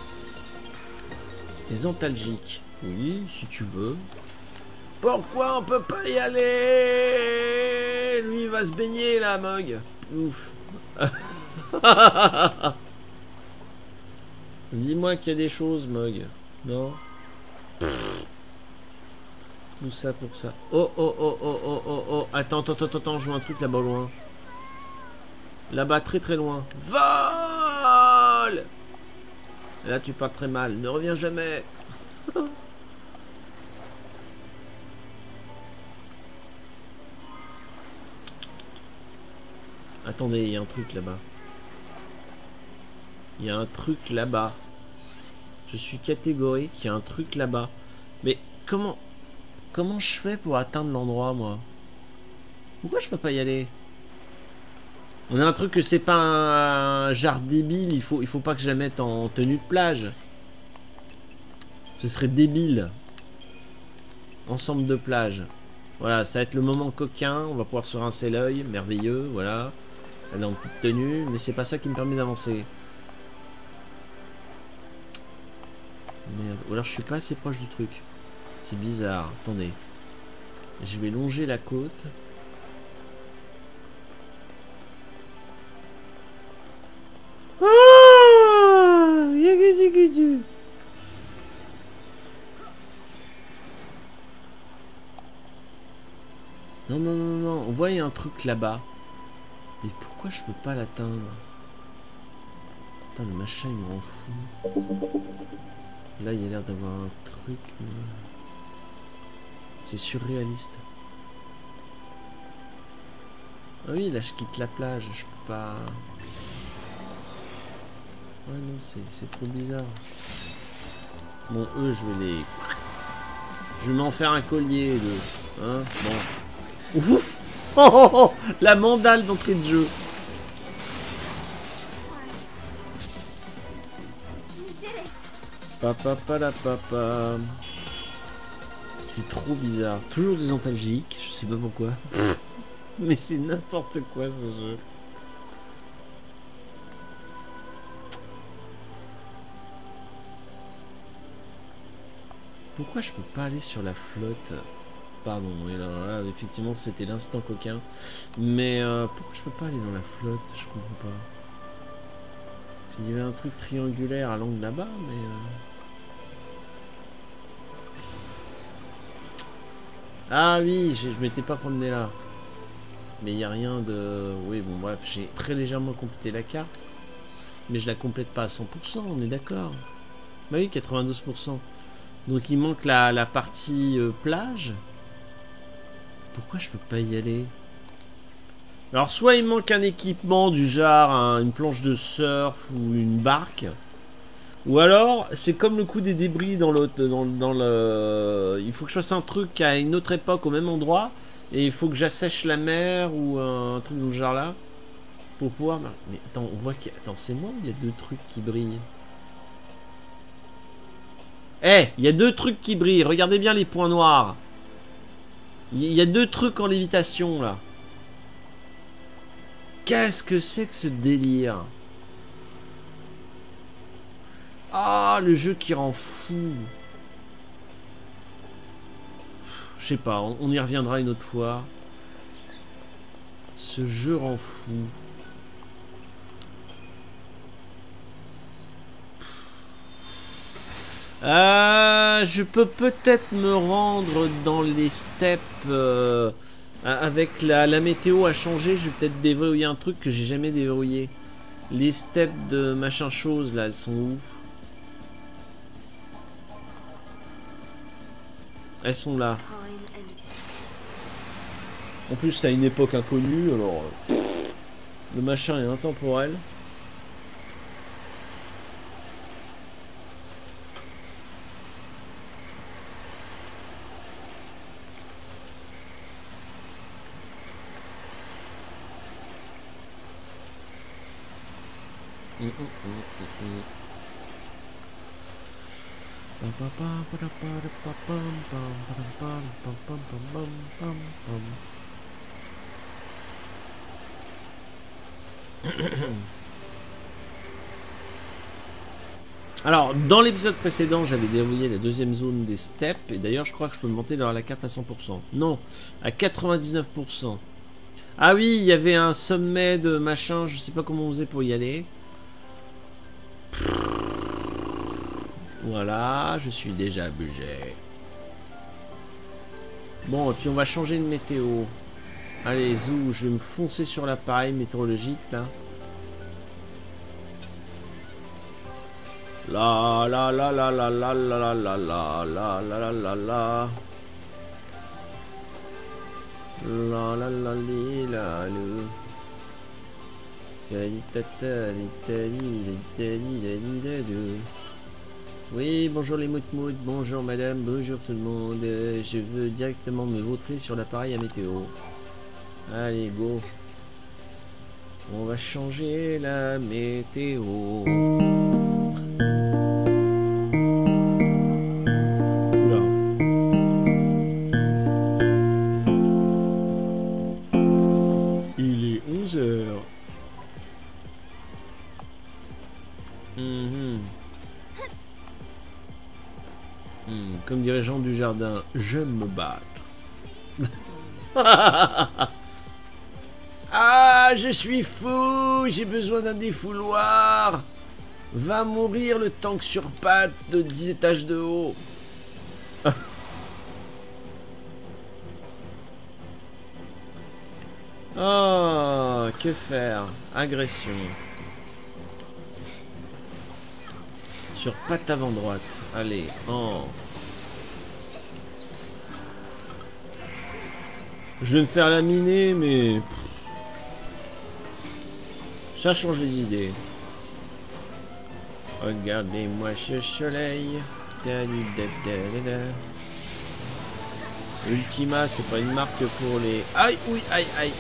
Des antalgiques. Oui, si tu veux. Pourquoi on peut pas y aller? Lui, il va se baigner, là, Mog. Ouf. Dis-moi qu'il y a des choses, Mog. Non? Tout ça pour ça. Oh, oh, oh, oh, oh, oh, oh. Attends, attends, attends, attends, je vois un truc là-bas loin. Là-bas, très très loin. Vol! Là, tu pars très mal. Ne reviens jamais. Attendez, il y a un truc là-bas. Il y a un truc là-bas. Je suis catégorique, il y a un truc là-bas. Mais comment... Comment je fais pour atteindre l'endroit, moi? Pourquoi je peux pas y aller? On a un truc que c'est pas un genre débile, il faut, il faut pas que je la mette en tenue de plage. Ce serait débile. Ensemble de plage. Voilà, ça va être le moment coquin, on va pouvoir se rincer l'œil, merveilleux, voilà. Elle est en petite tenue, mais c'est pas ça qui me permet d'avancer. Merde, ou alors je suis pas assez proche du truc. C'est bizarre, attendez. Je vais longer la côte. Ah, non, non, non, non, on voit il y a un truc là-bas. Mais pourquoi je peux pas l'atteindre? Putain, le machin il me rend fou. Là, il y a l'air d'avoir un truc, mais... C'est surréaliste. Ah oui, là, je quitte la plage, je peux pas... Ouais, non, c'est trop bizarre. Bon, eux, je vais les... Je vais m'en faire un collier, de... Hein, bon. Ouf. Oh, oh, oh, la mandale d'entrée de jeu. Papa, papa, papa. C'est trop bizarre. Toujours des antalgiques, je sais pas pourquoi. Mais c'est n'importe quoi ce jeu. Pourquoi je peux pas aller sur la flotte? Pardon, et là, là effectivement c'était l'instant coquin. Mais euh, pourquoi je peux pas aller dans la flotte? Je comprends pas. Il y avait un truc triangulaire à l'angle là-bas, mais... Euh... Ah oui, je, je m'étais pas promené là. Mais il n'y a rien de... Oui, bon, bref, j'ai très légèrement complété la carte. Mais je la complète pas à cent pour cent, on est d'accord. Bah oui, quatre-vingt-douze pour cent. Donc il manque la, la partie euh, plage. Pourquoi je peux pas y aller? Alors soit il manque un équipement du genre un, une planche de surf ou une barque. Ou alors c'est comme le coup des débris dans l'autre, dans, dans le... Il faut que je fasse un truc à une autre époque au même endroit. Et il faut que j'assèche la mer ou un truc dans le genre là. Pour pouvoir... Mais attends, on voit qu'il y a... Attends, c'est moi ou il y a deux trucs qui brillent? Eh, hey, il y a deux trucs qui brillent. Regardez bien les points noirs. Il y a deux trucs en lévitation là. Qu'est-ce que c'est que ce délire? Ah, le jeu qui rend fou. Je sais pas, on y reviendra une autre fois. Ce jeu rend fou. Euh, je peux peut-être me rendre dans les steppes euh, avec la, la météo a changé. Je vais peut-être déverrouiller un truc que j'ai jamais déverrouillé. Les steppes de machin chose là, elles sont où? Elles sont là. En plus, c'est à une époque inconnue, alors euh, le machin est intemporel. Alors, dans l'épisode précédent, j'avais déverrouillé la deuxième zone des steppes. Et d'ailleurs, je crois que je peux me monter dans la carte à cent pour cent. Non, à quatre-vingt-dix-neuf pour cent. Ah oui, il y avait un sommet de machin. Je sais pas comment on faisait pour y aller. Voilà, je suis déjà budget. Bon, et puis on va changer de météo. Allez, zou, je vais me foncer sur l'appareil météorologique, là. La la la la la la la la la la la la la la la la la li la lu oui, bonjour les moutmout, bonjour madame, bonjour tout le monde. Je veux directement me vautrer sur l'appareil à météo. Allez, go. On va changer la météo. Comme dirait Jean du Jardin, j'aime me battre. Ah, je suis fou, j'ai besoin d'un défouloir. Va mourir le tank sur pattes de dix étages de haut. Oh, que faire? Agression. Sur patte avant droite. Allez, oh. Je vais me faire laminer, mais... ça change les idées. Regardez-moi ce soleil. Ultima, c'est pas une marque pour les... Aïe, oui, aïe, aïe.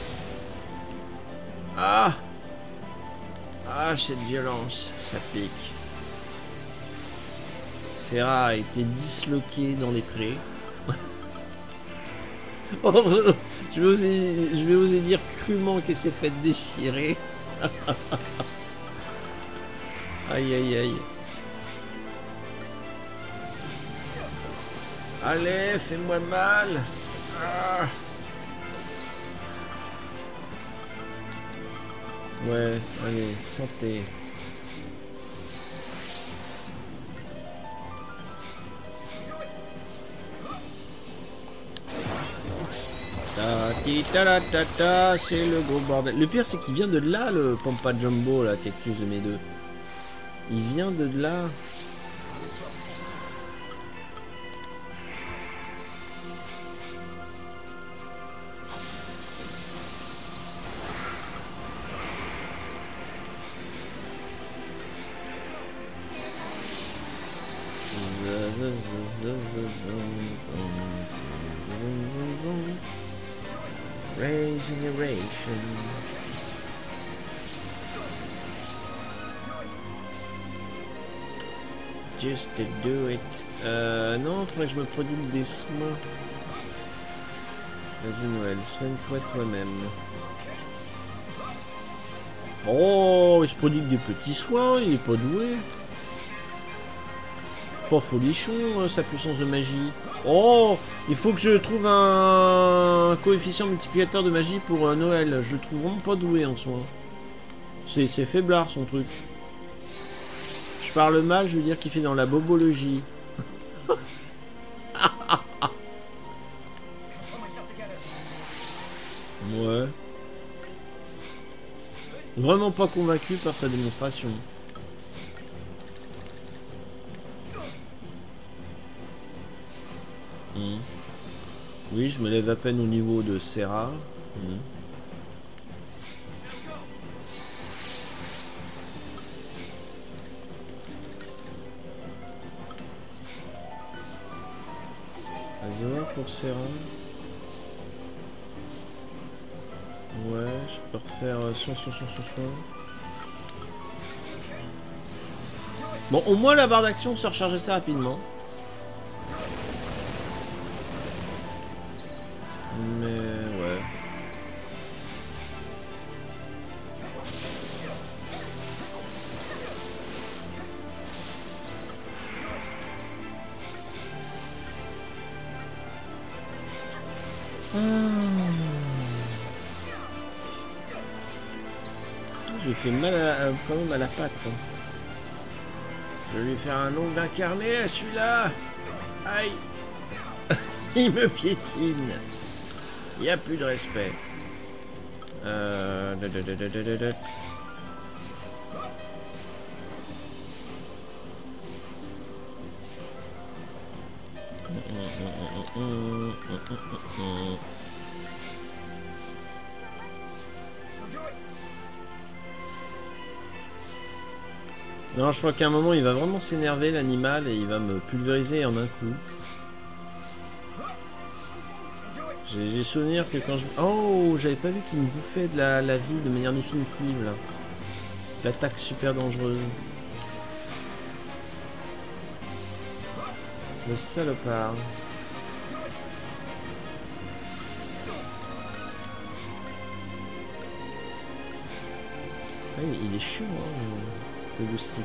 Ah. Ah, cette violence, ça pique. Serra a été disloqué dans les prés. je, vais oser, je vais oser dire crûment qu'elle s'est faite déchirer. Aïe aïe aïe. Allez, fais-moi mal. Ah. Ouais, allez, santé. C'est le gros bordel. Le pire c'est qu'il vient de là, le Pampa Jumbo, la cactus de mes deux. Il vient de là. Regeneration. Just to do it. Euh, non, faudrait que je me prodigue des soins. Vas-y Noël, soigne-toi toi-même. Oh, il se prodigue des petits soins, il est pas doué. Pas folichon, sa puissance de magie. Oh, il faut que je trouve un coefficient multiplicateur de magie pour euh, Noël. Je le trouve vraiment pas doué en soi. C'est faiblard son truc. Je parle mal, je veux dire qu'il fait dans la bobologie. Ouais. Vraiment pas convaincu par sa démonstration. Mmh. Oui, je me lève à peine au niveau de Serra. Mmh. Azor pour Serra. Ouais, je peux refaire soin, soin, soin, soin, soin. Bon, au moins la barre d'action se recharge assez rapidement. Mais ouais. Je lui fais mal à, à, quand même à la patte. Je vais lui faire un ongle incarné à celui-là. Aïe. Il me piétine. Il n'y a plus de respect. Euh... Da, da, da, da, da, da. Non, je crois qu'à un moment il va vraiment s'énerver l'animal et il va me pulvériser en un coup. J'ai souvenir que quand je... Oh, j'avais pas vu qu'il me bouffait de la, la vie de manière définitive là. L'attaque super dangereuse. Le salopard. Ah, il est chiant hein, le Goustic.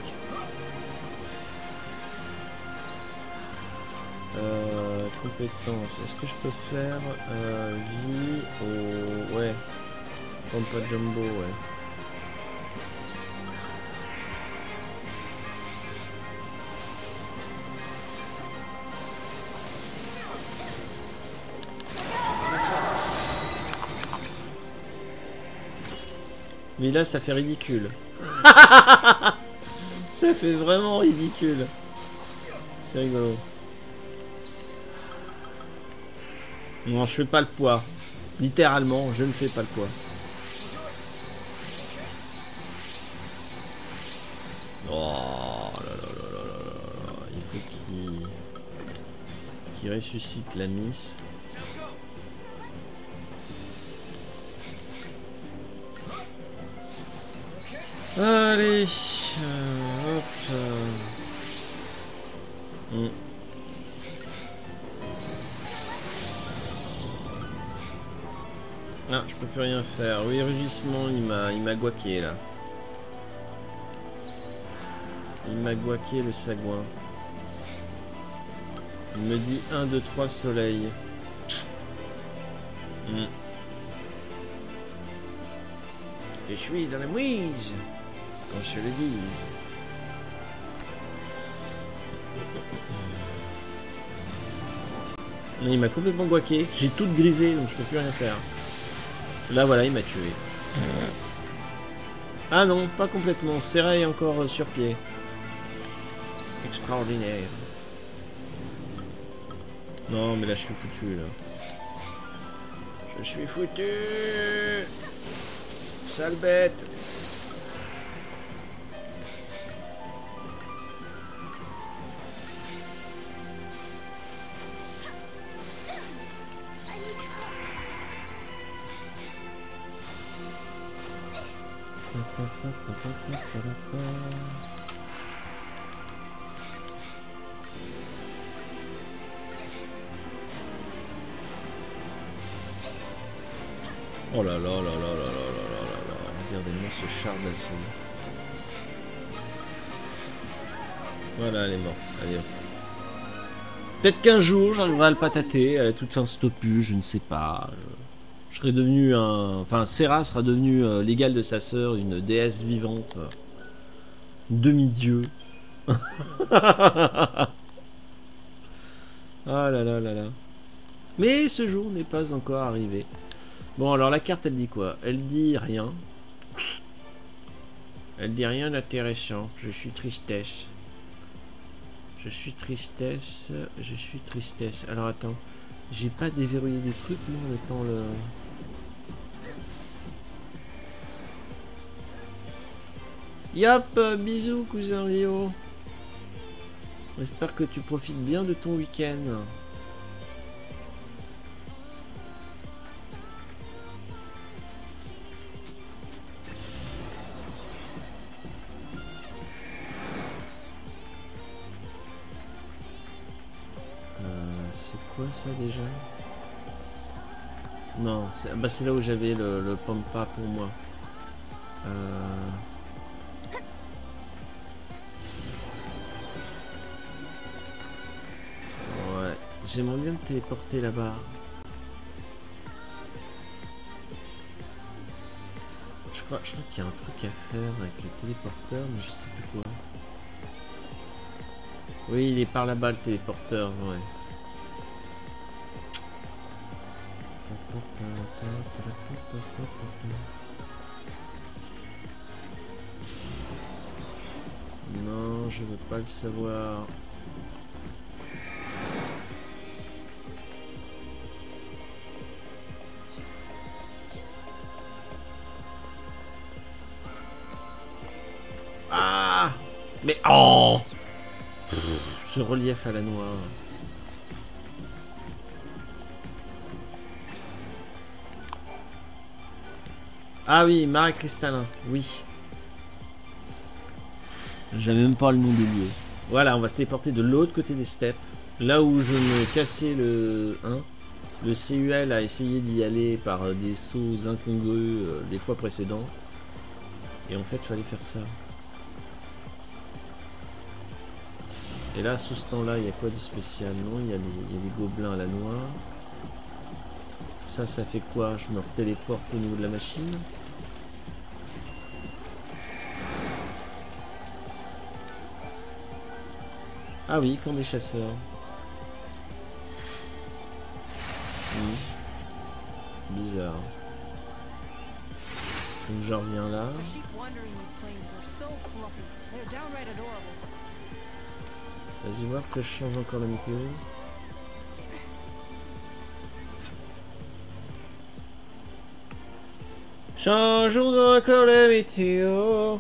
Euh, compétences. Est-ce que je peux faire euh, vie au... Ouais. Pompa Jumbo, ouais. Mais là, ça fait ridicule. Ça fait vraiment ridicule. C'est rigolo. Non, je fais pas le poids. Littéralement, je ne fais pas le poids. Oh là là là là là là. Il faut qu'il qu'il ressuscite la miss. Allez, euh, hop. Euh. Mm. Ah, je peux plus rien faire. Oui, rugissement, il m'a, il m'a guaqué là. Il m'a guaqué le sagouin. Il me dit un, deux, trois soleil. Mm. Je suis dans la mouise. Quand je le dise. Il m'a complètement guaqué. J'ai tout grisé, donc je peux plus rien faire. Là, voilà, il m'a tué. Ah non, pas complètement. Serra est encore sur pied. Extraordinaire. Non, mais là, je suis foutu, là. Je suis foutu. Sale bête. Oh là là là là là là là là là. Regardez-moi ce char d'assaut. Voilà, elle est morte. Allez hop. Peut-être qu'un jour j'arriverai à le patater à la toute fin stopu, je ne sais pas. Je serai devenu un. Enfin, Serra sera devenu euh, l'égal de sa sœur, une déesse vivante. Euh, demi-dieu. Ah là là là là. Mais ce jour n'est pas encore arrivé. Bon, alors la carte elle dit quoi? Elle dit rien. Elle dit rien d'intéressant. Je suis tristesse. Je suis tristesse. Je suis tristesse. Alors attends. J'ai pas déverrouillé des trucs moi en mettant le. Yop, bisous cousin Rio. J'espère que tu profites bien de ton week-end. Euh, c'est quoi ça déjà? Non, c'est bah, là où j'avais le, le pampa pour moi. Euh... Ouais, j'aimerais bien me téléporter là-bas. Je crois, je crois qu'il y a un truc à faire avec le téléporteur, mais je sais plus quoi. Oui, il est par là-bas le téléporteur, ouais. Non, je veux pas le savoir. Ah! Mais oh! Pff, ce relief à la noix. Ah oui, marais cristallin, oui. J'avais même pas le nom des lieux. Voilà, on va se téléporter de l'autre côté des steppes. Là où je me cassais le un. Le C U L a essayé d'y aller par des sauts incongrus euh, les fois précédentes. Et en fait, il fallait faire ça. Et là, sous ce temps-là, il y a quoi de spécial? Non, il y a les, il y a les gobelins à la noix. Ça, ça fait quoi? Je me téléporte au niveau de la machine. Ah oui, camp des chasseurs. Mmh. Bizarre. Donc je reviens là. Vas-y voir que je change encore la météo. Changeons encore la météo.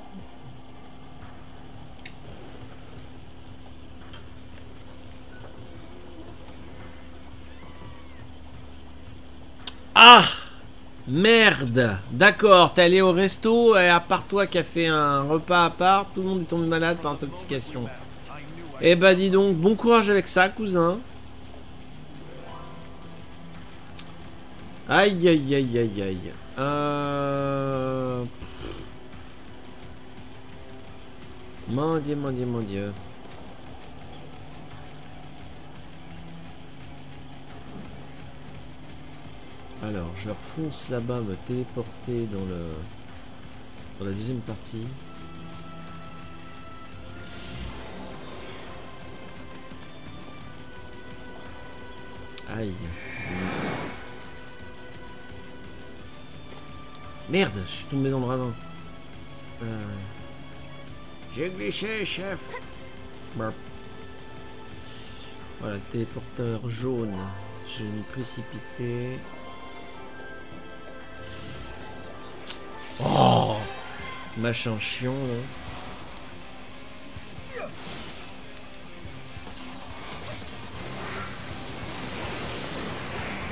Ah! Merde! D'accord, t'es allé au resto et à part toi qui a fait un repas à part, tout le monde est tombé malade par intoxication. Eh bah dis donc, bon courage avec ça, cousin. Aïe aïe aïe aïe aïe. Euh... Mon dieu, mon dieu, mon dieu. Alors, je refonce là-bas, me téléporter dans le dans la deuxième partie. Aïe. Merde, je suis tombé dans le ravin. Euh... J'ai glissé, chef. Burp. Voilà, téléporteur jaune. Je vais me précipiter. Oh, machin chiant là.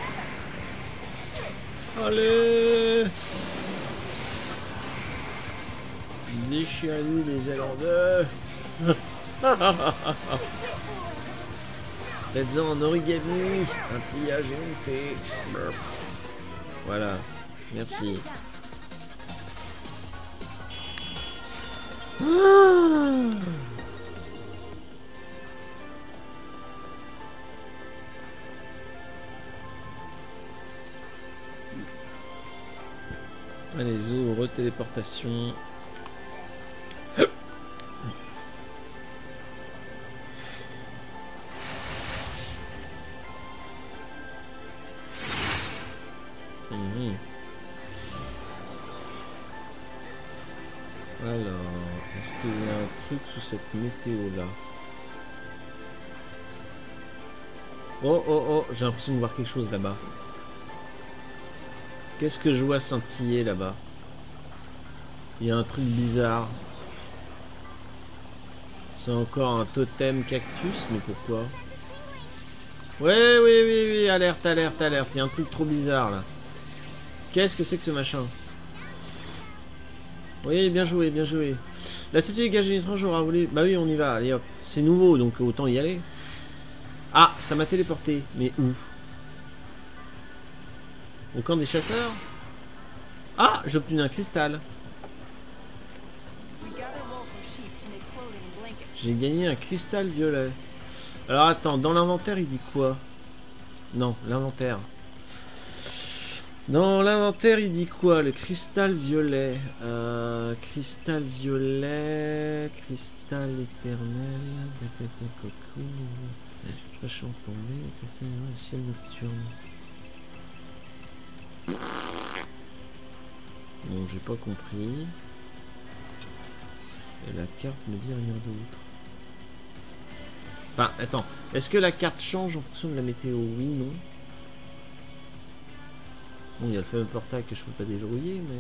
Allez. Déchirez-lui les ailes en deux. Faites-en un origami, un pliage émonté. Voilà, merci. Ah. Allez, zo, retéléportation. Mmh. Alors, est-ce qu'il y a un truc sous cette météo là? Oh oh oh, j'ai l'impression de voir quelque chose là-bas. Qu'est-ce que je vois scintiller là-bas? Il y a un truc bizarre. C'est encore un totem cactus, mais pourquoi? Ouais, oui, oui, oui, alerte, alerte, alerte. Il y a un truc trop bizarre là. Qu'est-ce que c'est que ce machin? Oui, bien joué, bien joué. La statue dégage une étrange aura roulé. Bah oui, on y va, allez hop. C'est nouveau, donc autant y aller. Ah, ça m'a téléporté. Mais où? Au camp des chasseurs? Ah, j'ai obtenu un cristal. J'ai gagné un cristal violet. Alors attends, dans l'inventaire il dit quoi? Non, l'inventaire. Dans l'inventaire il dit quoi? Le cristal violet. Euh, cristal violet. Cristal éternel. Dakata coco. Je suis tombé. Cristal violet, ciel nocturne. Bon, j'ai pas compris. Et la carte me dit rien d'autre. Enfin, attends. Est-ce que la carte change en fonction de la météo? Oui, non. Bon, il y a le fameux portail que je peux pas déverrouiller, mais...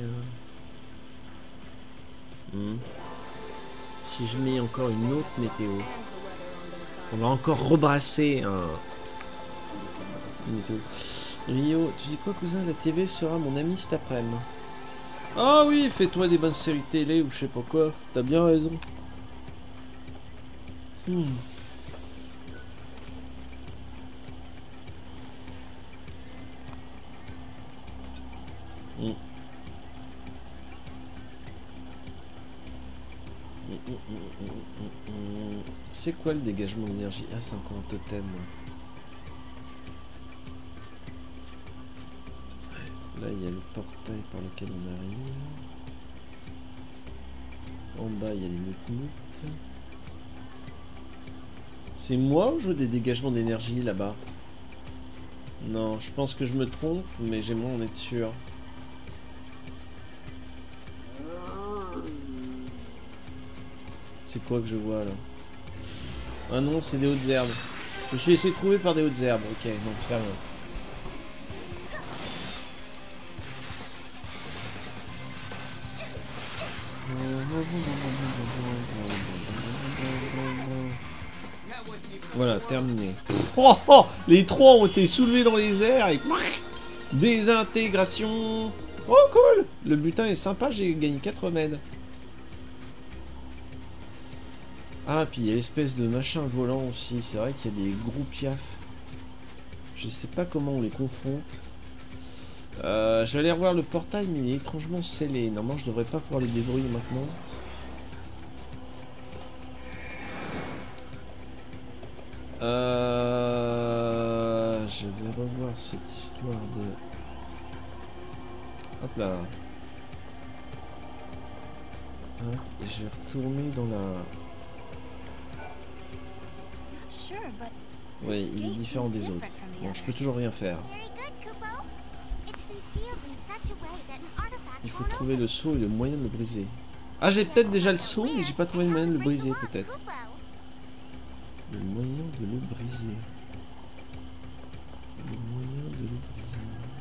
Euh... Hmm. Si je mets encore une autre météo... On va encore rebrasser un... une météo. Rio, tu dis quoi, cousin? La T V sera mon ami cet après-midi. Ah oui, fais-toi des bonnes séries télé ou je sais pas quoi. T'as bien raison. Hmm. Mm. Mm, mm, mm, mm, mm. C'est quoi le dégagement d'énergie? Ah, c'est encore un totem. Là, il y a le portail par lequel on arrive. En bas, il y a les moutmoutes. C'est moi ou je veux des dégagements d'énergie là-bas? Non, je pense que je me trompe, mais j'aimerais en être sûr. C'est quoi que je vois là? Ah non, c'est des hautes herbes. Je me suis laissé trouver par des hautes herbes. Ok, non, c'est rien. Voilà, terminé. Oh, oh, les trois ont été soulevés dans les airs et... Désintégration. Oh, cool. Le butin est sympa, j'ai gagné quatre remèdes. Ah, puis il y a l'espèce de machin volant aussi. C'est vrai qu'il y a des gros piafs. Je sais pas comment on les confronte. Euh, je vais aller revoir le portail, mais il est étrangement scellé. Normalement, je devrais pas pouvoir les débrouiller maintenant. Euh, je vais revoir cette histoire de... Hop là. Hop, et je vais retourner dans la... Oui, il est différent des autres. Bon, je peux toujours rien faire. Il faut trouver le seau et le moyen de le briser. Ah, j'ai peut-être déjà le seau, mais j'ai pas trouvé le moyen de le briser, peut-être. Le moyen de le briser. Le moyen de le briser.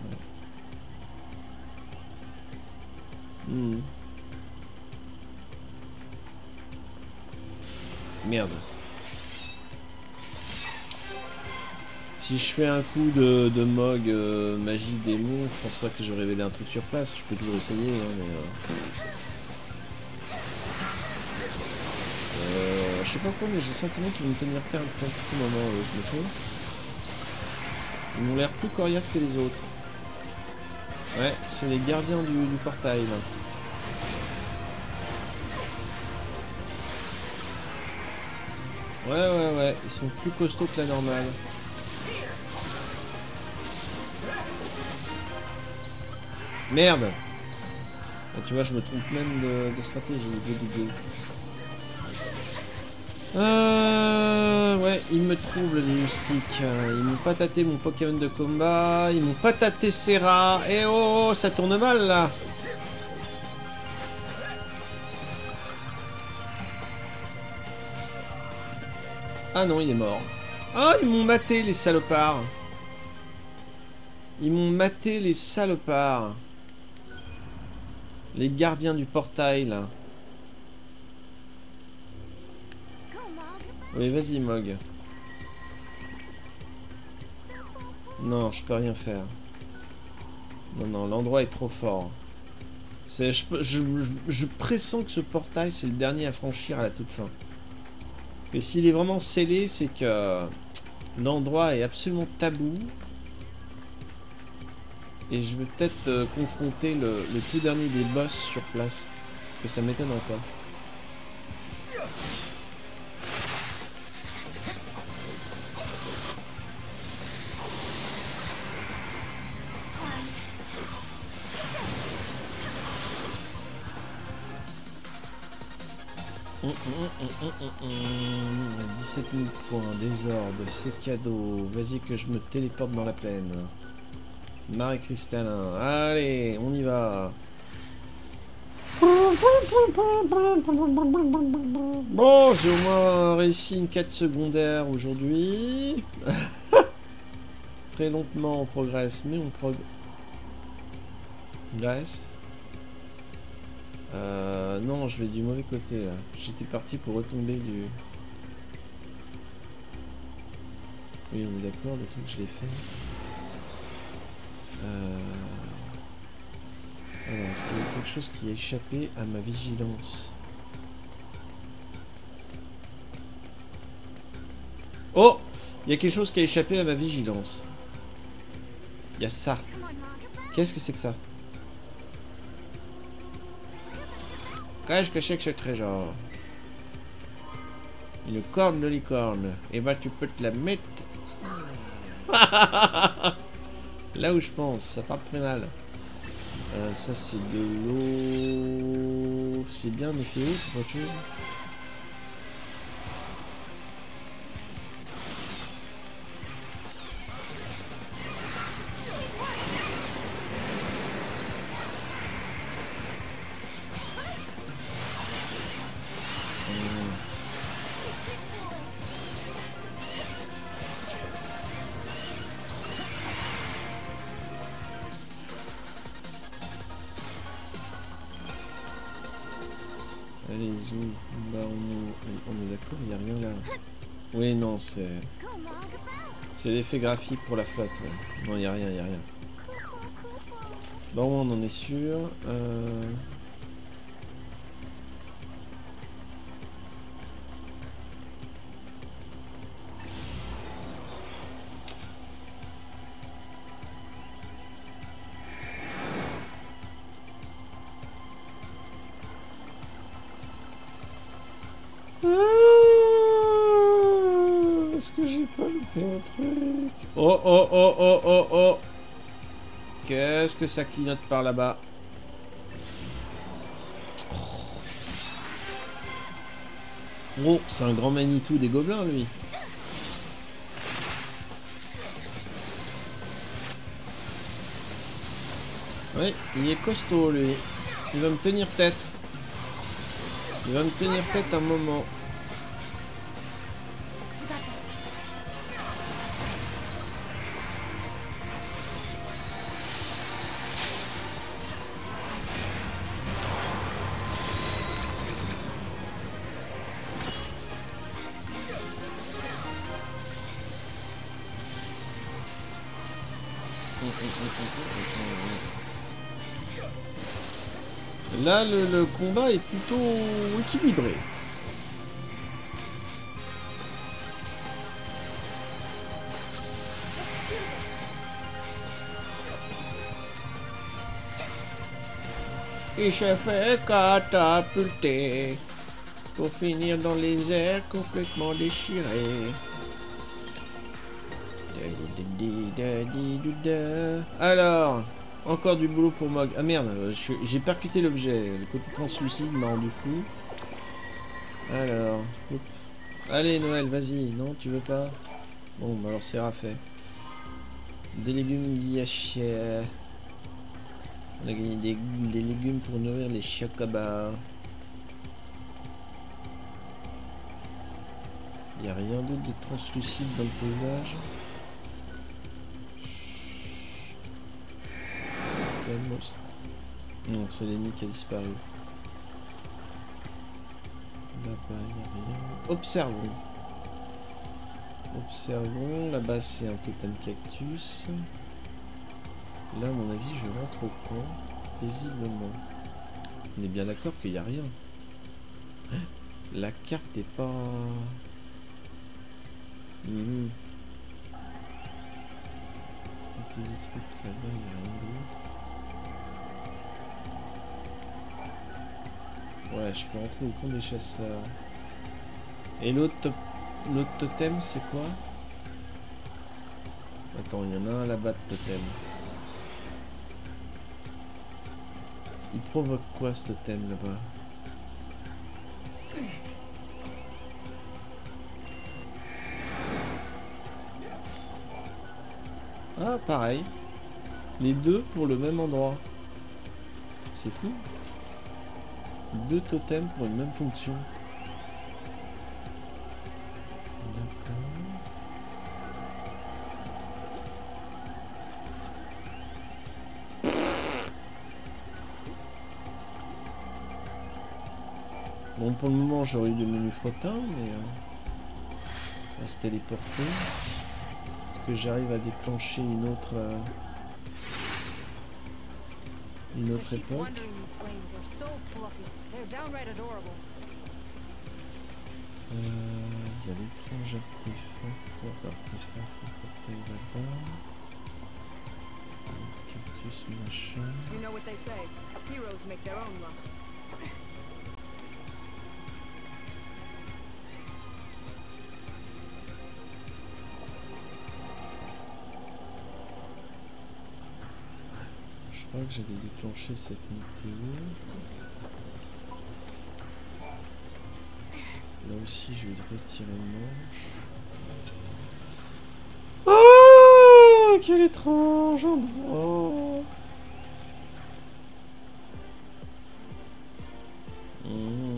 Ouais. Hmm. Merde. Si je fais un coup de, de Mog euh, magie démon, je pense pas que je vais révéler un truc sur place. Je peux toujours essayer, hein, mais... Euh... sais pas pourquoi, mais j'ai le sentiment qu'ils vont me tenir terre un petit moment, euh, je me trompe. Ils m'ont l'air plus coriaces que les autres. Ouais, c'est les gardiens du, du portail, là. Ouais, ouais, ouais, ils sont plus costauds que la normale. Merde! Ah, tu vois, je me trompe même de, de stratégie, go, go, go. Euh... Ouais, ils me troublent, les moustiques. Ils m'ont pas tâté mon Pokémon de combat, ils m'ont pas tâté Serra. Eh oh, ça tourne mal, là! Ah non, il est mort. Ah, ils m'ont maté, les salopards. Ils m'ont maté, les salopards. Les gardiens du portail, là. Oui, vas-y, Mog. Non, je peux rien faire. Non, non, l'endroit est trop fort. C'est, je, je, je, je pressens que ce portail, c'est le dernier à franchir à la toute fin. Et s'il est vraiment scellé, c'est que l'endroit est absolument tabou. Et je vais peut-être euh, confronter le, le tout dernier des boss sur place. Que ça m'étonnerait pas. Hum, hum, hum, hum, hum. dix-sept mille points, des orbes, c'est cadeau. Vas-y que je me téléporte dans la plaine. Marais cristallin. Allez, on y va. Bon, j'ai au moins réussi une quête secondaire aujourd'hui. Très lentement on progresse, mais on progresse. Euh, non, je vais du mauvais côté là. J'étais parti pour retomber du... Oui, on est d'accord, le truc je l'ai fait. Euh... Alors, est-ce qu'il y a quelque chose qui a échappé à ma vigilance? Oh! Il y a quelque chose qui a échappé à ma vigilance. Il y a ça. Qu'est-ce que c'est que ça? Qu'est-ce que c'est que ce trésor? Une corne de licorne. Et bah tu peux te la mettre là où je pense, ça part très mal. Euh, ça c'est de l'eau. C'est bien, mais fait où? C'est pas autre chose. Allez, zoom. Bah, on est, on est d'accord, il n'y a rien là. Oui, non, c'est... C'est l'effet graphique pour la flotte. Ouais. Non, il n'y a rien, il n'y a rien. Bon, on en est sûr. Euh... Est-ce que j'ai pas loupé un truc? Oh oh oh oh oh oh! Qu'est-ce que ça clignote par là-bas? Oh, c'est un grand Manitou des gobelins, lui. Oui, il est costaud, lui. Il va me tenir tête. Il va me tenir tête un moment. Là, le, le combat est plutôt équilibré. Il se fait catapulter pour finir dans les airs complètement déchirés. Alors, encore du boulot pour Mog. Ah merde, j'ai percuté l'objet. Le côté translucide m'a rendu fou. Alors, oups. Allez Noël, vas-y. Non, tu veux pas? Bon, bah alors c'est fait. Des légumes liachés. On a gagné des, des légumes pour nourrir les chocobas. Il n'y a rien d'autre de translucide dans le paysage. Non, c'est l'ennemi qui a disparu. Là-bas, il n'y a rien. Observons. Observons. Là-bas, c'est un totem cactus. Là, à mon avis, je rentre au coin, paisiblement. On est bien d'accord qu'il n'y a rien. La carte est pas... Mmh. Ok, le truc là-bas, il n'y a rien d'autre. Ouais, je peux rentrer au fond des chasseurs. Et l'autre to l'autre totem, c'est quoi? Attends, il y en a un là-bas de totem. Il provoque quoi ce totem là-bas? Ah, pareil. Les deux pour le même endroit. C'est fou. Deux totems pour une même fonction. D'accord. Bon, pour le moment, j'aurais eu le menu frottin, mais... Euh, on va se téléporter. Est-ce que j'arrive à déclencher une autre... Euh, une autre époque? Il euh, y a l'étrange artefact, artefact, artefact là-bas. Cactus machin. You know what they say, heroes make their own luck. Je crois que j'avais déclenché cette météo. Là aussi, je vais retirer le manche. Oh, quel étrange endroit. Mmh.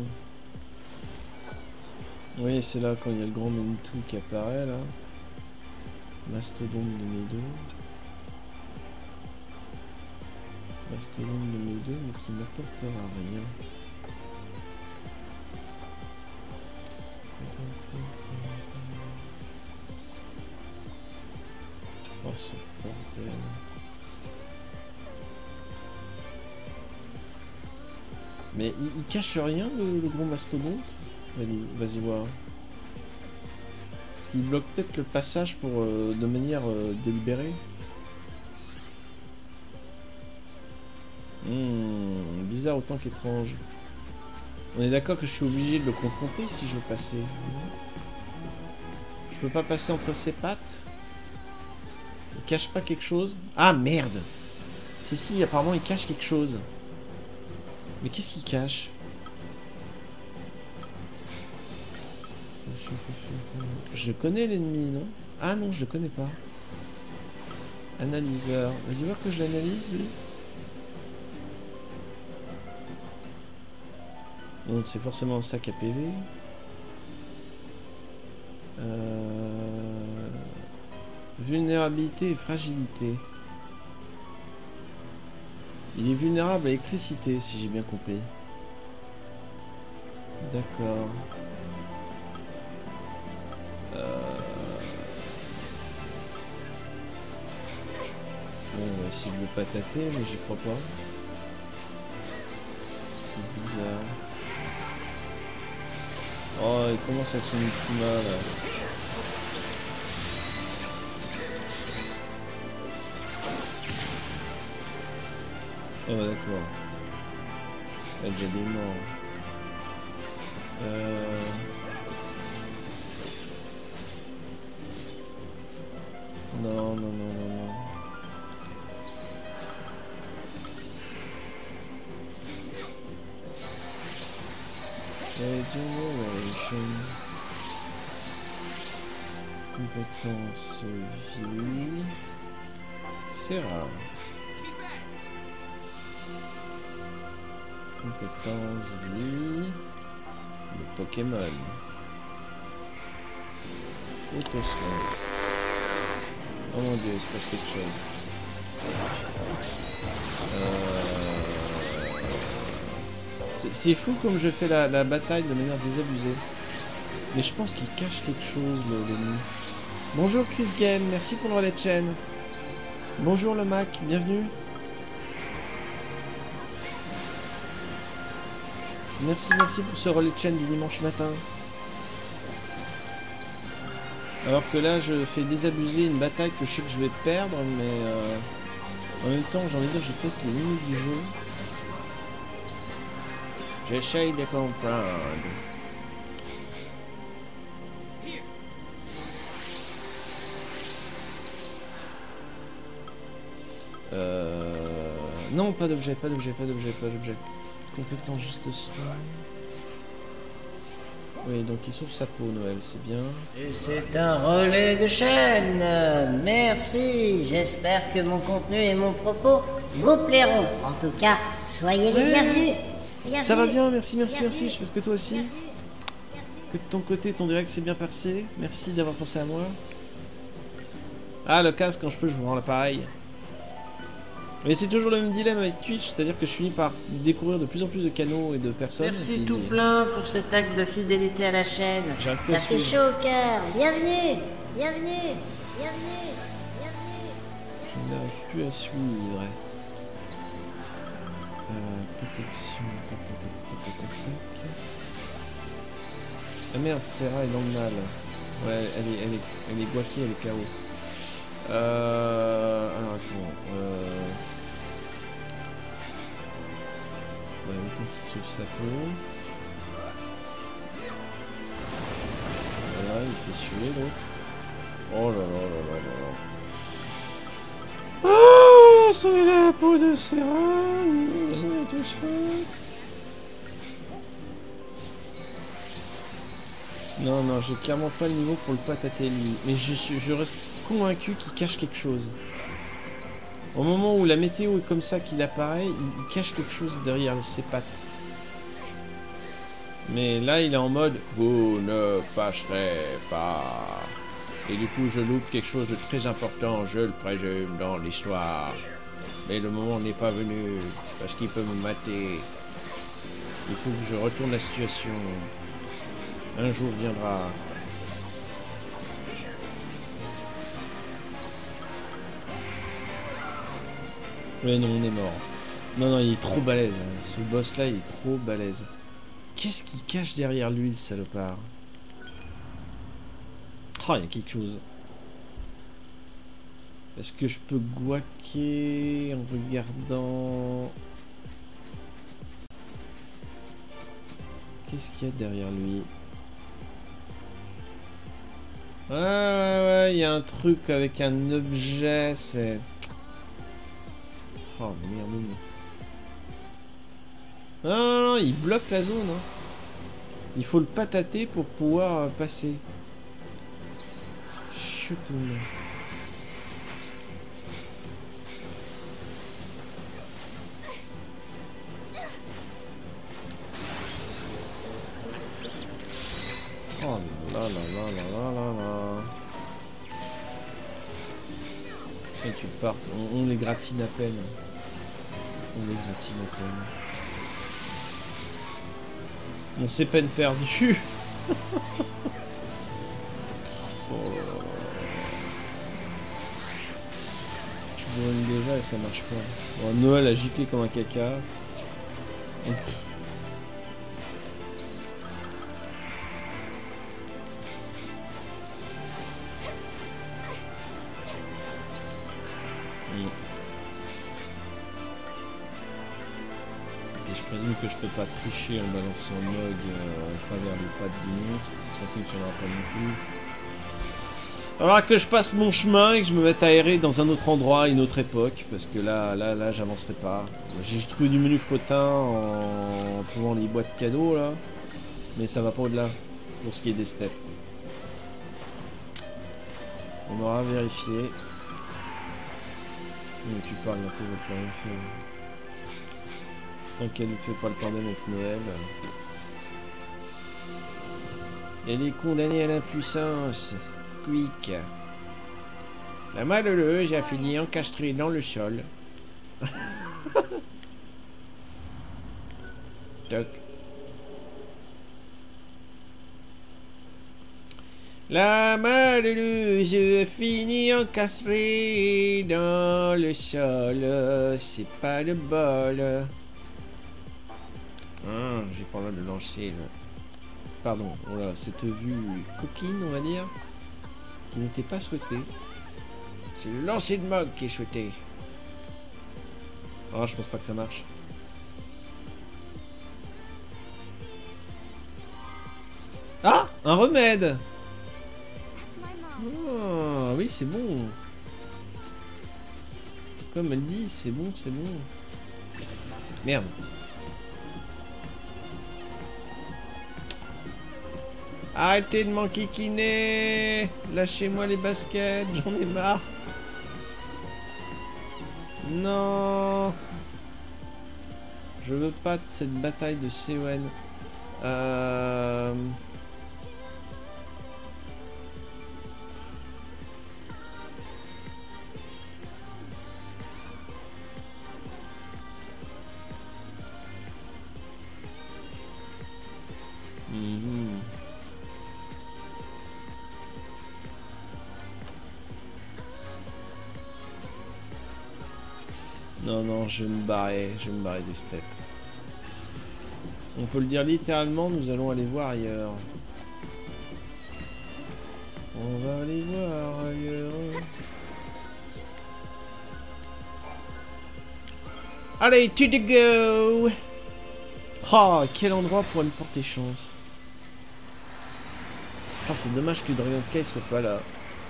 Oui, c'est là quand il y a le grand Manitou qui apparaît là. Mastodonte de Médo. Mastodonte de Médo, mais qui n'apportera rien. Oh, ce bordel. Mais il, il cache rien, le, le gros mastodonte? Vas-y, vas-y voir. Parce qu'il bloque peut-être le passage pour, euh, de manière euh, délibérée. Mmh, bizarre autant qu'étrange. On est d'accord que je suis obligé de le confronter si je veux passer. Je peux pas passer entre ses pattes? Il cache pas quelque chose? Ah merde! Si si, apparemment il cache quelque chose. Mais qu'est-ce qu'il cache? Je le connais l'ennemi, non? Ah non, je le connais pas. Analyseur. Vas-y voir que je l'analyse lui. Donc c'est forcément un sac à P V. Euh... Vulnérabilité et fragilité. Il est vulnérable à l'électricité, si j'ai bien compris. D'accord. Euh... Bon, on va essayer de le patater, mais j'y crois pas. C'est bizarre. Oh, il commence avec son Ultima là. Oh, d'accord. Il y a déjà des morts. Euh... Non, non, non, non, non. Regeneration. Compétence vie. C'est rare. Compétence vie. Le Pokémon. Auto-soin. Oh mon dieu, il se passe quelque chose. Euh... C'est- C'est fou comme je fais la, la bataille de manière désabusée. Mais je pense qu'il cache quelque chose, le l'ennemi. Bonjour Chris Game, merci pour le relais de chaîne. Bonjour le Mac, bienvenue. Merci, merci pour ce relais de chaîne du dimanche matin. Alors que là, je fais désabuser une bataille que je sais que je vais perdre, mais euh, en même temps, j'ai envie de dire, je teste les limites du jeu. J'essaye de comprendre. Euh... Non, pas d'objet, pas d'objet, pas d'objet, pas d'objet. Compétence juste soin. Oui, donc il sauve sa peau, Noël, c'est bien. Et c'est un relais de chaîne. Merci. J'espère que mon contenu et mon propos vous plairont. En tout cas, soyez les Ouais. bienvenus. Bienvenue. Ça va bien, merci, merci, Bienvenue. merci. Je pense que toi aussi. Bienvenue. Que de ton côté, ton direct s'est bien passé. Merci d'avoir pensé à moi. Ah, le casque, quand je peux, je vous rends l'appareil. Mais c'est toujours le même dilemme avec Twitch, c'est-à-dire que je finis par découvrir de plus en plus de canaux et de personnes. Merci qui- tout plein pour cet acte de fidélité à la chaîne. J'arrive plus à Ça fait suivre. chaud au cœur. Bienvenue. Bienvenue. Bienvenue. Bienvenue. Je n'arrive plus à suivre. Euh, protection. Tac, tac, tac, tac, tac, tac. Ah merde, Serra est dans le mal. Ouais, elle est, elle est, elle est guaquée, elle est K O. Euh... Alors attends. Euh... Ouais, autant qu'il sauve sa peau. Voilà, il fait suer l'autre. Oh là là là là là là. Ah, c'est la peau de Serra. Tout ça. Non, non, j'ai clairement pas le niveau pour le patater lui. Mais je, suis, je reste convaincu qu'il cache quelque chose. Au moment où la météo est comme ça qu'il apparaît, il, il cache quelque chose derrière ses pattes. Mais là, il est en mode « Vous ne passerez pas ». Et du coup, je loupe quelque chose de très important, je le présume, dans l'histoire. Mais le moment n'est pas venu, parce qu'il peut me mater. Il faut que je retourne la situation. Un jour viendra. Mais non, on est mort. Non, non, il est trop balèze. Hein. Ce boss-là, il est trop balèze. Qu'est-ce qu'il cache derrière lui, le salopard? Ah, il y a quelque chose. Est-ce que je peux guaquer en regardant... Qu'est-ce qu'il y a derrière lui? Ouais, ouais, ouais, il y a un truc avec un objet, c'est... Oh, merde. Non, non, non, il bloque la zone. Hein. Il faut le patater pour pouvoir euh, passer. Chut. Oh là là là là là là là. Et tu pars, on, on les gratine à peine. On les gratine à peine. Bon, c'est peine perdue. Oh là là là. Je brûle déjà et ça marche pas. Bon, Noël a giclé comme un caca. Ouf. Je présume que que je peux pas tricher en balançant Mog euh, à travers les pattes du monstre, ça fonctionnera pas non plus. Alors que je passe mon chemin et que je me mette à errer dans un autre endroit, à une autre époque, parce que là, là, là, j'avancerai pas. J'ai trouvé du menu frottin en trouvant les boîtes cadeaux là, mais ça va pas au-delà pour ce qui est des steps. On aura vérifié. Mais tu parles un peu de plan fait. Tant qu'elle ne fait pas le tandem avec Noël. Elle est condamnée à l'impuissance. Quick. La malheureuse a fini encastrée dans le sol. Toc. La malheureuse a fini encastrée dans le sol. C'est pas de bol. Ah, j'ai pas mal de lancer là. Pardon, voilà, cette vue coquine, on va dire, qui n'était pas souhaitée. C'est le lancer de Mog qui est souhaité. Ah, oh, je pense pas que ça marche. Ah, un remède. Oh, oui, c'est bon. Comme elle dit, c'est bon, c'est bon. Merde. Arrêtez de m'enquiquiner. Lâchez-moi les baskets, j'en ai marre. Non. Je veux pas de cette bataille de Sewen. Euh... Mmh. Non, non, je vais me barrer, je vais me barrer des steppes. On peut le dire littéralement, nous allons aller voir ailleurs. On va aller voir ailleurs. Allez, to the go! Oh, quel endroit pour me porter chance. Oh, c'est dommage que Dragon Sky soit pas là.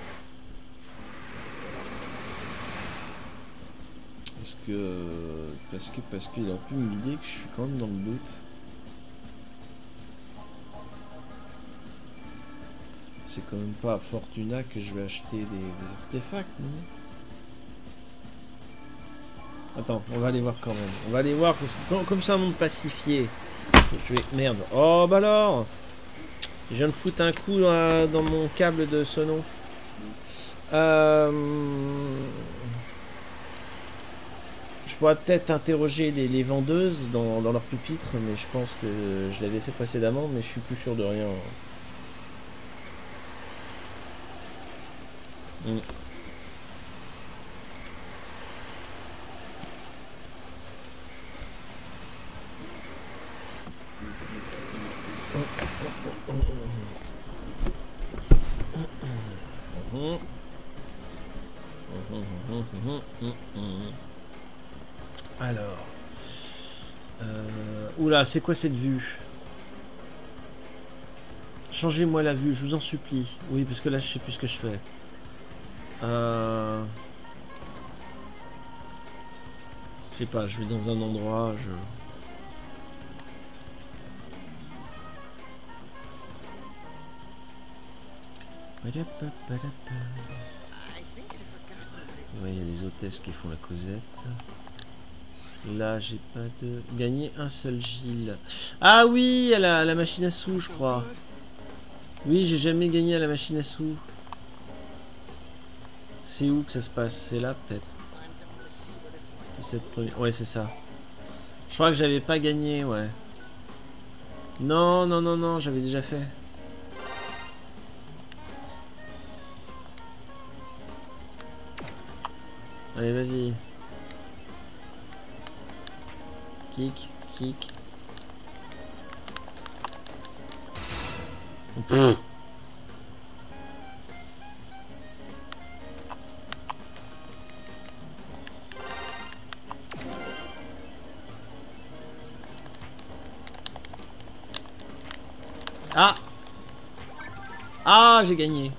Parce que... Parce que... Parce qu'il a pu me guider que je suis quand même dans le doute. C'est quand même pas à Fortuna que je vais acheter des, des artefacts, non? Attends, on va aller voir quand même. On va aller voir, parce que comme c'est un monde pacifié. Je vais... Merde. Oh, bah alors! Je viens de foutre un coup dans, la... dans mon câble de sono. Euh... Je pourrais peut-être interroger les, les vendeuses dans, dans leur pupitre, mais je pense que je l'avais fait précédemment, mais je suis plus sûr de rien. Mm. Alors, euh, oula, c'est quoi cette vue? Changez-moi la vue, je vous en supplie. Oui, parce que là, je sais plus ce que je fais. Euh... Je sais pas, je vais dans un endroit, je... Ouais, il y a les hôtesses qui font la causette. Là, j'ai pas de... Gagner un seul Gilles. Ah oui, à la, à la machine à sous, je crois. Oui, j'ai jamais gagné à la machine à sous. C'est où que ça se passe? C'est là, peut-être. Ouais, c'est ça. Je crois que j'avais pas gagné, ouais. Non, non, non, non, j'avais déjà fait. Allez, vas-y. Kick, kick. Pff. Ah. Ah, j'ai gagné.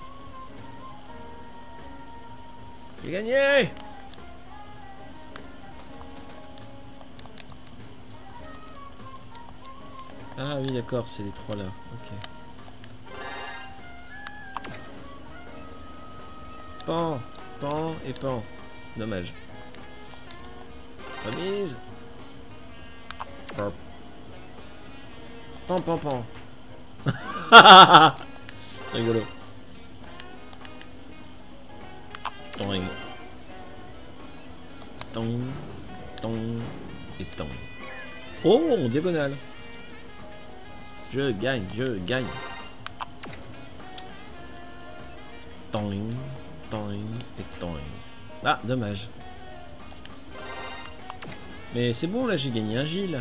J'ai gagné. Ah oui, d'accord, c'est les trois là. Ok. Pan, pan et pan. Dommage. Remise. Pan, pan, pan. C'est rigolo. Tong. Tong. Tong. Et tong. Oh, diagonale. Je gagne, je gagne. Tong. Tong. Et tong. Ah, dommage. Mais c'est bon, là, j'ai gagné un Gilles.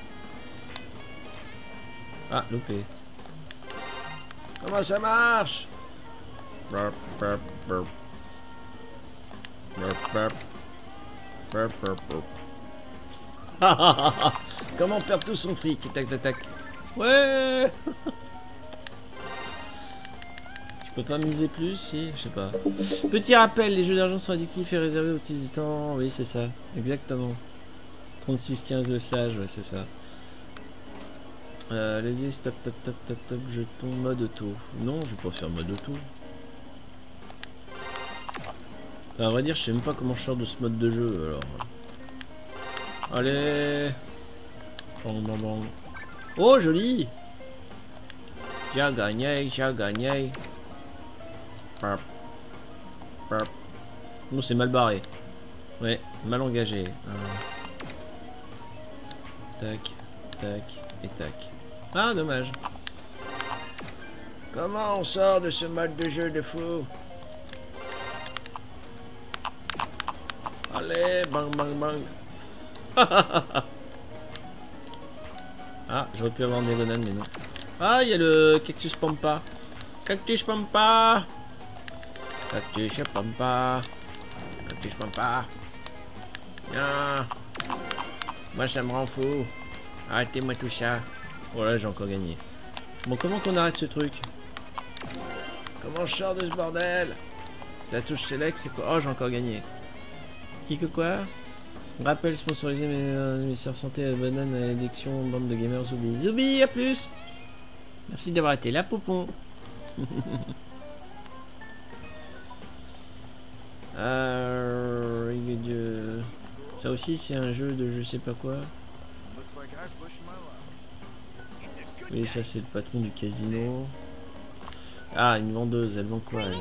Ah, loupé. Comment ça marche? Burp, burp, burp. Burp, burp. Burp, burp, burp. Comment perdre tout son fric? Tac, tac, tac. Ouais. Je peux pas miser plus, si, je sais pas. Petit rappel, les jeux d'argent sont addictifs et réservés aux petits du temps. Oui, c'est ça, exactement. trente-six quinze le sage, ouais, c'est ça. Euh, levier, stop, top, top, top, top, jeton, mode auto. Non, je vais pas faire mode auto. Enfin, à vrai dire, je sais même pas comment je sors de ce mode de jeu, alors. Allez. Bang, bang, bang. Oh, joli. J'ai gagné, j'ai gagné. Pap. Pap. Bon, c'est mal barré. Ouais, mal engagé. Ah. Tac, tac et tac. Ah, dommage. Comment on sort de ce mode de jeu de fou? Allez, bang, bang, bang. Ah, j'aurais pu avoir une diagonale, mais non. Ah, il y a le cactus pampa. Cactus pampa. Cactus pampa. Cactus pampa. Ah. Moi, ça me rend fou. Arrêtez-moi tout ça. Oh là, j'ai encore gagné. Bon, comment qu'on arrête ce truc? Comment je sors de ce bordel? C'est la touche select, c'est quoi? Oh, j'ai encore gagné. Qui que quoi? Rappel sponsorisé, mais euh, ministère santé à banane à l'addiction, bande de gamers, Zoubi. Zoubi, à plus! Merci d'avoir été là, Popon. euh, Dieu. Ça aussi, c'est un jeu de je sais pas quoi. Oui, ça, c'est le patron du casino. Ah, une vendeuse, elle vend quoi, elle?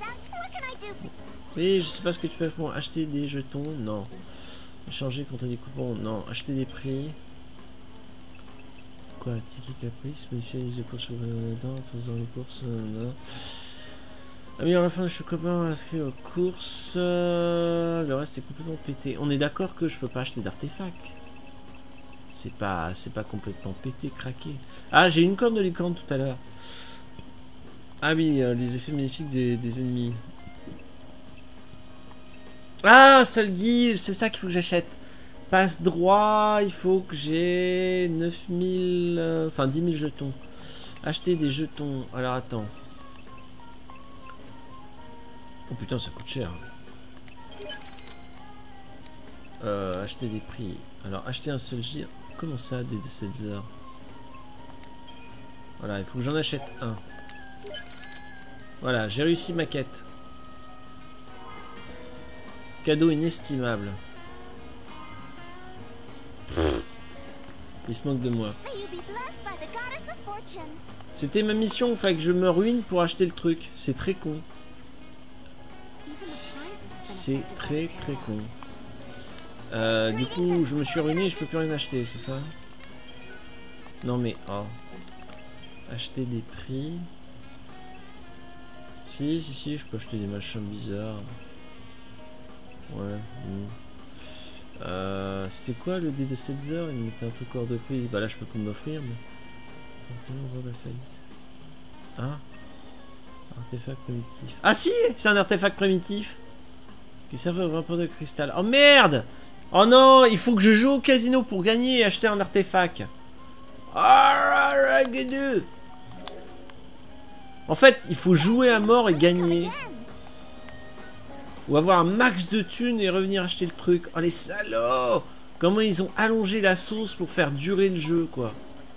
Oui, je sais pas ce que tu peux faire. Acheter des jetons? Non. Échanger contre des coupons? Non. Acheter des prix? Quoi? Ticket caprice? Modifier les courses dedans, faisant les courses? Non. Améliorer la fin de chaque copain inscrit aux courses. Euh, le reste est complètement pété. On est d'accord que je peux pas acheter d'artefacts. C'est pas, c'est pas complètement pété, craqué. Ah, j'ai une corne de licorne tout à l'heure. Ah oui, euh, les effets magnifiques des, des ennemis. Ah, seul guide, c'est ça qu'il faut que j'achète. Passe droit, il faut que j'ai neuf mille... Euh, enfin, dix mille jetons. Acheter des jetons. Alors, attends. Oh putain, ça coûte cher. Euh, acheter des prix. Alors, acheter un seul gire. Comment ça, dès de sept heures? Voilà, il faut que j'en achète un. Voilà, j'ai réussi ma quête. Cadeau inestimable. Pff, il se moque de moi. C'était ma mission, il fallait que je me ruine pour acheter le truc. C'est très con. C'est très très con. Euh, du coup, je me suis ruiné et je peux plus rien acheter, c'est ça? Non mais, oh. Acheter des prix. Si, si, si, je peux acheter des machins bizarres. Ouais. Mm. Euh, C'était quoi le dé de sept heures? Il me mettait un truc hors de prix. Bah là, je peux plus m'offrir, mais... La faillite. Ah. Artefact primitif. Ah si, c'est un artefact primitif qui sert au rapport de cristal. Oh merde! Oh non, il faut que je joue au casino pour gagner et acheter un artefact. Ah, En fait, il faut jouer à mort et gagner. Ou avoir un max de thunes et revenir acheter le truc. Oh les salauds! Comment ils ont allongé la sauce pour faire durer le jeu, quoi.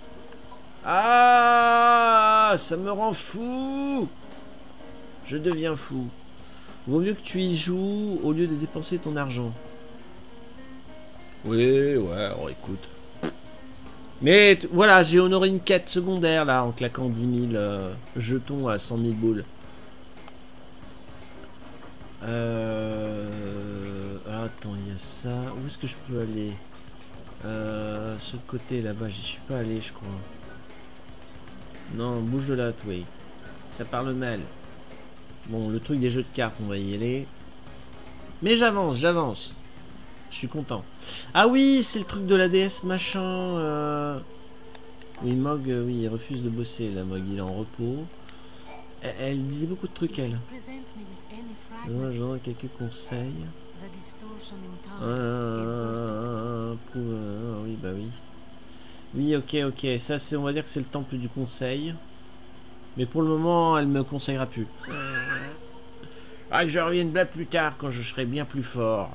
Ah! Ça me rend fou! Je deviens fou. Vaut mieux que tu y joues au lieu de dépenser ton argent. Oui, ouais, oh, écoute. Mais voilà, j'ai honoré une quête secondaire là en claquant dix mille euh, jetons à cent mille boules. Euh... Ah, attends, il y a ça. Où est-ce que je peux aller? euh, Ce côté là-bas, j'y suis pas allé, je crois. Non, bouge de là, oui. Ça parle mal. Bon, le truc des jeux de cartes, on va y aller. Mais j'avance, j'avance. Je suis content. Ah oui, c'est le truc de la déesse machin. Euh... Oui, Mog, euh, oui, il refuse de bosser, là, Mog, il est en repos. Elle, elle disait beaucoup de trucs, elle. Moi, je donne quelques conseils. Ah, pour, euh, oui, bah oui. Oui, ok, ok. Ça, c'est, on va dire que c'est le temple du conseil. Mais pour le moment, elle me conseillera plus. Ah, que je revienne là plus tard, quand je serai bien plus fort.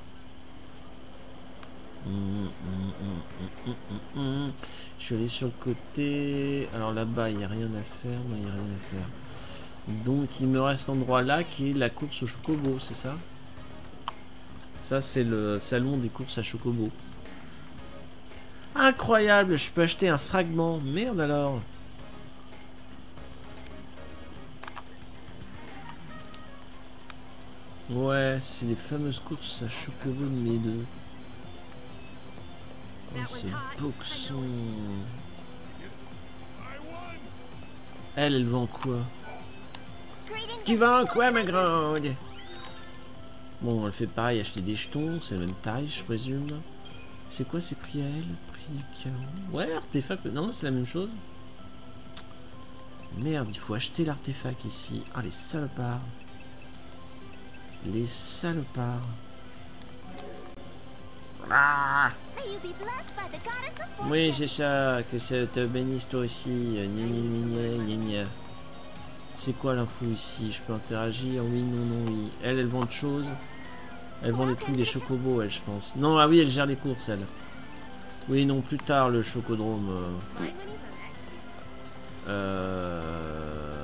Mmh, mmh, mmh, mmh, mmh. Je suis allé sur le côté. Alors là-bas, il n'y a rien à faire. Non, il n'y a rien à faire. Donc, il me reste l'endroit là qui est la course au chocobo, c'est ça? Ça, c'est le salon des courses à chocobo. Incroyable, je peux acheter un fragment. Merde alors. Ouais, c'est les fameuses courses à chocobo de mes deux. Oh, ce boxon. Elle, elle vend quoi? Tu vends quoi, ma grande? Bon, elle fait pareil, acheter des jetons, c'est la même taille, je présume. C'est quoi ces prix à elle? Prix du chaos. Ouais, artefact, non, c'est la même chose. Merde, il faut acheter l'artefact ici. Ah, les salopards. Les salopards. Ah! Oui, c'est ça, que ça te bénisse toi aussi. Gna gna gna gna gna. C'est quoi l'info ici? Je peux interagir? Oui, non, non, oui. Elle, elle vend de choses. Elle vend des trucs des chocobos, elle, je pense. Non, ah oui, elle gère les courses, elle. Oui, non, plus tard, le chocodrome. Euh... euh...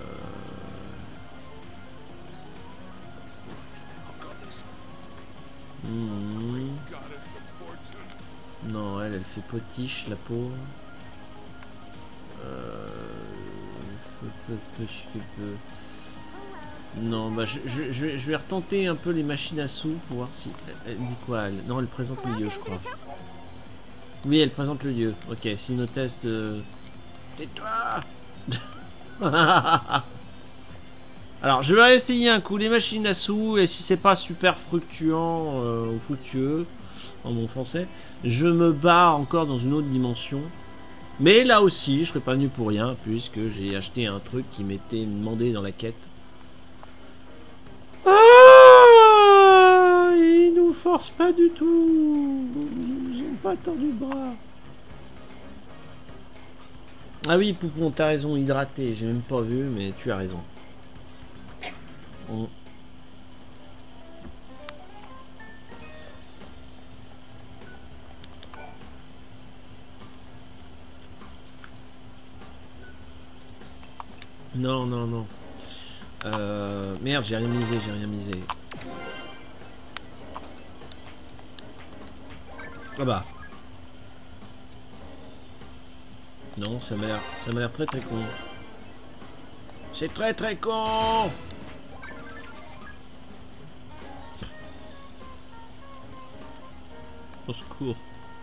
Mmh. Non, elle, elle fait potiche, la pauvre. Euh... Peu, peu, peu, peu. Non, bah je, je, je, je vais retenter un peu les machines à sous pour voir si... Elle dit quoi elle... Non, elle présente le lieu, je crois. Oui, elle présente le lieu. Ok, c'est une hôtesse de... Tais-toi. Alors, je vais essayer un coup les machines à sous, et si c'est pas super fructuant euh, ou fructueux, en bon français, je me barre encore dans une autre dimension. Mais là aussi, je serais pas venu pour rien, puisque j'ai acheté un truc qui m'était demandé dans la quête. Ah, ils nous forcent pas du tout. Ils nous ont pas tordu le bras. Ah oui, Poupon, t'as raison, hydraté. J'ai même pas vu, mais tu as raison. On... Non, non, non. Euh... Merde, j'ai rien misé, j'ai rien misé. Ah bah. Non, ça m'a l'air, ça m'a l'air très très con. C'est très très con. Au secours.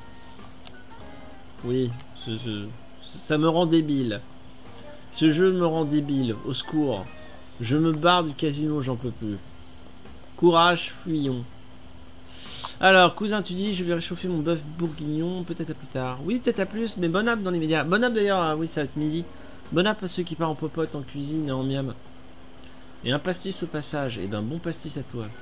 Oui, ce, ce, ça me rend débile. Ce jeu me rend débile. Au secours. Je me barre du casino, j'en peux plus. Courage, fuyons. Alors, cousin, tu dis, je vais réchauffer mon bœuf bourguignon, peut-être à plus tard. Oui, peut-être à plus, mais bon app dans les médias. Bon app d'ailleurs, ah oui, ça va être midi. Bon app à ceux qui partent en popote, en cuisine et en miam. Et un pastis au passage. Et ben, bon pastis à toi.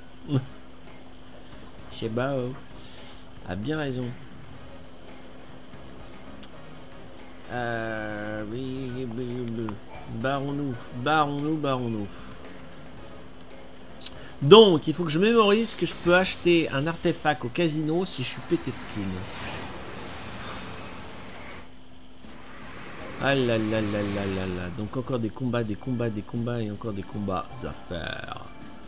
Chez Bao. A bien raison. Euh... Barrons-nous, barrons-nous, barrons-nous. Donc, il faut que je mémorise que je peux acheter un artefact au casino si je suis pété de thunes. Ah là là là là là là. Donc encore des combats, des combats, des combats et encore des combats à faire.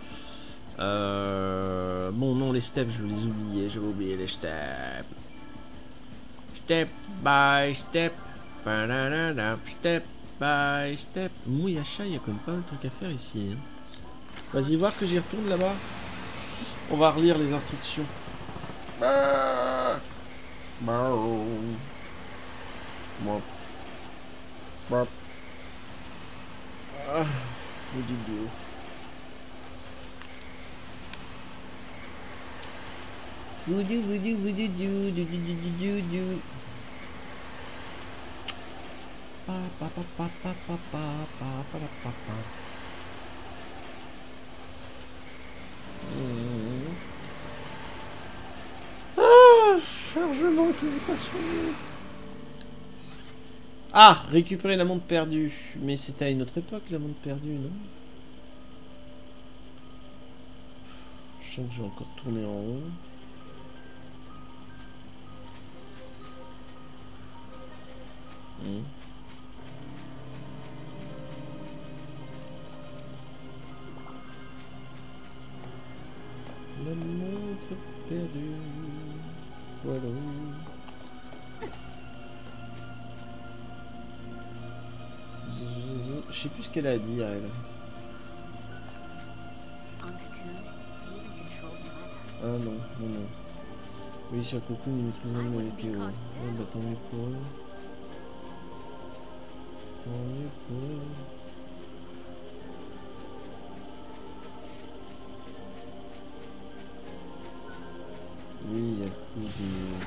Euh... Bon non, les steps, je vais les oublier. Je vais oublier les steps. Step by step. Step by step. Mouyacha, il y a quand même pas mal de trucs à faire ici. Hein. Vas-y voir que j'y retourne là-bas. On va relire les instructions. Ah. Ah, vidéo. Voodoo, voodoo, voodoo, doo, doo, doo, doo, doo. Pa, pa, pa, pa, pa, pa, pa, pa, pa, pa, pa. Mmh. Ah, chargement qui n'est pas soigné. Ah, récupérer la montre perdue. Mais c'était à une autre époque, la montre perdue, non? Je sens que je vais encore tourner en rond. Hmm. La montre perdue. Voilà. Je sais plus ce qu'elle a à dire, elle. Ah non, non, non. Oui, sur Cocoon, il maîtrise même la météo. Oh, bah tant mieux pour eux. Tant mieux pour eux. Oui, il y a le coup des...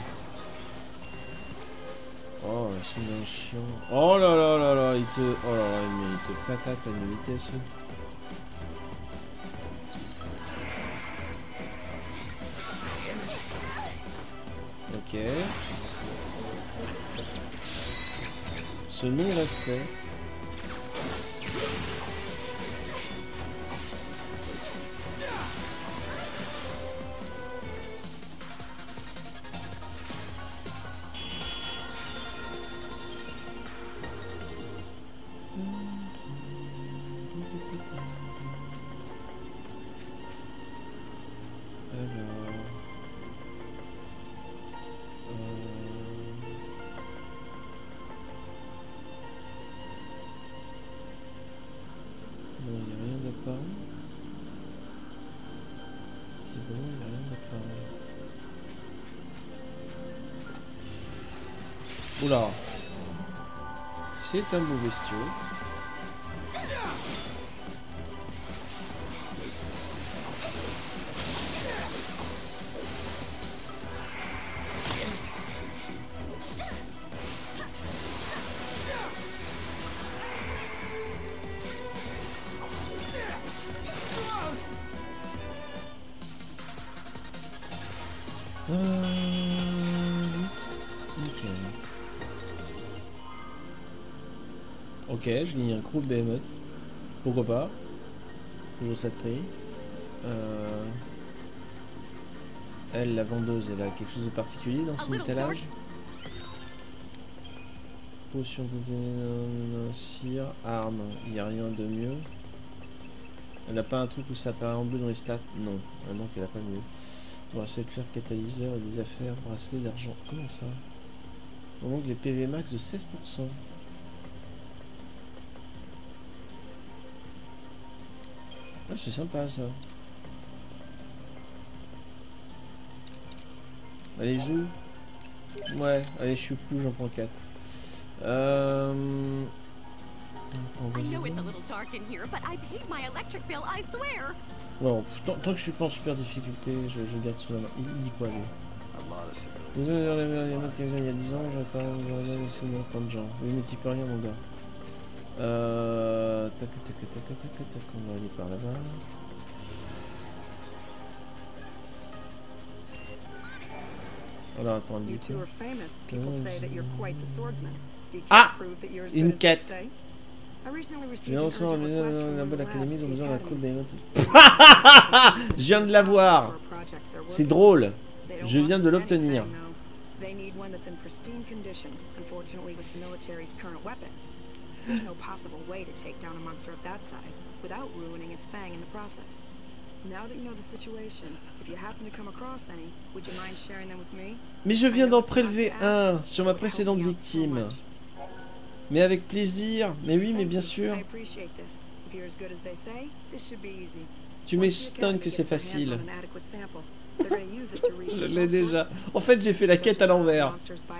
Oh, ils sont bien chiants. Oh là là là là, il te... Oh là là, il te patate à une vitesse. Ok. Ce non-respect. Oula, c'est un beau bestiau. Ok, je lis un crew de Behemoth. Pourquoi pas? Toujours ça de prix. Euh... Elle, la vendeuse, elle a quelque chose de particulier dans son étalage. Potion, cire, arme. Il n'y a rien de mieux. Elle n'a pas un truc où ça apparaît en bleu dans les stats? Non. Ah, donc elle n'a pas mieux. Bracelet de fer, catalyseur et des affaires. Bracelet d'argent. Comment ça? On manque les P V max de seize pour cent. Ah, c'est sympa ça. Allez, zou. Ouais, allez, je suis fou, j'en prends quatre. Euh... Bon, tant, tant que je suis pas en super difficulté, je, je garde sous la main. Il, il dit quoi lui? Vous avez les modes qu'il y a dix ans, j'avais pas laissé autant de gens. Oui, mais tu peux rien, mon gars. Euh... Tac, tac, tac, tac, tac, tac, on va aller par là-bas. Alors, attends, du coup. Ah! Une quête! recently Je received viens an recevoir urgent request from la one of bonne the labs académie, at ils ont the besoin d'un coup de academy. Behemoth. Je viens de l'avoir. For a project they're C'est working drôle. on. They don't Je want viens de just l'obtenir. anything, though. They need one that's in pristine condition. Unfortunately, with the military's current weapons, there's no possible way to take down a monster of that size without ruining its fang in the process. Now that you know the situation, if you happen to come across any, would you mind sharing them with me? Mais je viens d'en prélever un sur ma précédente victime. Mais avec plaisir. Mais oui, mais bien sûr. I appreciate this. If you're as good as they say, this should be easy. Tu m'étonnes que c'est facile. Je Je l'ai déjà. En fait, j'ai fait la quête à l'envers.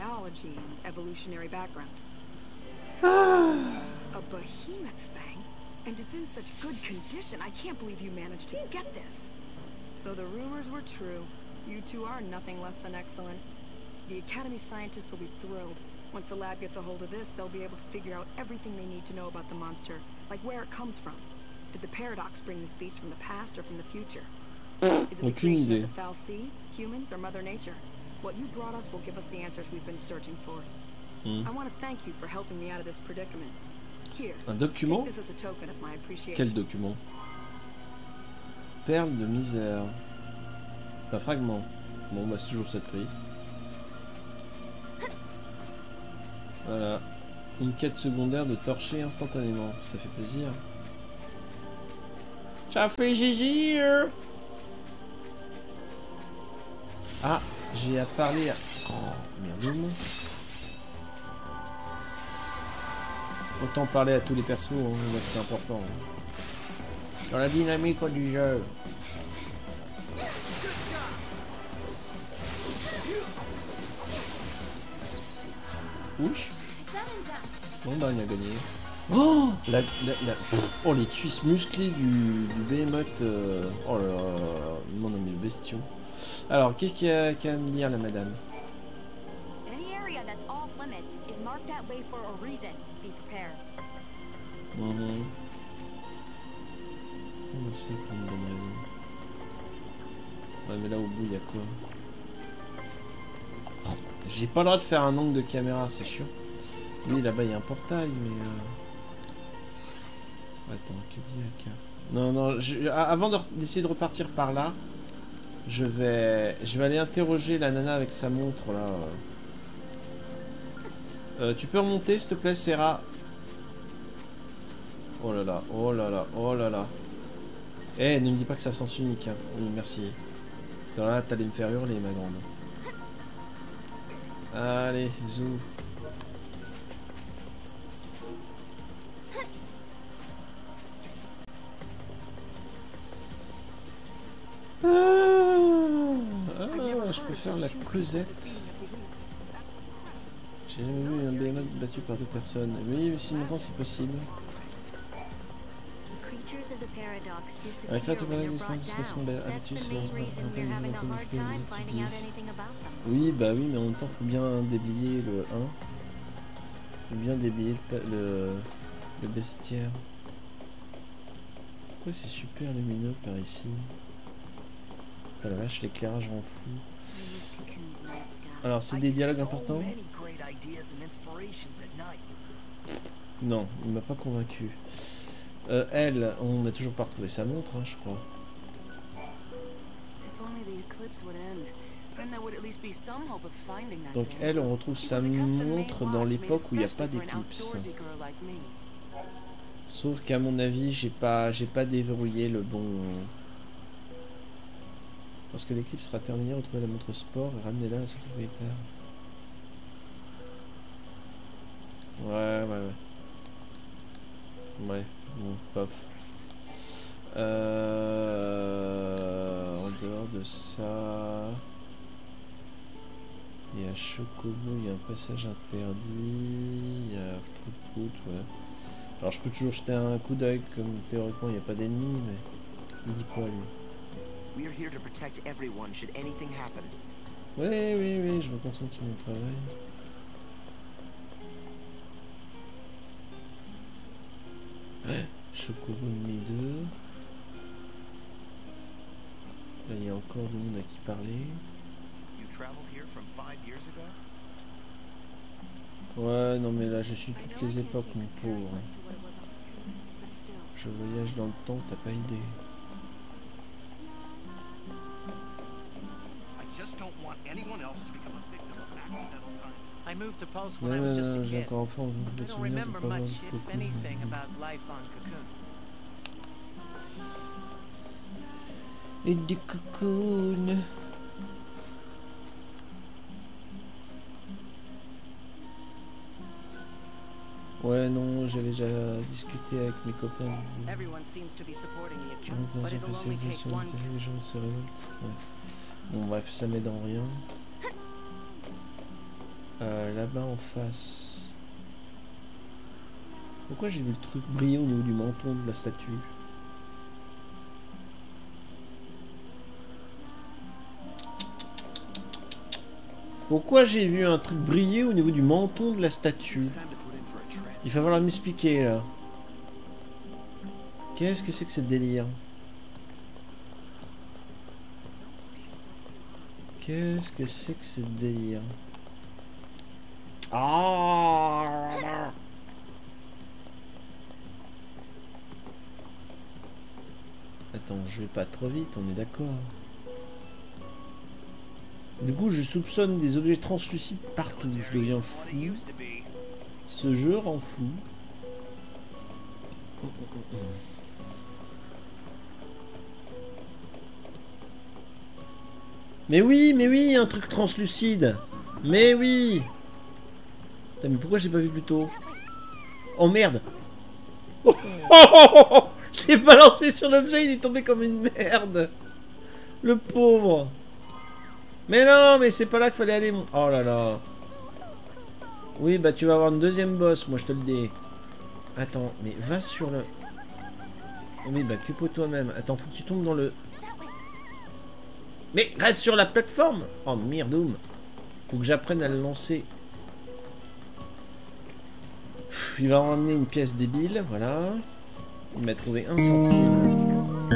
Ah. A behemoth fang, and it's in such good condition. I can't believe you managed to get this. So the rumors were true. You two are nothing less than excellent. The Academy scientists will be thrilled. Once the lab gets a hold of this, they'll be able to figure out everything they need to know about the monster, like where it comes from. Did the Paradox bring this beast from the past or from the future? Is it the creation of the Foul Sea, humans, or Mother Nature? What you brought us will give us the answers we've been searching for. Hmm. I want to thank you for helping me out of this predicament. Here, Un document? take this as a token of my appreciation. Quel document? Perle de misère. C'est un fragment. Bon, bah c'est toujours cette prix. Voilà. Une quête secondaire de torcher instantanément. Ça fait plaisir. Ça fait plaisir. Ah, j'ai à parler à... Oh, merde. Autant parler à tous les persos, hein, c'est important. Hein. Dans la dynamique du jeu. Ouch. Bon bah on a gagné. Oh, la, la, la, oh les cuisses musclées du, du Behemoth. Euh, oh là là, mon ami le bestion. Alors qu'est-ce qu'il y a qu'à me dire la madame? Any area that's off limits is marked that way for a reason. Be prepared. Mhm. On sait pour une bonne raison. Ouais mais là au bout il y a quoi? Oh, j'ai pas le droit de faire un angle de caméra, c'est chiant. Oui là-bas il y a un portail mais... Euh... Attends, que dit la carte? Non, non, je, avant d'essayer de, de repartir par là, je vais, je vais aller interroger la nana avec sa montre là. Euh, tu peux remonter s'il te plaît, Serra? Oh là là, oh là là, oh là là. Eh, ne me dis pas que ça sens unique. Hein. Oui, merci. Parce que là, t'allais me faire hurler, ma grande. Allez, zou. Ah, ah, je peux faire la Cosette. J'ai jamais vu un Behemoth battu par deux personnes. Oui, si maintenant c'est possible. La créature de disposition habitus, oui, bah oui, mais en même temps, faut bien déblayer le un. Faut bien déblayer le, le, le bestiaire. Pourquoi c'est super lumineux par ici? Oh la vache, l'éclairage rend fou. Alors, c'est des dialogues importants? Non, il m'a pas convaincu. Euh, elle, on n'a toujours pas retrouvé sa montre, hein, je crois. Donc elle, on retrouve sa montre dans l'époque où il n'y a pas d'éclipse. Sauf qu'à mon avis, j'ai pas, j'ai pas déverrouillé le bon... Lorsque l'éclipse sera terminée, retrouvez la montre sport et ramenez-la à sa propriétaire. Ouais, ouais, ouais. Ouais, bon, bof. Euh, en dehors de ça... Il y a Chocobo, il y a un passage interdit, il y a Prout-Prout, ouais. Alors je peux toujours jeter un coup d'œil, comme théoriquement il n'y a pas d'ennemis, mais... Il dit quoi, lui? We are here to protect everyone should anything happen. Oui, oui, oui, je me concentre sur mon travail. Ouais, Chocobo numéro deux. Là, il y a encore du monde à qui parler. You traveled here from five years ago? Ouais, non mais là, je suis toutes les époques, mon pauvre. je voyage dans le temps, t'as pas idée. I just don't want anyone else to become a victim of accidental time. I moved to Post Ouais, when I was just a j'ai kid. encore enfant, I le don't souvenir de remember pas avoir much, de if coco. anything, about life on Cocoon. Et du cocoon. Ouais, non, j'avais déjà discuté avec mes copains. Everyone seems to be supporting the account, Dans but une it'll only take spécialisation, one. les gens se révoltent. Ouais. Bon, bref, ça m'aide en rien. Euh, là-bas en face. Pourquoi j'ai vu le truc briller au niveau du menton de la statue? Pourquoi j'ai vu un truc briller au niveau du menton de la statue? It's time to put in for a trend. Il va falloir m'expliquer là. Qu'est-ce que c'est que ce délire? Qu'est-ce que c'est que ce délire? Ah! Attends, je vais pas trop vite, on est d'accord. Du coup, je soupçonne des objets translucides partout. Je deviens What fou. it used to be. Ce jeu rend fou. Mais oui, mais oui, un truc translucide. Mais oui. Putain, mais pourquoi j'ai pas vu plus tôt? Oh merde. Oh, oh, oh, oh, oh. Je l'ai balancé sur l'objet, il est tombé comme une merde. Le pauvre. Mais non, mais c'est pas là qu'il fallait aller. Mon... Oh là là. Oui, bah tu vas avoir une deuxième boss, moi je te le dis. Attends, mais va sur le... Oui, bah cupo toi-même. Attends, faut que tu tombes dans le... Mais reste sur la plateforme. Oh merdoum. Faut que j'apprenne à le lancer. Il va emmener une pièce débile, voilà. Il m'a trouvé un centime.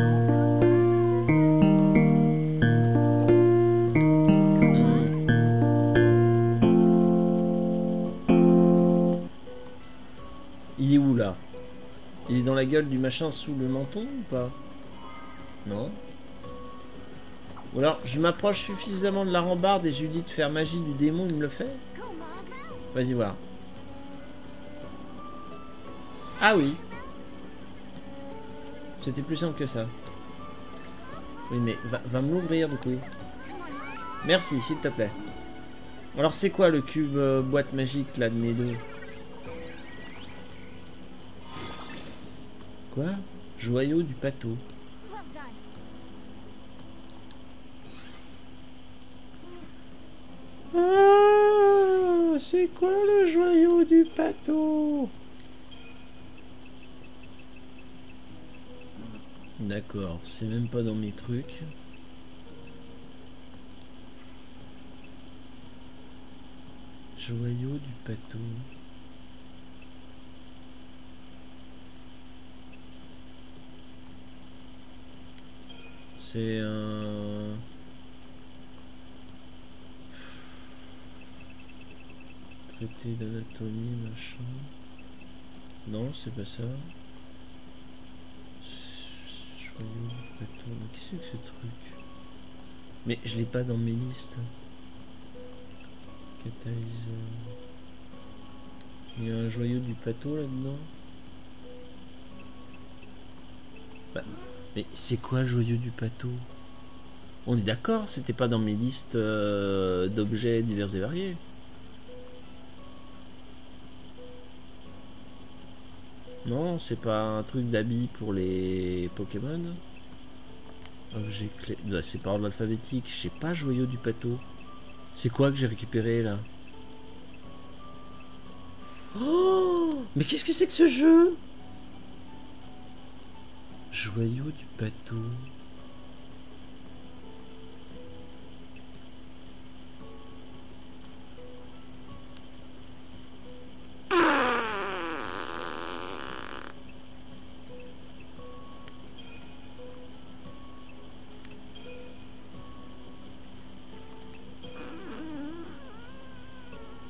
Il est où là? Il est dans la gueule du machin sous le menton ou pas? Non. Ou alors je m'approche suffisamment de la rambarde et je lui dis de faire magie du démon, il me le fait? Vas-y voir. Ah oui. C'était plus simple que ça. Oui mais va, va me l'ouvrir du coup. Merci s'il te plaît. Alors c'est quoi le cube euh, boîte magique là de mes deux? Quoi? Joyau du pâteau. Well done. Ah, c'est quoi le joyau du pâteau? D'accord, c'est même pas dans mes trucs. Joyau du pâteau. C'est un... traité d'anatomie, machin. Non, c'est pas ça. Joyau du pâteau. Mais qu'est-ce que c'est que ce truc? Mais je l'ai pas dans mes listes. Catalyseur. Il y a un joyau du pâteau là-dedans. Bah, mais c'est quoi le joyau du pâteau? On est d'accord, c'était pas dans mes listes euh, d'objets divers et variés. Non, c'est pas un truc d'habit pour les Pokémon. Objet clé. Bah, c'est par ordre alphabétique. Je sais pas, joyau du pâteau. C'est quoi que j'ai récupéré là? Oh! Mais qu'est-ce que c'est que ce jeu? Joyau du pâteau.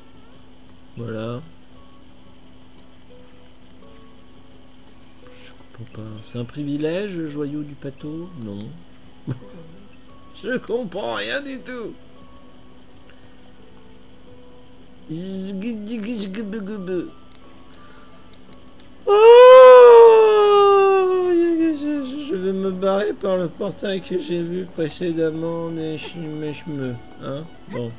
Voilà. Je comprends pas. C'est un privilège, le joyau du pâteau? Non. Je comprends rien du tout. Oh, je vais me barrer par le portail que j'ai vu précédemment. Hein? Bon.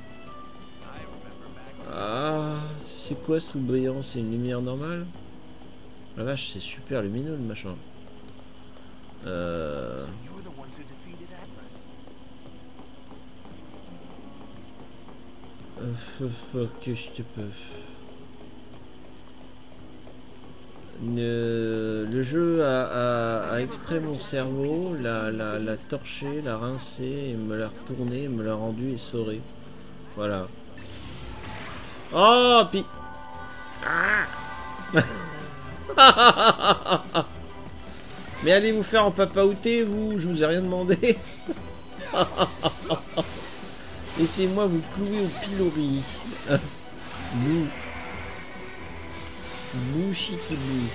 Ah, c'est quoi ce truc brillant? C'est une lumière normale? La vache, c'est super lumineux le machin. Euh... Euh, que je te peux. Le, le jeu a, a, a extrait mon cerveau, l'a, l'a, l'a torché, l'a rincé, et me l'a retourné, et me l'a rendu essoré. Voilà. Oh, puis... Ah. Mais allez vous faire en papaouté, vous, je vous ai rien demandé. Laissez-moi vous clouer au pilori. Bouh. Bouh, chikibou.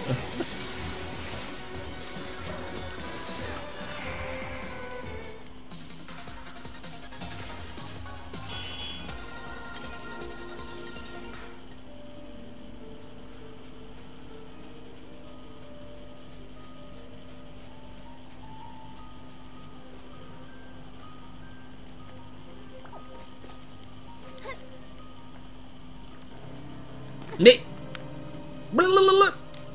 Mais blablabla.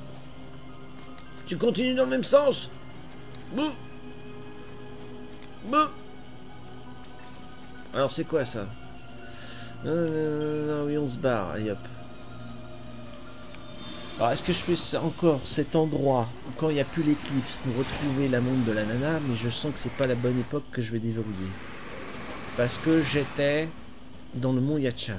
Tu continues dans le même sens. Bouh. Bouh. Alors c'est quoi ça? Non, non, non, non, oui, on se barre. Allez hop. Alors est-ce que je fais ça encore cet endroit où quand il n'y a plus l'éclipse pour retrouver la montre de la nana, mais je sens que c'est pas la bonne époque que je vais déverrouiller. Parce que j'étais dans le mont Yacha.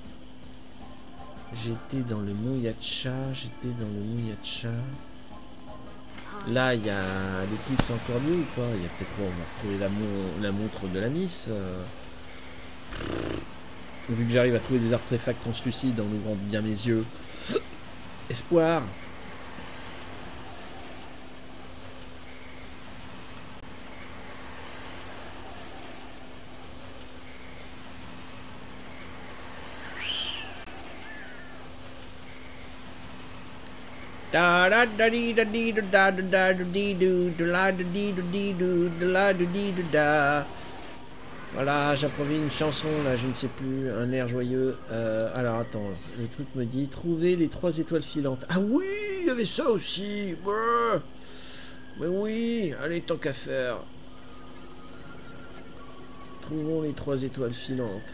J'étais dans le mont Yacha, j'étais dans le mont Yacha. Là, il y a l'éclipse encore mieux ou pas? Il y a peut-être on va retrouver la, mon la montre de la Miss. Euh... Vu que j'arrive à trouver des artefacts translucides en ouvrant bien mes yeux. Espoir. Da da da dee da dee da da da da dee do da la da dee da dee do da la da dee da da. Voilà, j'approvie une chanson là, je ne sais plus, un air joyeux. Euh, alors attends, le truc me dit trouver les trois étoiles filantes. Ah oui, il y avait ça aussi. Ouais. Mais oui, allez, tant qu'à faire. Trouvons les trois étoiles filantes.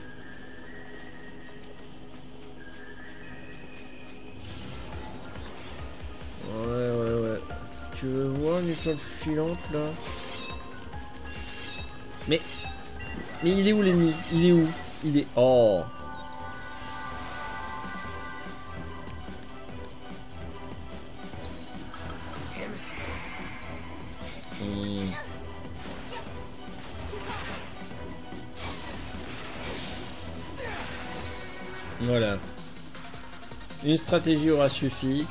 Ouais, ouais, ouais. Tu veux voir une étoile filante là? Mais. Mais il est où l'ennemi? Il est où? Il est. Oh! Hmm. Voilà. Une stratégie aura suffi.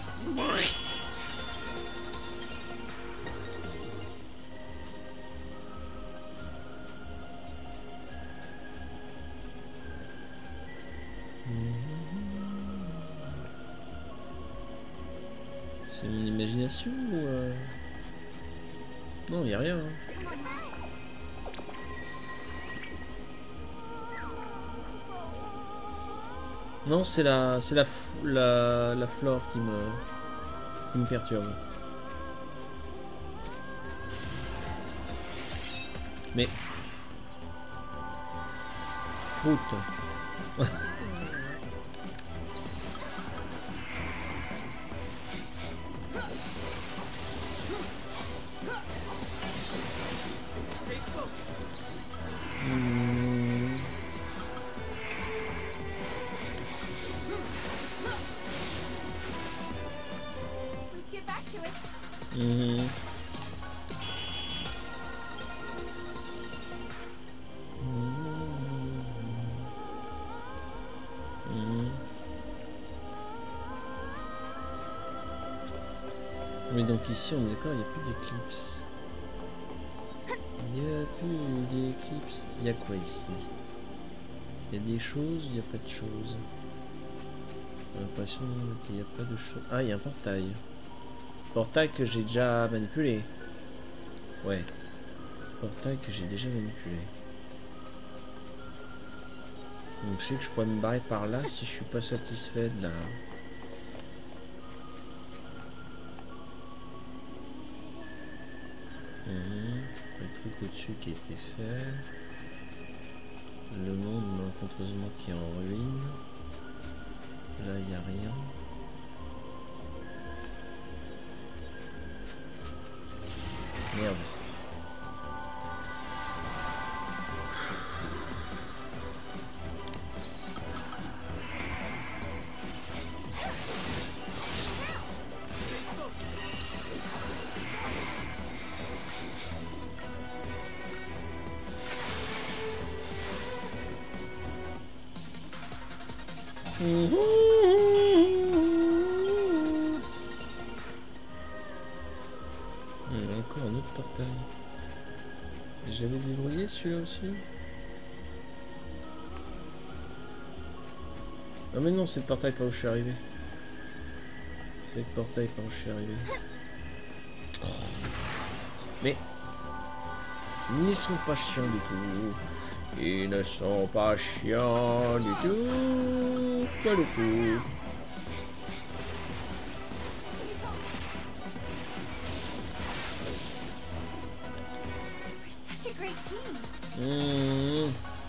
C'est mon imagination ou euh... Non, il n'y a rien. Hein. Non, c'est la, c'est la, la, la flore qui me, qui me perturbe. Mais route. Mmh. Mmh. Mais donc ici, on est d'accord, il n'y a plus d'éclipse. Il n'y a plus d'éclipse. Il y a quoi ici? Il y a des choses, il n'y a pas de choses. J'ai l'impression qu'il n'y a pas de choses. Ah, il y a un portail. Portail que j'ai déjà manipulé. Ouais. Portail que j'ai déjà manipulé. Donc je sais que je pourrais me barrer par là si je suis pas satisfait de la... Mmh. Le truc au-dessus qui a été fait. Le monde malencontreusement qui est en ruine. Là il n'y a rien. Merde. Mmh. Il y a encore un autre portail. J'avais déverrouillé celui-là aussi. Ah mais non, c'est le portail par où je suis arrivé. C'est le portail par où je suis arrivé. Oh. Mais ils ne sont pas chiants du tout. Ils ne sont pas chiants du tout. Pas du tout. Mmh.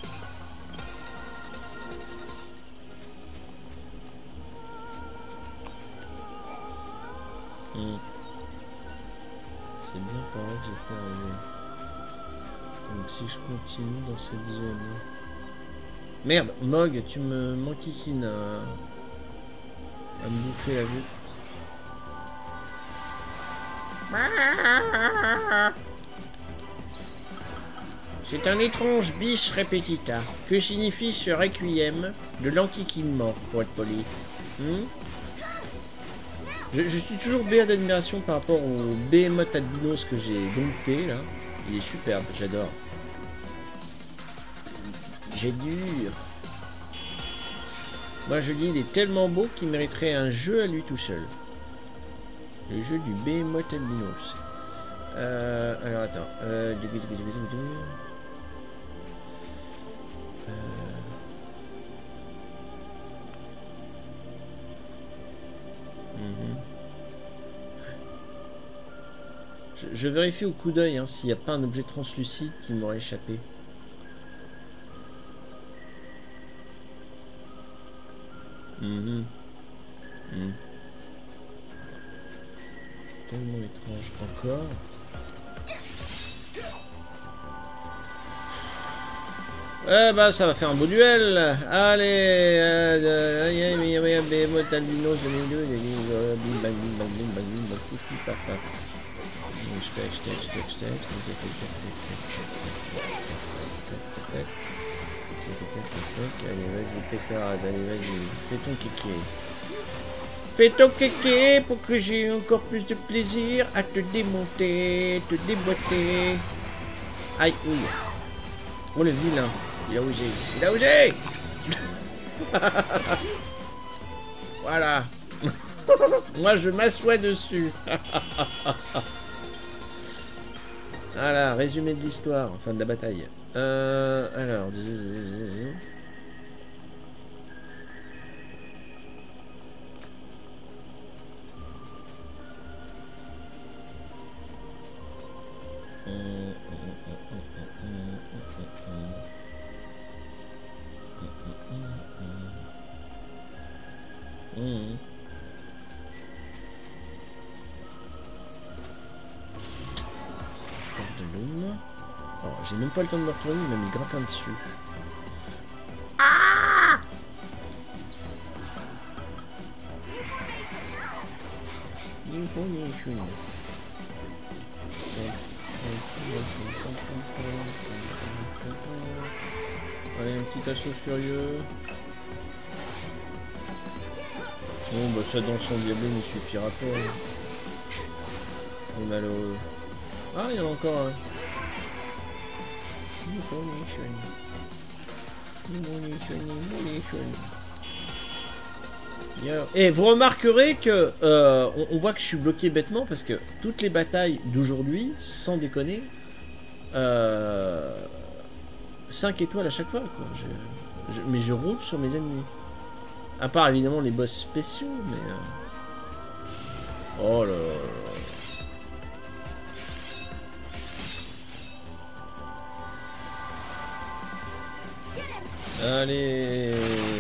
Mmh. C'est bien par là que j'étais arrivé. Donc si je continue dans cette zone... Merde, Mog, tu me m'enquiquines à... à me bouffer la vue. C'est un étrange bis repetita. Que signifie ce requiem de l'enquiquinement, pour être poli? hmm je, je suis toujours béat d'admiration par rapport au Behemoth albinos que j'ai dompté, là. Il est superbe, j'adore. J'ai dur. Moi je dis, il est tellement beau qu'il mériterait un jeu à lui tout seul. Le jeu du Behemoth albinos. Euh, alors attends. Euh, Euh... Mmh. je, je vérifie au coup d'œil hein, s'il n'y a pas un objet translucide qui m'aurait échappé. Mmh. Mmh. Tellement étrange encore. Eh bah ça va faire un beau duel. Allez, Behemoth albinos deux mille deux, bim bam bim bam bim bam bim bam poufi paf paf. Allez vas-y pétard, allez vas-y, fais ton kéké. Fais ton kéké pour que j'ai encore plus de plaisir à te démonter, te déboîter. Aïe, ouille. Oh le vilain. Il a osé. Il a osé. Voilà. Moi, je m'assois dessus. Voilà, résumé de l'histoire. Enfin, de la bataille. Euh, alors... Mmh. Oh, j'ai même pas le temps de me retourner, il m'a mis le grappin dessus. Ah! Allez, un petit assaut furieux. Bon, bah ça dans son diable ne suffira pas. On a le... Ah, il y en a encore un. Munition. Munition, munition. Et vous remarquerez que euh, on, on voit que je suis bloqué bêtement parce que toutes les batailles d'aujourd'hui, sans déconner, euh, cinq étoiles à chaque fois, quoi. Je, je, mais je roule sur mes ennemis. À part évidemment les boss spéciaux, mais... Euh... Oh là là. Allez.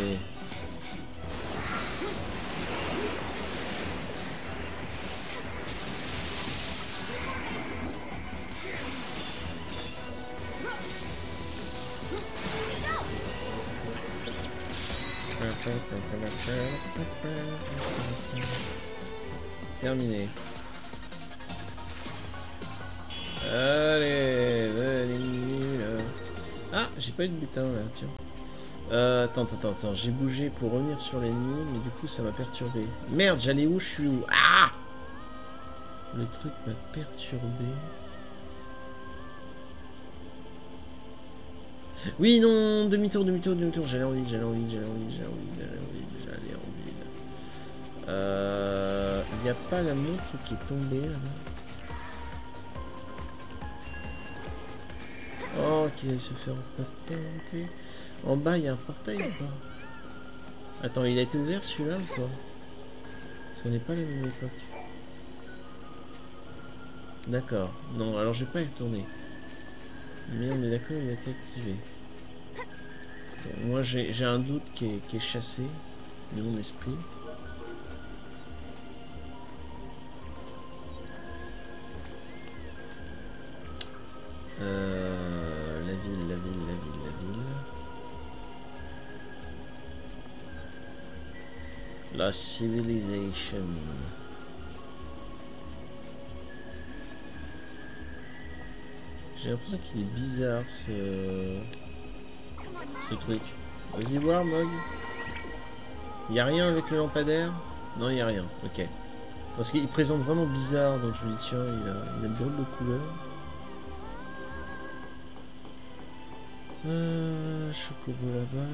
Terminé. Allez, allez. Ah, j'ai pas eu de butin là, tiens. Euh, attends, attends, attends, j'ai bougé pour revenir sur l'ennemi, mais du coup ça m'a perturbé. Merde, j'allais où? Je suis où? Ah! Le truc m'a perturbé. Oui, non, demi-tour, demi-tour, demi-tour. J'allais en vide, j'allais en vide, j'allais en vide, j'allais en vide, j'allais en vide, j'allais en vide. Euh... Il n'y a pas la montre qui est tombée là. Oh, qu'il aille se faire patenter. En bas, il y a un portail ou pas? Attends, il a été ouvert celui-là ou pas? Ce n'est pas la même époque. D'accord. Non, alors je vais pas y retourner. Mais on est d'accord, il a été activé. Bon, moi, j'ai un doute qui est, qui est chassé de mon esprit. Euh, la ville, la ville, la ville, la ville. La civilisation. J'ai l'impression qu'il est bizarre ce, ce truc. Vas-y voir, Mog. Il n'y a rien avec le lampadaire? Non, il n'y a rien. Ok. Parce qu'il présente vraiment bizarre, donc je me dis tiens, il a, il a une drôle de couleur. Euh, Chocobo là-bas.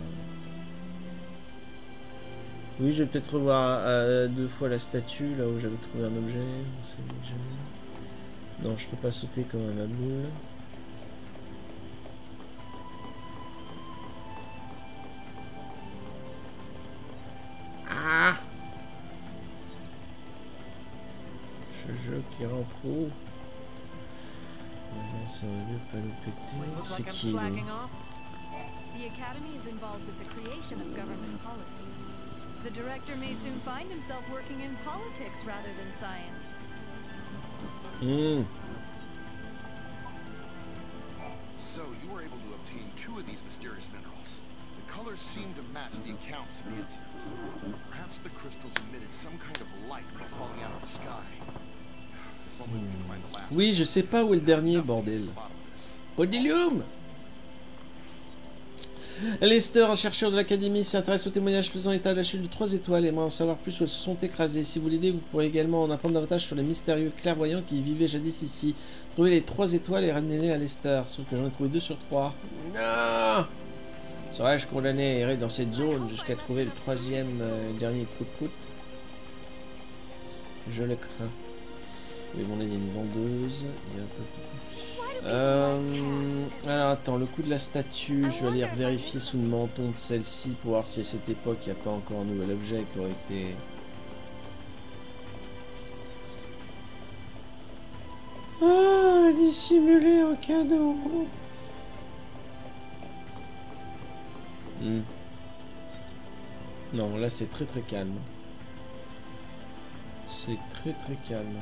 Oui, je vais peut-être revoir euh, deux fois la statue, là où j'avais trouvé un objet. Non, je peux pas sauter comme un maboule. Ah! Ce jeu qui rend fou. Ça va mieux pas nous péter. C'est qui lui? The Academy is involved with the creation of government policies. The director may soon find himself working in politics rather than science. Hmm. So you were able to obtain two of these mysterious minerals. The colors seem to match the accounts of the incident. Perhaps the crystals emitted some kind of light while falling out of the sky. Oui, je sais pas où est le dernier, bordel. Podilium! Lester, un chercheur de l'Académie, s'intéresse aux témoignages faisant état de la chute de trois étoiles et aimerait en savoir plus où elles se sont écrasées. Si vous l'aidez, vous pourrez également en apprendre davantage sur les mystérieux clairvoyants qui vivaient jadis ici. Trouvez les trois étoiles et ramenez-les à Lester. Sauf que j'en ai trouvé deux sur trois. Non! Serais-je condamné à errer dans cette zone jusqu'à trouver le troisième euh, dernier prout-prout? Je le crains. Oui, bon, là, il y a une vendeuse. Il y a un peu... Euh, alors, attends, le coup de la statue, je vais aller vérifier sous le menton de celle-ci pour voir si à cette époque, il n'y a pas encore un nouvel objet qui aurait été... Ah, dissimulé en cadeau. Hmm. Non, là, c'est très très calme. C'est très très calme.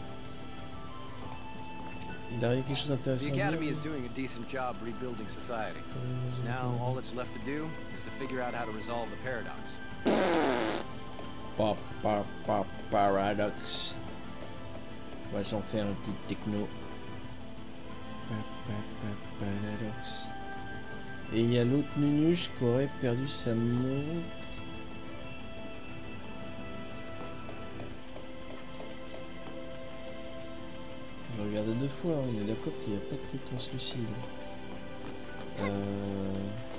Il arrive quelque chose d'intéressant. The Academy is doing a decent job rebuilding society. Now all that's left to do is to figure out how to resolve the paradox. Pa, pa, pa, paradox. On va s'en faire un petit techno. Pa, pa, pa, paradox. Et il y a l'autre nunuche qui aurait perdu sa montre. je regarde deux fois, on est d'accord qu'il n'y a pas de truc translucide. Euh...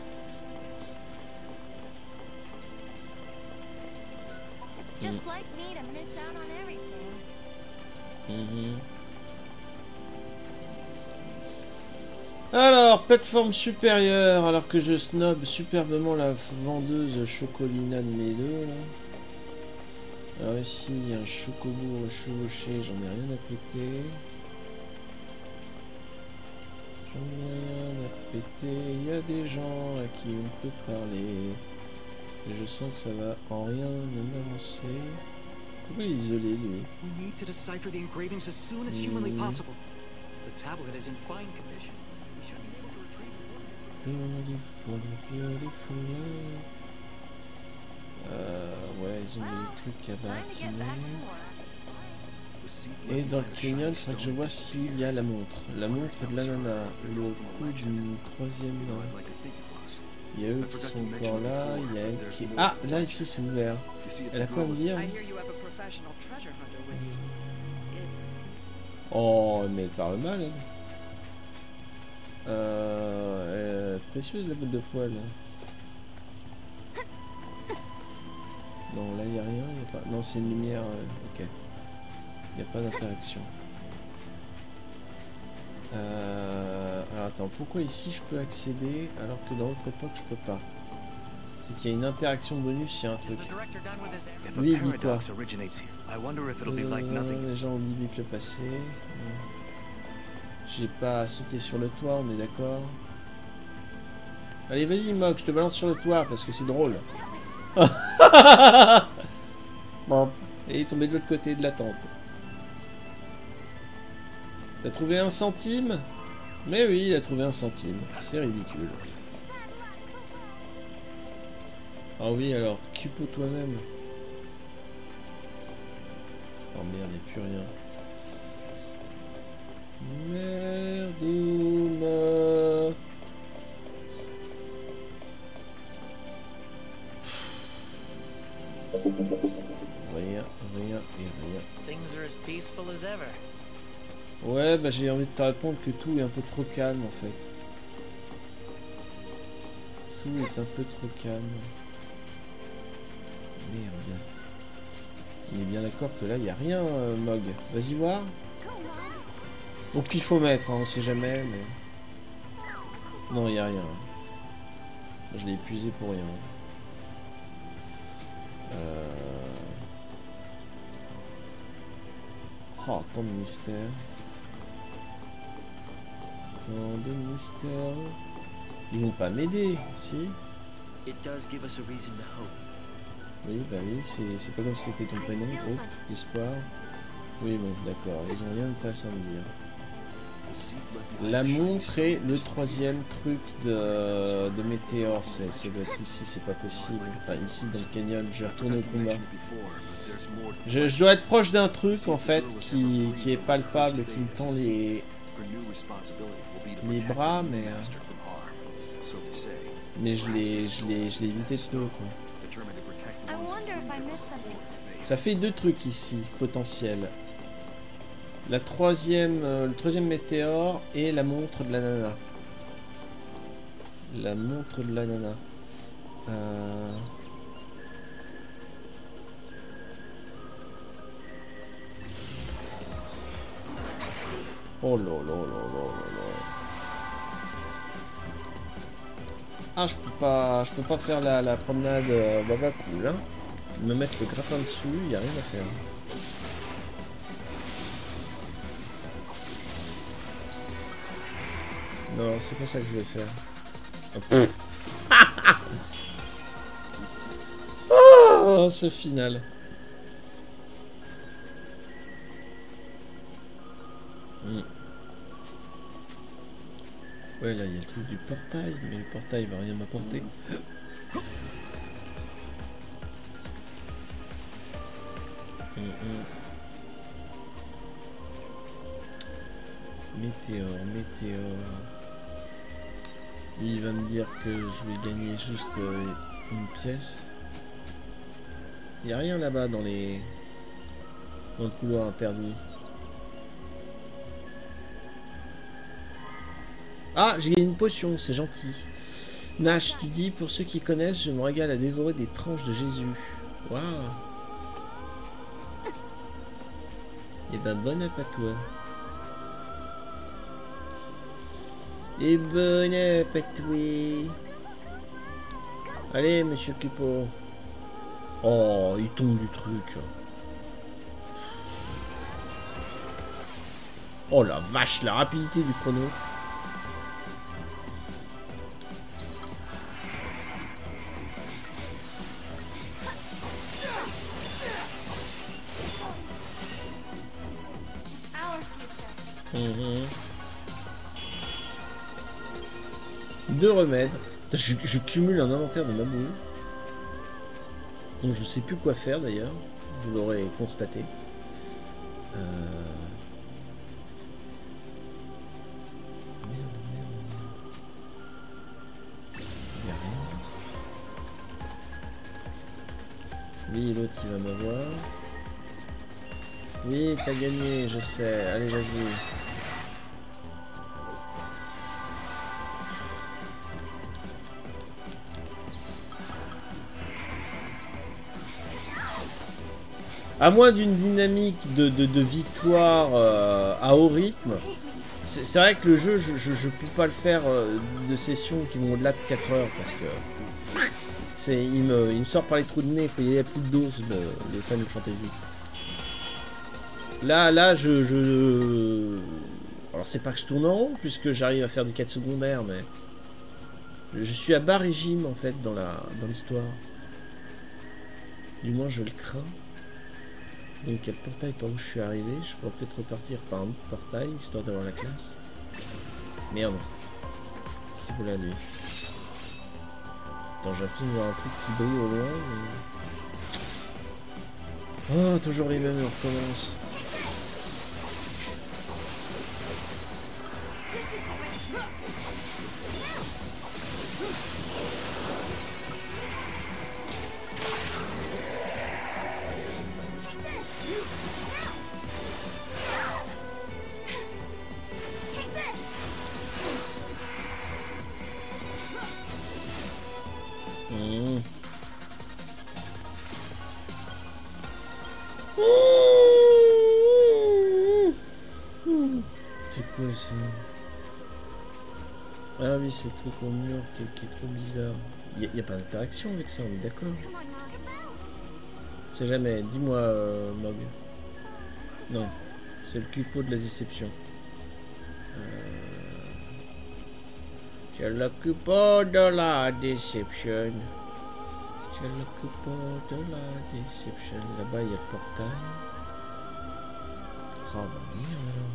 It's just like me to miss out on everything. Mmh. Alors, plateforme supérieure, alors que je snob superbement la vendeuse Chocolina de mes deux, là. Alors ici, il y a un chocobo chevauché, j'en ai rien à péter. J'en ai rien à péter, il y a des gens à qui on peut parler. Et je sens que ça va en rien ne m'avancer. Pourquoi il est isolé, lui? We need to decipher the engravings as soon as humanly possible. The tablet is in fine condition. We should be able to retrieve it. Beautiful, beautiful life. Euh, ouais, ils ont des trucs à bâtiner. Et dans le canyon, il faudrait que je vois s'il y a la montre. La montre de la nana. Le coup d'une troisième. Il y a eux qui sont encore là. Il y a elle qui. Ah, là, ici, c'est ouvert. Elle a quoi à me dire? Oh, mais elle parle mal, elle. Euh. Précieuse la boule de poil. Non, là il n'y a rien, y a pas... Non, c'est une lumière, euh... ok. Il n'y a pas d'interaction. Euh... Alors attends, pourquoi ici je peux accéder alors que dans l'autre époque je peux pas? C'est qu'il y a une interaction bonus, il y a un truc. Lui il dit quoi? euh, Les gens oublient vite le passé. J'ai pas sauté sur le toit, on est d'accord. Allez vas-y Mog, je te balance sur le toit parce que c'est drôle. Bon, et il est tombé de l'autre côté de la tente. T'as trouvé un centime? Mais oui, il a trouvé un centime. C'est ridicule. Ah oui, alors, cupo toi-même. Oh merde, il n'y a plus rien. Merde. Rien, rien et rien. Things are as peaceful as ever. Ouais, bah j'ai envie de te répondre que tout est un peu trop calme en fait. Tout est un peu trop calme. Merde. On est bien d'accord que là il n'y a rien, euh, Mog. Vas-y voir. Au pifomètre, hein, on sait jamais, mais. Non, il n'y a rien. Je l'ai épuisé pour rien. Euh... Oh, tant de mystère. Tant de mystère. Ils vont pas m'aider, si? It does give us a reason to hope. Oui, bah oui, c'est pas comme si c'était ton prénom, groupe, espoir. Oui, bon, d'accord, ils ont rien d'intéressant à me dire. La montre et le troisième truc de, de météore, c'est ici, c'est pas possible. Enfin, ici dans le canyon, je vais retourner au combat. Je, je dois être proche d'un truc en fait qui, qui est palpable, qui me tend les, les bras, mais mais je l'ai je l'ai je l'ai évité de peu quoi. Ça fait deux trucs ici potentiels. La troisième, euh, le troisième météore et la montre de la nana. La montre de la nana. Euh... Oh là là là là là là. Ah, je peux pas, je peux pas faire la, la promenade euh, baba cool, hein. Me mettre le grappin dessous, y a rien à faire. Non, c'est pas ça que je vais faire. Oh, ce final. Mm. Ouais, là, il y a le truc du portail, mais le portail va rien m'apporter. Mm -mm. Météore, météore. Lui, il va me dire que je vais gagner juste euh, une pièce. Il n'y a rien là-bas dans les... dans le couloir interdit. Ah, j'ai une potion, c'est gentil. Nash, tu dis, pour ceux qui connaissent, je me régale à dévorer des tranches de Jésus. Waouh. Et ben, bon app à toi. Et bon app à toi. Allez, monsieur Kipo. Oh, il tombe du truc. Oh la vache, la rapidité du chrono. Mmh. Deux remèdes. Je, je cumule un inventaire de ma boule. Donc je sais plus quoi faire d'ailleurs. Vous l'aurez constaté. Euh... Merde, merde, merde. Y'a rien. Oui, l'autre il va m'avoir. Oui, t'as gagné, je sais. Allez, vas-y. À moins d'une dynamique de, de, de victoire euh, à haut rythme, c'est vrai que le jeu, je, je, je peux pas le faire euh, de sessions qui vont au-delà de quatre heures parce que c'est il me, il me sort par les trous de nez, il faut y aller à petite dose de, de Final Fantasy. Là, là, je, je... Alors c'est pas que je tourne en rond puisque j'arrive à faire des quêtes secondaires, mais je suis à bas régime en fait dans la dans l'histoire. Du moins je le crains. Donc il y a le portail par où je suis arrivé. Je pourrais peut-être repartir par un autre portail, histoire d'avoir la classe. Merde. C'est beau la nuit. Attends, j'ai l'impression de voir un truc qui brille au loin. Mais... Oh, toujours les mêmes, on recommence. Mmh. C'est quoi ça? Ah oui, c'est le truc au mur qui, qui est trop bizarre. Il n'y a, a pas d'interaction avec ça, on est d'accord? C'est jamais. Dis-moi, euh, Mog. Non, c'est le cupo de la déception. Euh... C'est le cupo de la déception. C'est le cupo de la déception. Là-bas, il y a le portail. Oh, bah merde alors.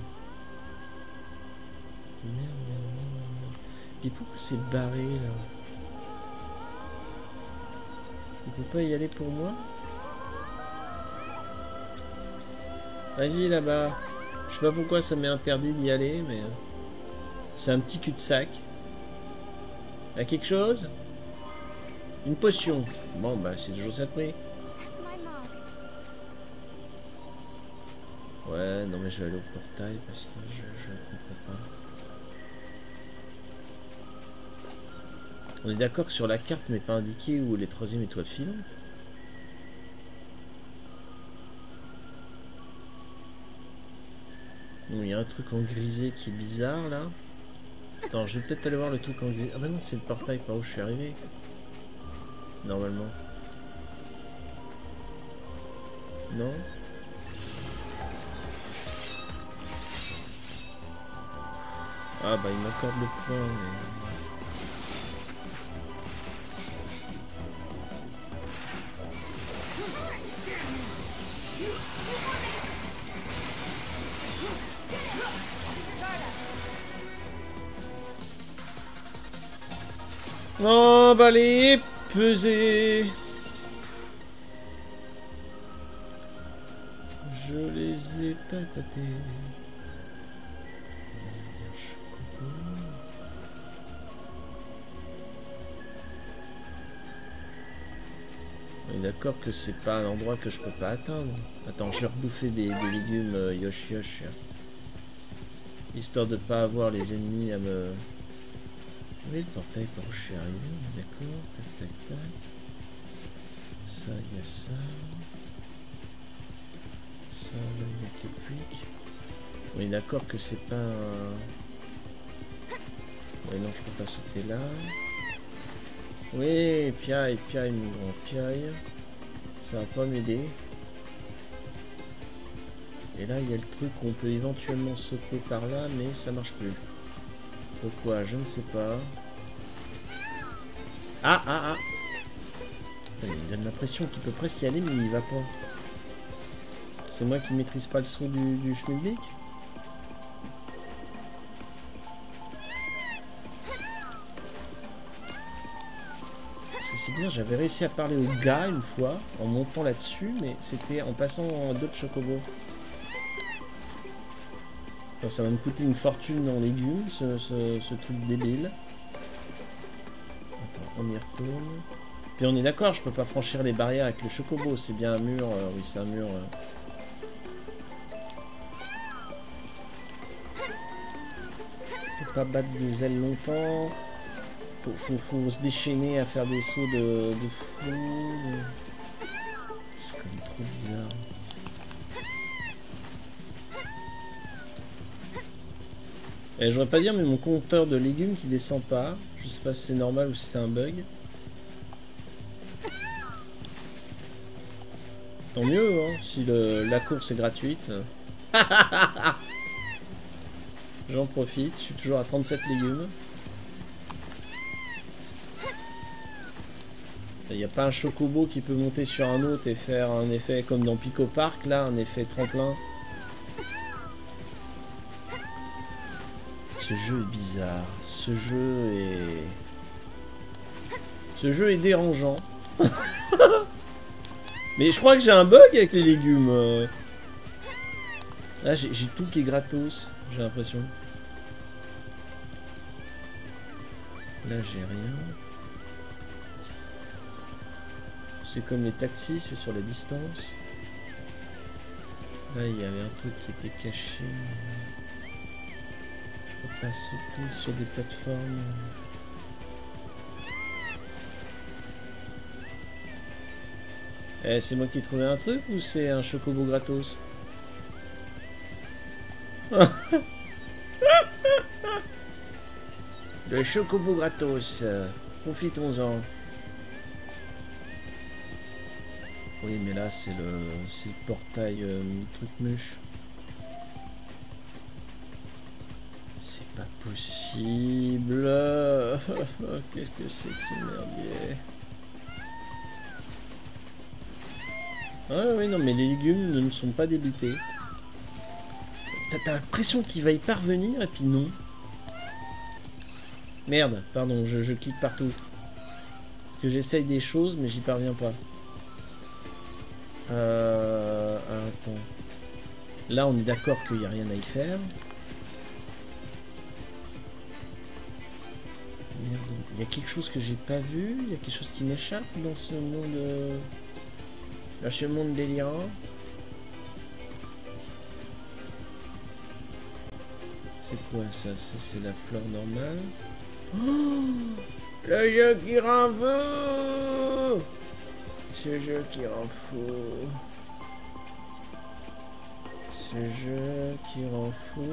Merde, merde, merde, merde. Et pourquoi c'est barré là? Il peut pas y aller pour moi? Vas-y là-bas. Je sais pas pourquoi ça m'est interdit d'y aller, mais... C'est un petit cul-de-sac. Y'a quelque chose? Une potion. Bon bah c'est toujours ça de prix. Ouais, non mais je vais aller au portail parce que je, je ne comprends pas. On est d'accord que sur la carte n'est pas indiqué où est les troisième étoiles filantes. Non, il y a un truc en grisé qui est bizarre là. Attends, je vais peut-être aller voir le truc en grisé. Ah bah non, c'est le portail par où je suis arrivé. Normalement. Non. Ah bah il m'accorde le point mais... Oh bah les peser. Je les ai patatés. On est d'accord que c'est pas un endroit que je peux pas atteindre. Attends, je vais rebouffer des, des légumes euh, yosh yosh. Histoire de pas avoir les ennemis à me... Oui, le portail par où je suis arrivé, d'accord, tac tac tac. Ça, il y a ça. Ça, là, il y a que quick. Oui, d'accord que c'est pas un... Ouais, non, je peux pas sauter là. Oui, piaille, piaille, mon grand piaille. Ça va pas m'aider. Et là, il y a le truc où on peut éventuellement sauter par là, mais ça marche plus. Pourquoi? Je ne sais pas. Ah, ah, ah. Putain, il me donne l'impression qu'il peut presque y aller, mais il y va pas. C'est moi qui maîtrise pas le saut du, du schmilblick. C'est bien, j'avais réussi à parler au gars une fois en montant là-dessus, mais c'était en passant d'autres chocobos. Enfin, ça va me coûter une fortune en légumes, ce, ce, ce truc débile. Attends, on y retourne. Puis on est d'accord, je peux pas franchir les barrières avec le chocobo, c'est bien un mur. Euh, oui, c'est un mur. Euh... Je peux pas battre des ailes longtemps. Faut, faut, faut se déchaîner à faire des sauts de, de fou. De... C'est quand même trop bizarre. Et je voudrais pas dire, mais mon compteur de légumes qui descend pas. Je sais pas si c'est normal ou si c'est un bug. Tant mieux, hein, si le, la course est gratuite. J'en profite, je suis toujours à trente-sept légumes. Il n'y a pas un chocobo qui peut monter sur un autre et faire un effet comme dans Pico Park, là, un effet tremplin. Ce jeu est bizarre. Ce jeu est... Ce jeu est dérangeant. Mais je crois que j'ai un bug avec les légumes. Là, j'ai tout qui est gratos, j'ai l'impression. Là, j'ai rien. C'est comme les taxis, c'est sur la distance. Là, il y avait un truc qui était caché. Je peux pas sauter sur des plateformes. Eh, c'est moi qui ai trouvé un truc ou c'est un chocobo gratos? Le chocobo gratos. Profitons-en. Oui, mais là, c'est le, c'est le portail euh, truc mûche. C'est pas possible. Qu'est-ce que c'est que ce merdier? Ah oui, non, mais les légumes ne me sont pas débités. T'as l'impression qu'il va y parvenir et puis non. Merde, pardon, je, je clique partout. Parce que j'essaye des choses, mais j'y parviens pas. Euh... Attends. Là, on est d'accord qu'il n'y a rien à y faire. Merde. Il y a quelque chose que j'ai pas vu. Il y a quelque chose qui m'échappe dans ce monde... Euh... Là, ce monde délirant. C'est quoi ça? C'est la fleur normale. Oh, le jeu qui rend fou. Ce jeu qui rend fou. Ce jeu qui rend fou.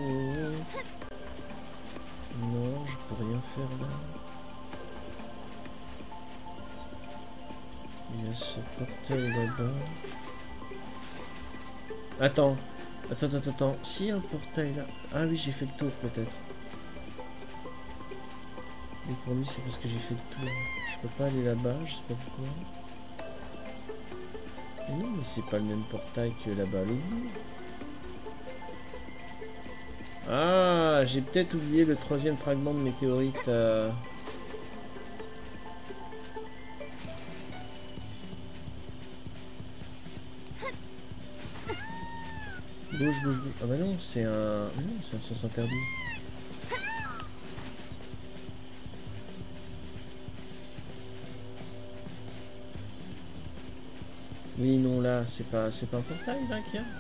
Non, je peux rien faire là. Il y a ce portail là-bas. Attends. Attends, attends, attends. Si, un portail là. Ah oui, j'ai fait le tour peut-être. Mais pour lui, c'est parce que j'ai fait le tour. Je peux pas aller là-bas, je sais pas pourquoi. Mais non, mais c'est pas le même portail que là-bas à l'autre bout. Ah, j'ai peut-être oublié le troisième fragment de météorite. Euh... Bouge, bouge, bouge. Ah bah non, c'est un... Non, c'est un sens interdit. Oui, non, là, c'est pas... C'est pas un portail, là, qu'il y a.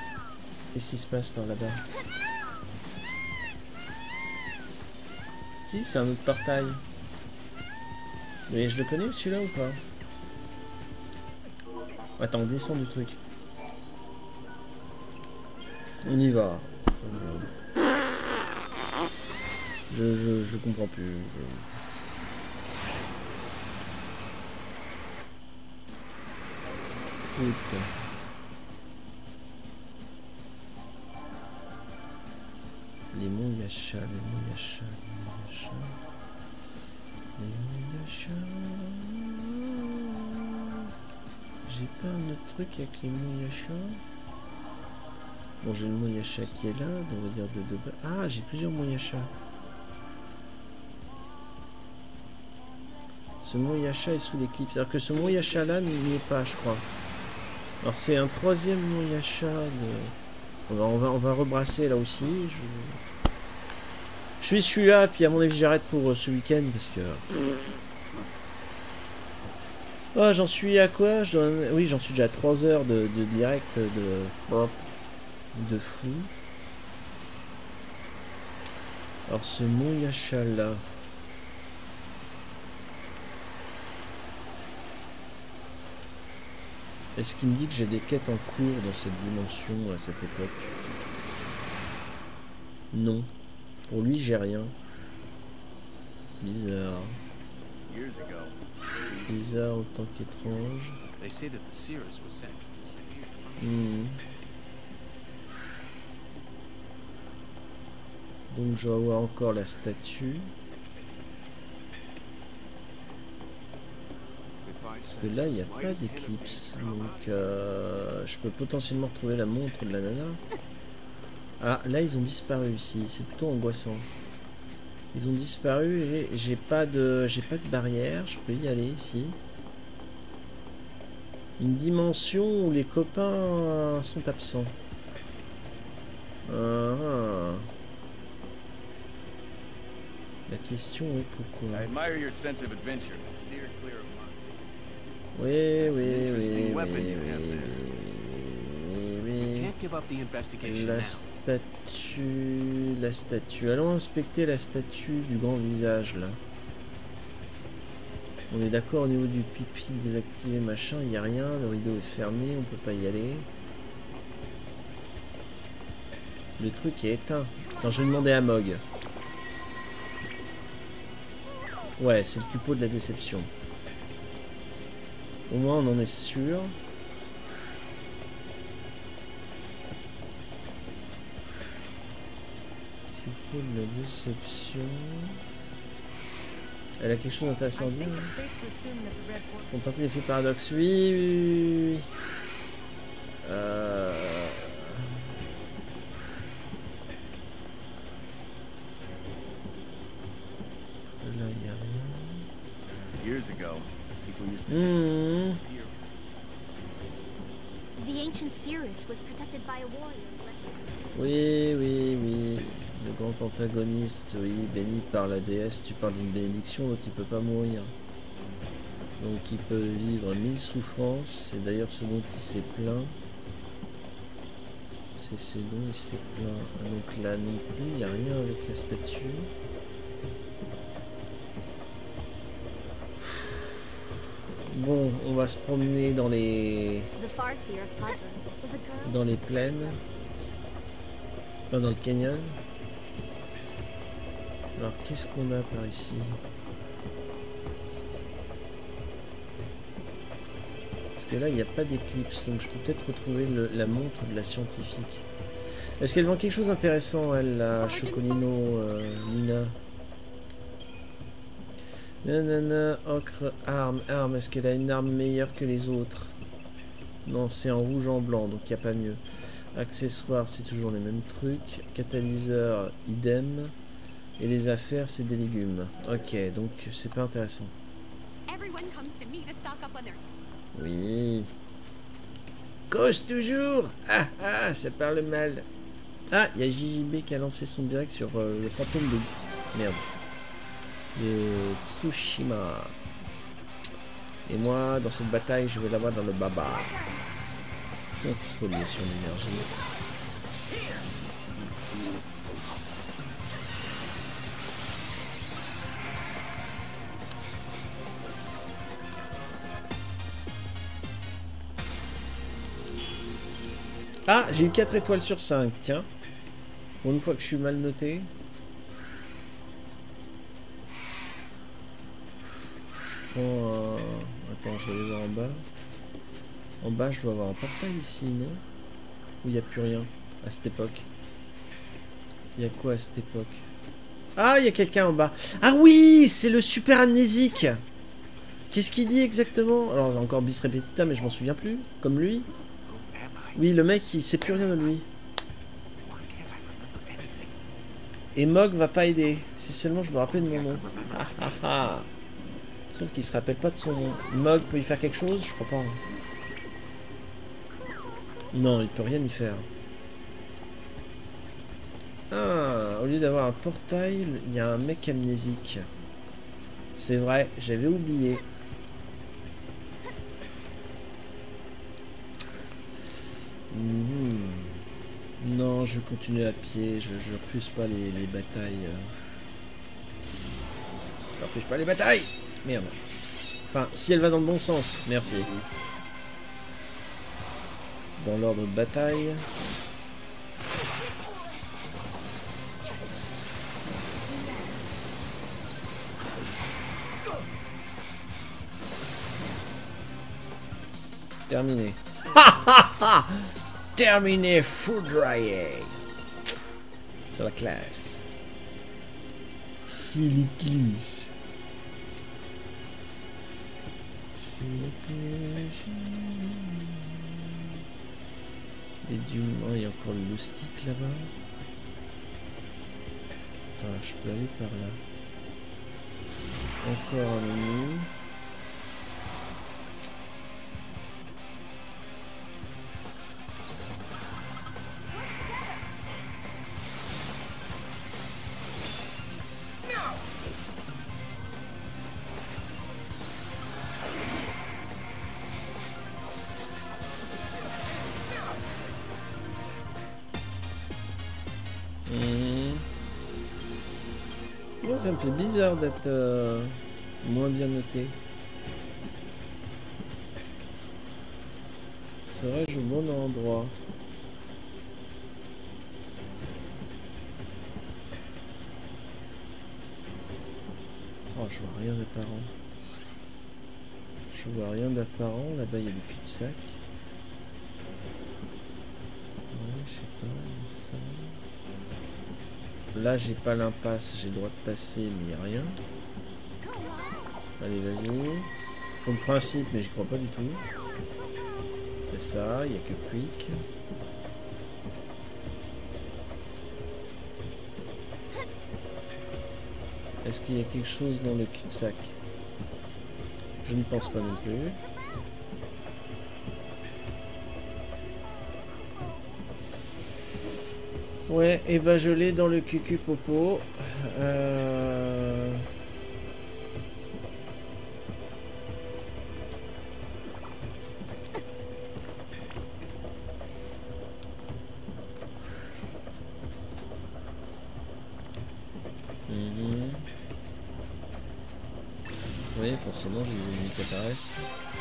Qu'est-ce qui se passe par là-bas? Si, c'est un autre portail. Mais je le connais celui-là ou pas? Attends, on descend du truc. On y va. Je, je, je comprends plus. Je... Putain. Les monts Yasha, les monts Yasha, les monts Yasha. Les monts Yasha. J'ai pas un autre truc avec les monts Yasha. Bon, j'ai le mont Yasha qui est là, donc on va dire de deux. Ah, j'ai plusieurs monts Yasha. Ce mont Yasha est sous l'éclipse. C'est-à-dire que ce mont Yasha là n'y est pas, je crois. Alors c'est un troisième mont Yasha. De... On va, on va, on va rebrasser là aussi. Je, je suis celui-là, puis à mon avis j'arrête pour euh, ce week-end parce que. Oh, j'en suis à quoi? Je dois... Oui, j'en suis déjà à trois heures de, de direct de. De fou. Alors ce mont Yasha là. Est-ce qu'il me dit que j'ai des quêtes en cours dans cette dimension à cette époque? Non. Pour lui, j'ai rien. Bizarre. Bizarre autant qu'étrange. Hmm. Donc je vais avoir encore la statue. Parce que là, il n'y a pas d'éclipse. Donc, euh, je peux potentiellement retrouver la montre de la nana. Ah, là, ils ont disparu ici. C'est plutôt angoissant. Ils ont disparu et j'ai pas de, j'ai pas de barrière. Je peux y aller ici. Une dimension où les copains sont absents. Ah. La question est pourquoi. Oui, oui, oui, oui, oui, oui, oui. La statue, la statue. Allons inspecter la statue du grand visage, là. On est d'accord au niveau du pipi désactivé, machin, il n'y a rien, le rideau est fermé, on peut pas y aller. Le truc est éteint. Attends, je vais demander à Mog. Ouais, c'est le cupeau de la déception. Au moins on en est sûr. Cupeau de la déception. Elle a quelque chose d'intéressant à dire. On partit des faits paradoxes. Oui, oui, oui, oui. Euh... Là, il n'y a rien. Years ago, people used to Mmh. The ancient Cirrus was protected by a warrior. Oui, oui, oui. Le grand antagoniste, oui, béni par la déesse. Tu parles d'une bénédiction, l'autre il peut pas mourir. Donc il peut vivre mille souffrances. C'est d'ailleurs ce dont il s'est plaint. C'est ce dont il s'est plaint. Donc là non plus, il n'y a rien avec la statue. Bon, on va se promener dans les dans les plaines, enfin dans le canyon. Alors qu'est-ce qu'on a par ici? Parce que là il n'y a pas d'éclipse, donc je peux peut-être retrouver le, la montre de la scientifique. Est-ce qu'elle vend quelque chose d'intéressant, elle, la Chocolino, euh, Nina? Nanana, ocre, arme, arme. Est-ce qu'elle a une arme meilleure que les autres? Non, c'est en rouge, en blanc, donc il n'y a pas mieux. Accessoires, c'est toujours les mêmes trucs. Catalyseur, idem. Et les affaires, c'est des légumes. Ok, donc c'est pas intéressant. Oui. Cause toujours. Ah, ah, ça parle mal. Ah, il y a J J B qui a lancé son direct sur euh, le fantôme de... Merde. De Tsushima. Et moi, dans cette bataille, je vais l'avoir dans le baba. Exfoliation d'énergie. Ah, j'ai eu quatre étoiles sur cinq, tiens. Pour une fois que je suis mal noté. Je prends un... Attends, je vais aller voir en bas. En bas, je dois avoir un portail ici, non? Où il n'y a plus rien à cette époque. Il y a quoi à cette époque? Ah, il y a quelqu'un en bas. Ah oui, c'est le super amnésique. Qu'est-ce qu'il dit exactement? Alors, encore bis repetita, mais je m'en souviens plus. Comme lui. Oui, le mec, il sait plus rien de lui. Et Mog va pas aider. Si seulement je me rappelais de mon nom. Ah ah ah. Sauf qu'il se rappelle pas de son nom. Mog peut y faire quelque chose? Je crois pas. Non, il peut rien y faire. Ah, au lieu d'avoir un portail, il y a un mec amnésique. C'est vrai, j'avais oublié. Mmh. Non, je vais continuer à pied. Je, je refuse pas les, les batailles. Je refuse pas les batailles. Merde. Enfin, si elle va dans le bon sens. Merci. Dans l'ordre de bataille. Terminé. Terminé, foudroyé. C'est la classe. Silly glisse. Et du moins, il y a encore le loustic là-bas. Ah, je peux aller par là. Encore un ennemi. Ça me fait bizarre d'être euh, moins bien noté. Serais-je au bon endroit? Oh, je vois rien d'apparent. Je vois rien d'apparent. Là-bas, il y a des cul-de-sac. Ouais, je sais pas. Ça... Là, j'ai pas l'impasse, j'ai le droit de passer, mais il n'y a rien. Allez, vas-y. Faut le principe, mais j'y crois pas du tout. C'est ça, il n'y a que Quick. Est-ce qu'il y a quelque chose dans le cul-de-sac? Je ne pense pas non plus. Ouais, et ben je l'ai dans le cucu popo. Euh... Mmh. Oui, forcément, j'ai des ennemis qui apparaissent.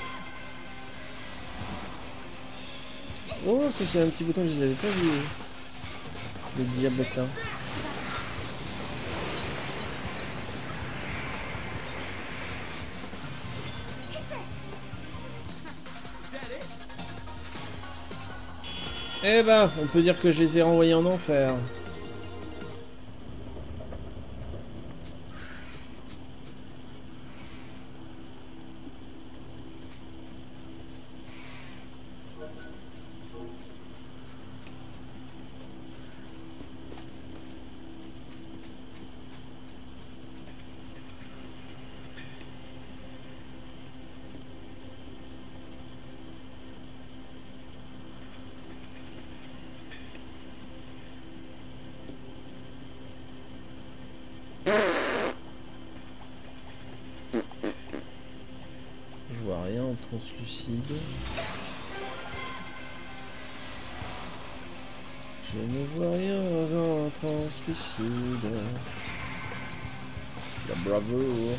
Oh, c'est qu'il y a un petit bouton que je les avais pas vus. Le diablotin. Eh ben, on peut dire que je les ai renvoyés en enfer. Translucide. Je ne vois rien en translucide. La bravoure.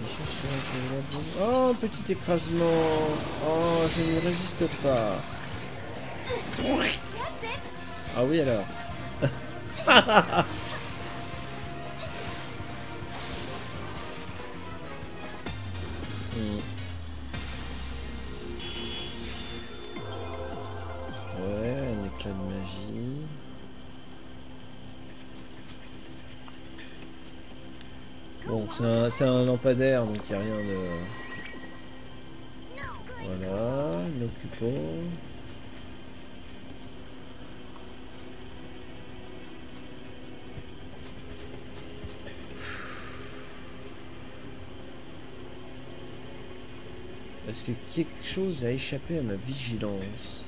Oh, un petit écrasement. Oh, je ne résiste pas. Ah oui alors. Hmm. Ouais, un éclat de magie. Bon, c'est un, c'est un lampadaire, donc il n'y a rien de... Voilà, l'occupons. Est-ce que quelque chose a échappé à ma vigilance?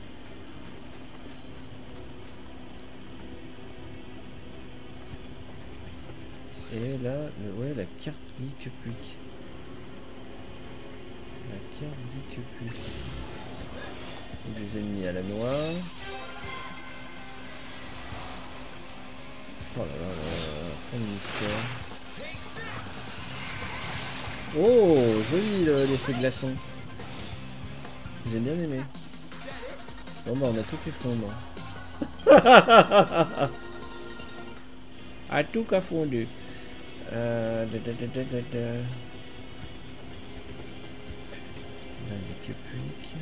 Et là, le, ouais, la carte dit que plus. La carte dit que plus. Des ennemis à la noix. Oh là là là là, plein de mystère. Oh, joli l'effet glaçon. J'ai bien aimé. Bon bah on a tout fait fondre. A tout qu'à fondu. Euh, da, da, da, da, da, da. Là, il y a que Puig.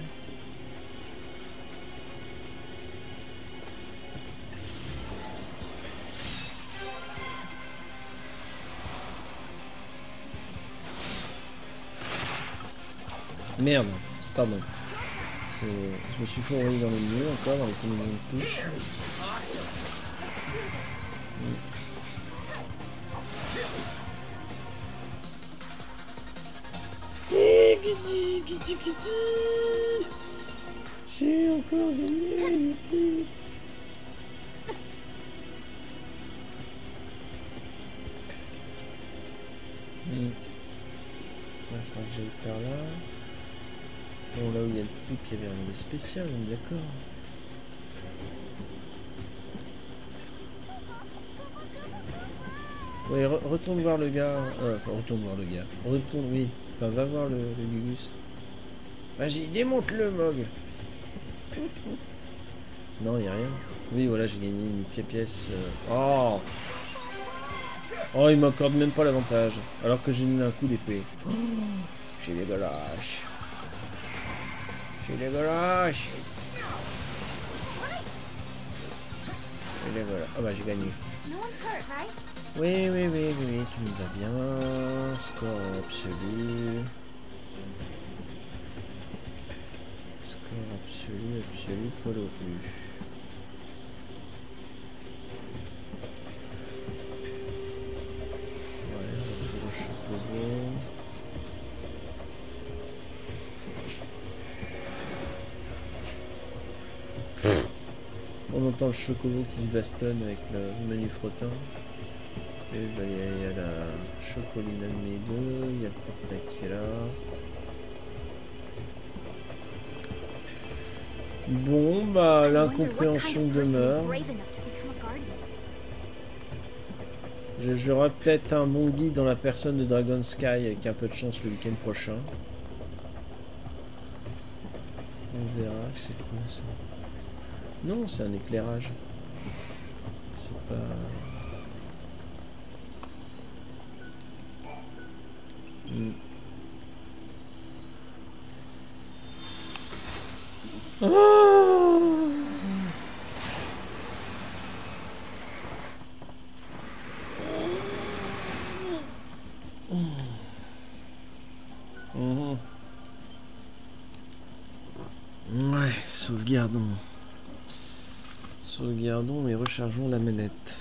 Merde, pardon. Je me suis fourré dans le mur encore, dans les combinaisons de touches. Mm. Eh, Kitty, Kitty, Kitty, j'ai encore gagné, youpi. Hmm. Il faudra que j'aille par là. Bon, là où il y a le type, il y avait un spécial, on est d'accord. Oui, re retourne voir le gars. Euh, enfin, retourne voir le gars. Retourne, oui. Enfin, va voir le, le Gugus. Vas-y, démonte-le, Mog. Non, il n'y a rien. Oui, voilà, j'ai gagné une pièce. Euh... Oh Oh, il m'accorde même pas l'avantage. Alors que j'ai mis un coup d'épée. Oh, j'ai des galaches. J'ai des galaches. J'ai des galaches. Ah bah, j'ai gagné. Oui, oui, oui, oui, oui, tout nous va bien. Score absolu. Score absolu, absolu, poil au plus. Ouais, on va faire le chocobo. On entend le chocobo qui se bastonne avec le menu frottin. Et bah, il y, y a la chocolina de mes deux, il y a le portail qui est là. Bon, bah l'incompréhension demeure. J'aurai peut-être un bon guide dans la personne de Dragon Sky avec un peu de chance le week-end prochain. On verra, c'est quoi ça? Non, c'est un éclairage. C'est pas... Mm. Oh mmh. Ouais, sauvegardons. Sauvegardons et rechargeons la manette.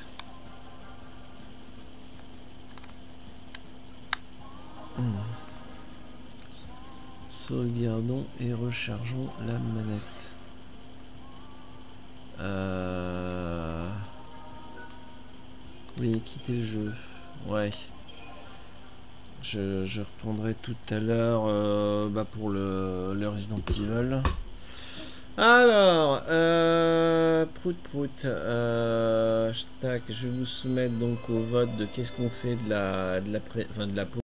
Mmh. Sauvegardons et rechargeons la manette. Euh... Oui, quitter le jeu. Ouais. Je, je reprendrai tout à l'heure euh, bah pour le, le Resident Evil. Alors, euh, prout prout, euh, tac, je vais vous soumettre donc au vote de qu'est-ce qu'on fait de la, de la, pré, enfin de la